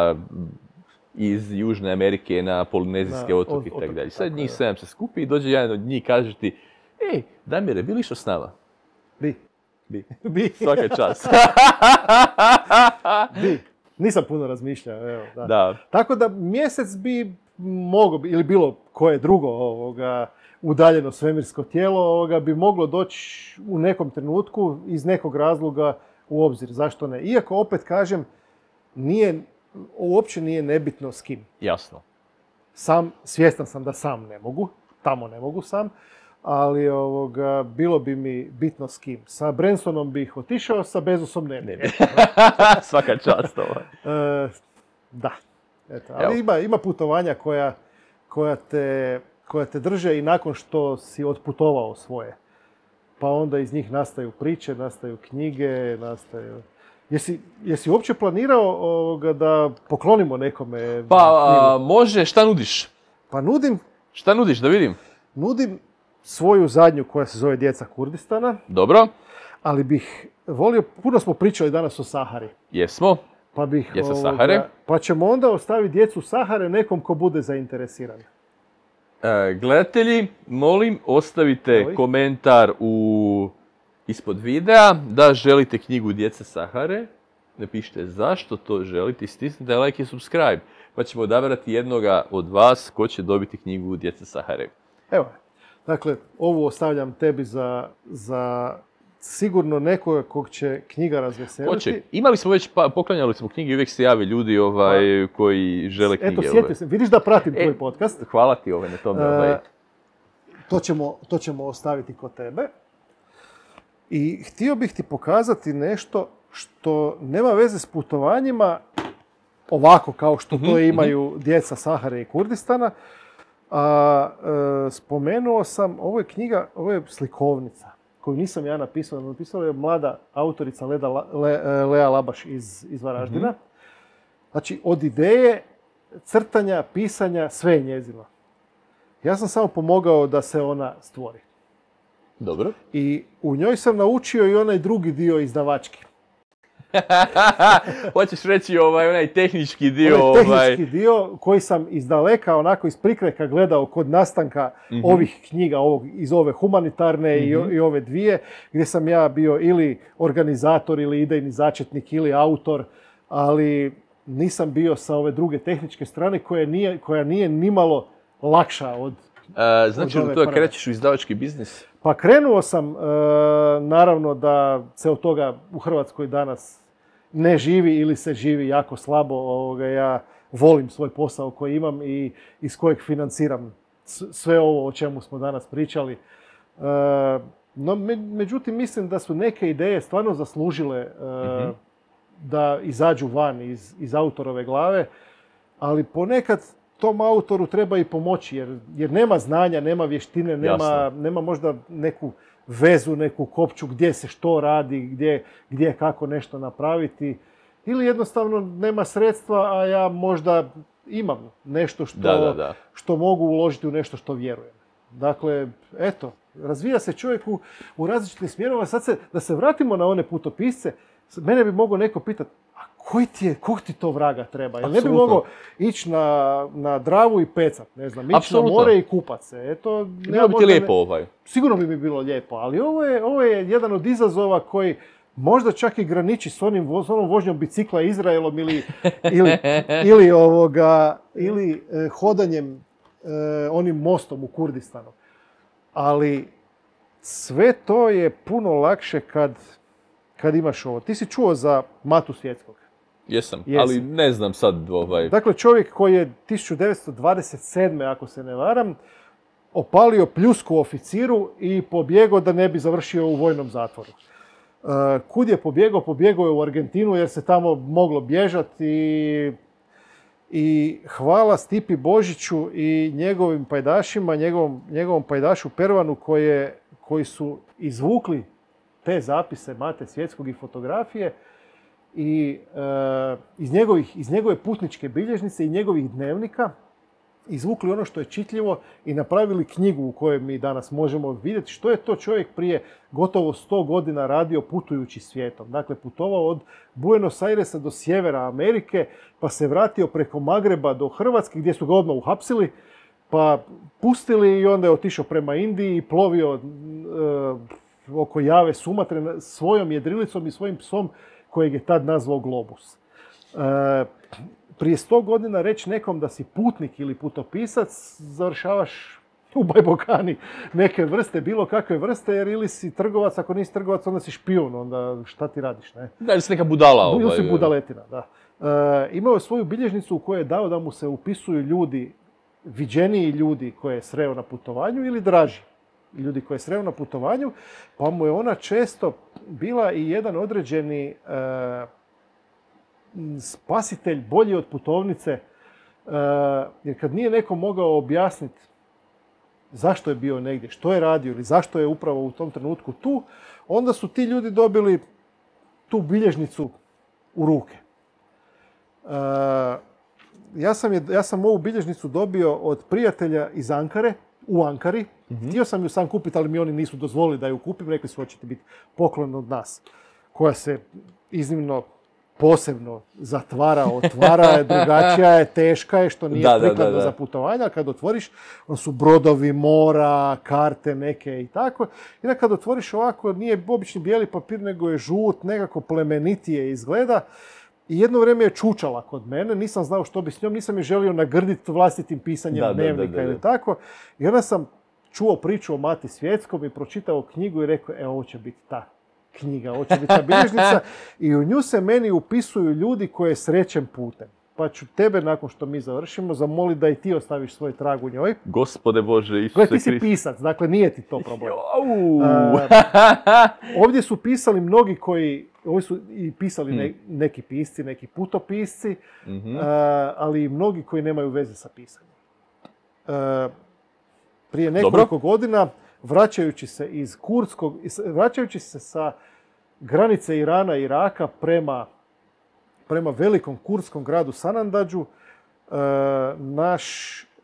iz Južne Amerike na Polinezijske otoke i tako dalje. Sad njih sedam se skupi i dođe jedan od njih i kaže ti, ej, Damire, bi li išao s nama? Bi. Bi. Bi. Svaka čast. Bi. Nisam puno razmišljao, evo. Da. Da. Tako da mjesec bi moglo, ili bilo koje drugo ovoga, udaljeno svemirsko tijelo ovoga, bi moglo doći u nekom trenutku iz nekog razloga u obzir. Zašto ne? Iako, opet kažem, nije, uopće nije nebitno s kim. Jasno. Sam, svjestan sam da sam ne mogu, tamo ne mogu sam, ali ovoga, bilo bi mi bitno s kim. Sa Bransonom bih otišao, sa Bezosom ne bi. Svaka čast ovo. e, da. Eto, ali ima, ima putovanja koja, koja, te, koja te drže i nakon što si otputovao svoje. Pa onda iz njih nastaju priče, nastaju knjige, nastaju... Jesi, jesi uopće planirao ovoga, da poklonimo nekome? Pa a, može, šta nudiš? Pa nudim... Šta nudiš, da vidim? Nudim svoju zadnju koja se zove Djeca Kurdistana. Dobro. Ali bih volio, puno smo pričali danas o Sahari. Jesmo. Pa bih... Djeca Sahare. Pa ćemo onda ostaviti Djecu Sahare nekom ko bude zainteresiran. E, gledatelji, molim, ostavite Ovi. komentar u... ispod videa da želite knjigu Djeca Sahare. Napišite zašto to želite i stisnite like i subscribe. Pa ćemo odabrati jednoga od vas ko će dobiti knjigu Djeca Sahare. Evo, dakle, ovu ostavljam tebi za, za sigurno nekoga kog će knjiga razveseliti. Hoće. Imali smo već, pa, poklanjali smo knjige i uvijek se jave ljudi ovaj, pa, koji žele knjige. Eto, sjetio se. Vidiš da pratim e, tvoj podcast. Hvala ti ovaj, na tome. Ovaj. E, to, ćemo, to ćemo ostaviti kod tebe. I htio bih ti pokazati nešto što nema veze s putovanjima, ovako kao što to imaju djeca Sahare i Kurdistana. A, e, spomenuo sam, ovo je knjiga, ovo je slikovnica koju nisam ja napisao, napisala je mlada autorica Leda, Le, Lea Labaš iz, iz Varaždina. Mm-hmm. Znači, od ideje, crtanja, pisanja, sve je njezino. Ja sam samo pomogao da se ona stvori. Dobro. I u njoj sam naučio i onaj drugi dio izdavački. Hoćeš reći ovaj, onaj tehnički dio? Onaj tehnički ovaj... dio koji sam iz daleka, onako iz prikrajka gledao kod nastanka mm-hmm. ovih knjiga, ovog, iz ove humanitarne mm-hmm. i, i ove dvije, gdje sam ja bio ili organizator, ili idejni začetnik, ili autor, ali nisam bio sa ove druge tehničke strane koja nije, koja nije nimalo lakša od A, znači da to krećeš u izdavački biznis? Pa krenuo sam, e, naravno da se od toga u Hrvatskoj danas ne živi ili se živi jako slabo. Ovoga, ja volim svoj posao koji imam i iz kojeg financiram sve ovo o čemu smo danas pričali. E, no, me, međutim, mislim da su neke ideje stvarno zaslužile e, mm-hmm. da izađu van iz, iz autorove glave, ali ponekad tom autoru treba i pomoći, jer, jer nema znanja, nema vještine, nema, nema možda neku vezu, neku kopču gdje se što radi, gdje, gdje kako nešto napraviti. Ili jednostavno nema sredstva, a ja možda imam nešto što, da, da, da. što mogu uložiti u nešto što vjerujem. Dakle, eto, razvija se čovjek u, u različitim smjerovima. Sad se, da se vratimo na one putopisce, mene bi mogao neko pitati, koji ti je, kog ti to vraga treba? Jel ne bi mogao ići na, na Dravu i pecat, ne znam, ići na more i kupat se? Eto, bilo bi ti lijepo ovaj. Sigurno bi mi bilo lijepo, ali ovo je, ovo je jedan od izazova koji možda čak i graniči s, onim, s onom vožnjom bicikla Izraelom ili, ili, ili, ovoga, ili eh, hodanjem eh, onim mostom u Kurdistanu. Ali sve to je puno lakše kad, kad imaš ovo. Ti si čuo za Matu Svjetskog? Jesam, Jesam, ali ne znam sad ovaj... Dakle, čovjek koji je tisuću devetsto dvadeset sedme, ako se ne varam, opalio pljusku oficiru i pobjegao da ne bi završio u vojnom zatvoru. Uh, kud je pobjegao? Pobjegao je u Argentinu jer se tamo moglo bježati i, i hvala Stipi Božiću i njegovim pajdašima, njegovom, njegovom pajdašu Pervanu koje, koji su izvukli te zapise Mate Svjetskog i fotografije i e, iz, njegovih, iz njegove putničke bilježnice i njegovih dnevnika izvukli ono što je čitljivo i napravili knjigu u kojoj mi danas možemo vidjeti što je to čovjek prije gotovo sto godina radio putujući svijetom. Dakle, putovao od Buenos Airesa do sjevera Amerike, pa se vratio preko Magreba do Hrvatske gdje su ga odmah uhapsili, pa pustili i onda je otišao prema Indiji i plovio e, oko Jave Sumatre svojom jedrilicom i svojim psom kojeg je tad nazvao Globus. E, prije sto godina reći nekom da si putnik ili putopisac, završavaš u bajbokani neke vrste, bilo kakve vrste, jer ili si trgovac, ako nisi trgovac, onda si špijun, onda šta ti radiš, ne? Da, ili si neka budala. Ovaj, ili si budaletina, da. E, imao je svoju bilježnicu u kojoj je dao da mu se upisuju ljudi, viđeniji ljudi koje je sreo na putovanju ili draži ljudi koje je sreo na putovanju, pa mu je ona često bila i jedan određeni e, spasitelj bolji od putovnice, e, jer kad nije neko mogao objasniti zašto je bio negdje, što je radio ili zašto je upravo u tom trenutku tu, onda su ti ljudi dobili tu bilježnicu u ruke. E, ja, sam je, ja sam ovu bilježnicu dobio od prijatelja iz Ankare, u Ankari. Mm-hmm. Htio sam ju sam kupiti, ali mi oni nisu dozvolili da ju kupim. Rekli su, hoćete biti poklon od nas. Koja se iznimno posebno zatvara, otvara, je drugačija je, teška je, što nije da, prikladno da, da, da. za putovanja. Kad otvoriš, on su brodovi, mora, karte neke i tako. I da kad otvoriš ovako, nije obični bijeli papir, nego je žut, nekako plemenitije izgleda. I jedno vrijeme je čučala kod mene, nisam znao što bi s njom, nisam je želio nagrditi vlastitim pisanjem da, dnevnika da, da, da, da. ili tako. I onda sam čuo priču o Mati Svjetskom i pročitao knjigu i rekao, e, ovo će biti ta knjiga, ovo će biti ta bilježnica. I u nju se meni upisuju ljudi koje srećem putem. Pa ću tebe, nakon što mi završimo, zamoliti da i ti ostaviš svoj trag u njoj. Gospode Bože, Isuse Kriste. Ti si pisac, dakle nije ti to problem. Uh, ovdje su pisali mnogi koji, ovdje su i pisali ne, neki pisci, neki putopisci, mm-hmm. uh, ali i mnogi koji nemaju veze sa pisanjem. Uh, prije nekoliko Dobro. godina, vraćajući se iz Kurdskog, vraćajući se sa granice Irana i Iraka prema prema velikom kurdskom gradu Sanandadžu, e, naš e,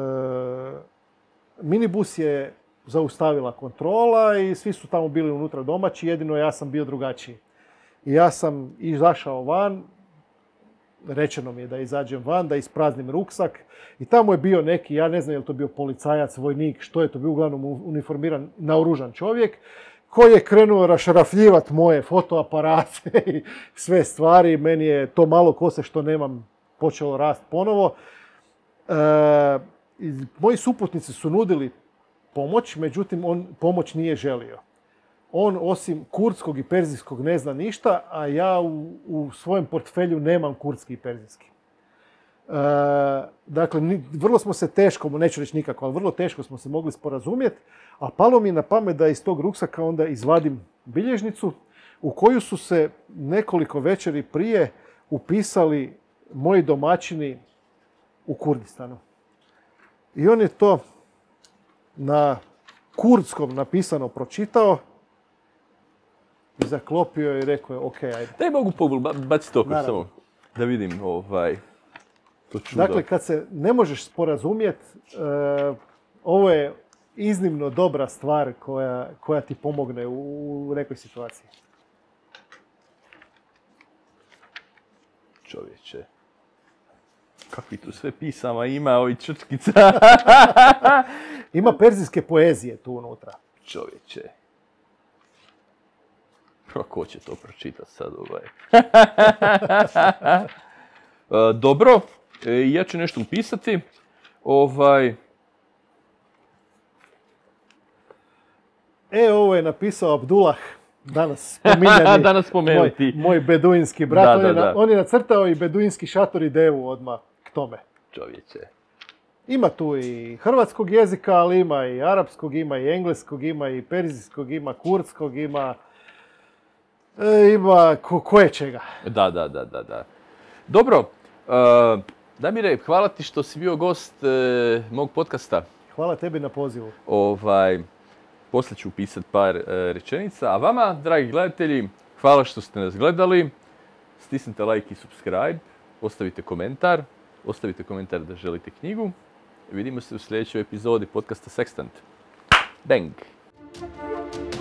minibus je zaustavila kontrola i svi su tamo bili unutra domaći, jedino ja sam bio drugačiji. I ja sam izašao van, rečeno mi je da izađem van, da ispraznim ruksak i tamo je bio neki, ja ne znam je li to bio policajac, vojnik, što je to bio, uglavnom uniformiran, naoružan čovjek, koji je krenuo rašrafljivati moje fotoaparate i sve stvari. Meni je to malo kose što nemam počelo rast ponovo. E, moji suputnici su nudili pomoć, međutim on pomoć nije želio. On osim kurdskog i perzijskog ne zna ništa, a ja u, u svojem portfelju nemam kurdski i perzijski. E, dakle, ni, vrlo smo se teško, neću reći nikako, ali vrlo teško smo se mogli sporazumjeti, a palo mi na pamet da iz tog ruksaka onda izvadim bilježnicu u koju su se nekoliko večeri prije upisali moji domaćini u Kurdistanu. I on je to na kurdskom napisano pročitao i zaklopio i rekao je ok, ajde. Daj mogu baciti oko samo da vidim ovaj, to čudo. Dakle, kad se ne možeš sporazumjeti, uh, ovo je iznimno dobra stvar koja, koja ti pomogne u, u nekoj situaciji. Čovječe. Kakvi tu sve pisama ima, ovi črčkica. Ima perzijske poezije tu unutra. Čovječe. Pa ko će to pročitati sad ovaj? Dobro, ja ću nešto upisati. Ovaj... E, ovo je napisao Abdullah, danas spominjani, danas spomenuti. Moj, moj beduinski brat. Da, on, da, je na, da. on je nacrtao i beduinski šator i devu odmah k tome. Čovječe. Ima tu i hrvatskog jezika, ali ima i arapskog, ima i engleskog, ima i perzijskog, ima kurdskog, ima... E, ima ko, koje čega. Da, da, da, da, da. Dobro, uh, Damire, hvala ti što si bio gost uh, mog podcasta. Hvala tebi na pozivu. Ovaj, poslije ću upisati par uh, rečenica. A vama, dragi gledatelji, hvala što ste nas gledali. Stisnite like i subscribe, ostavite komentar, ostavite komentar da želite knjigu. Vidimo se u sljedećoj epizodi podcasta Sextant. Bang!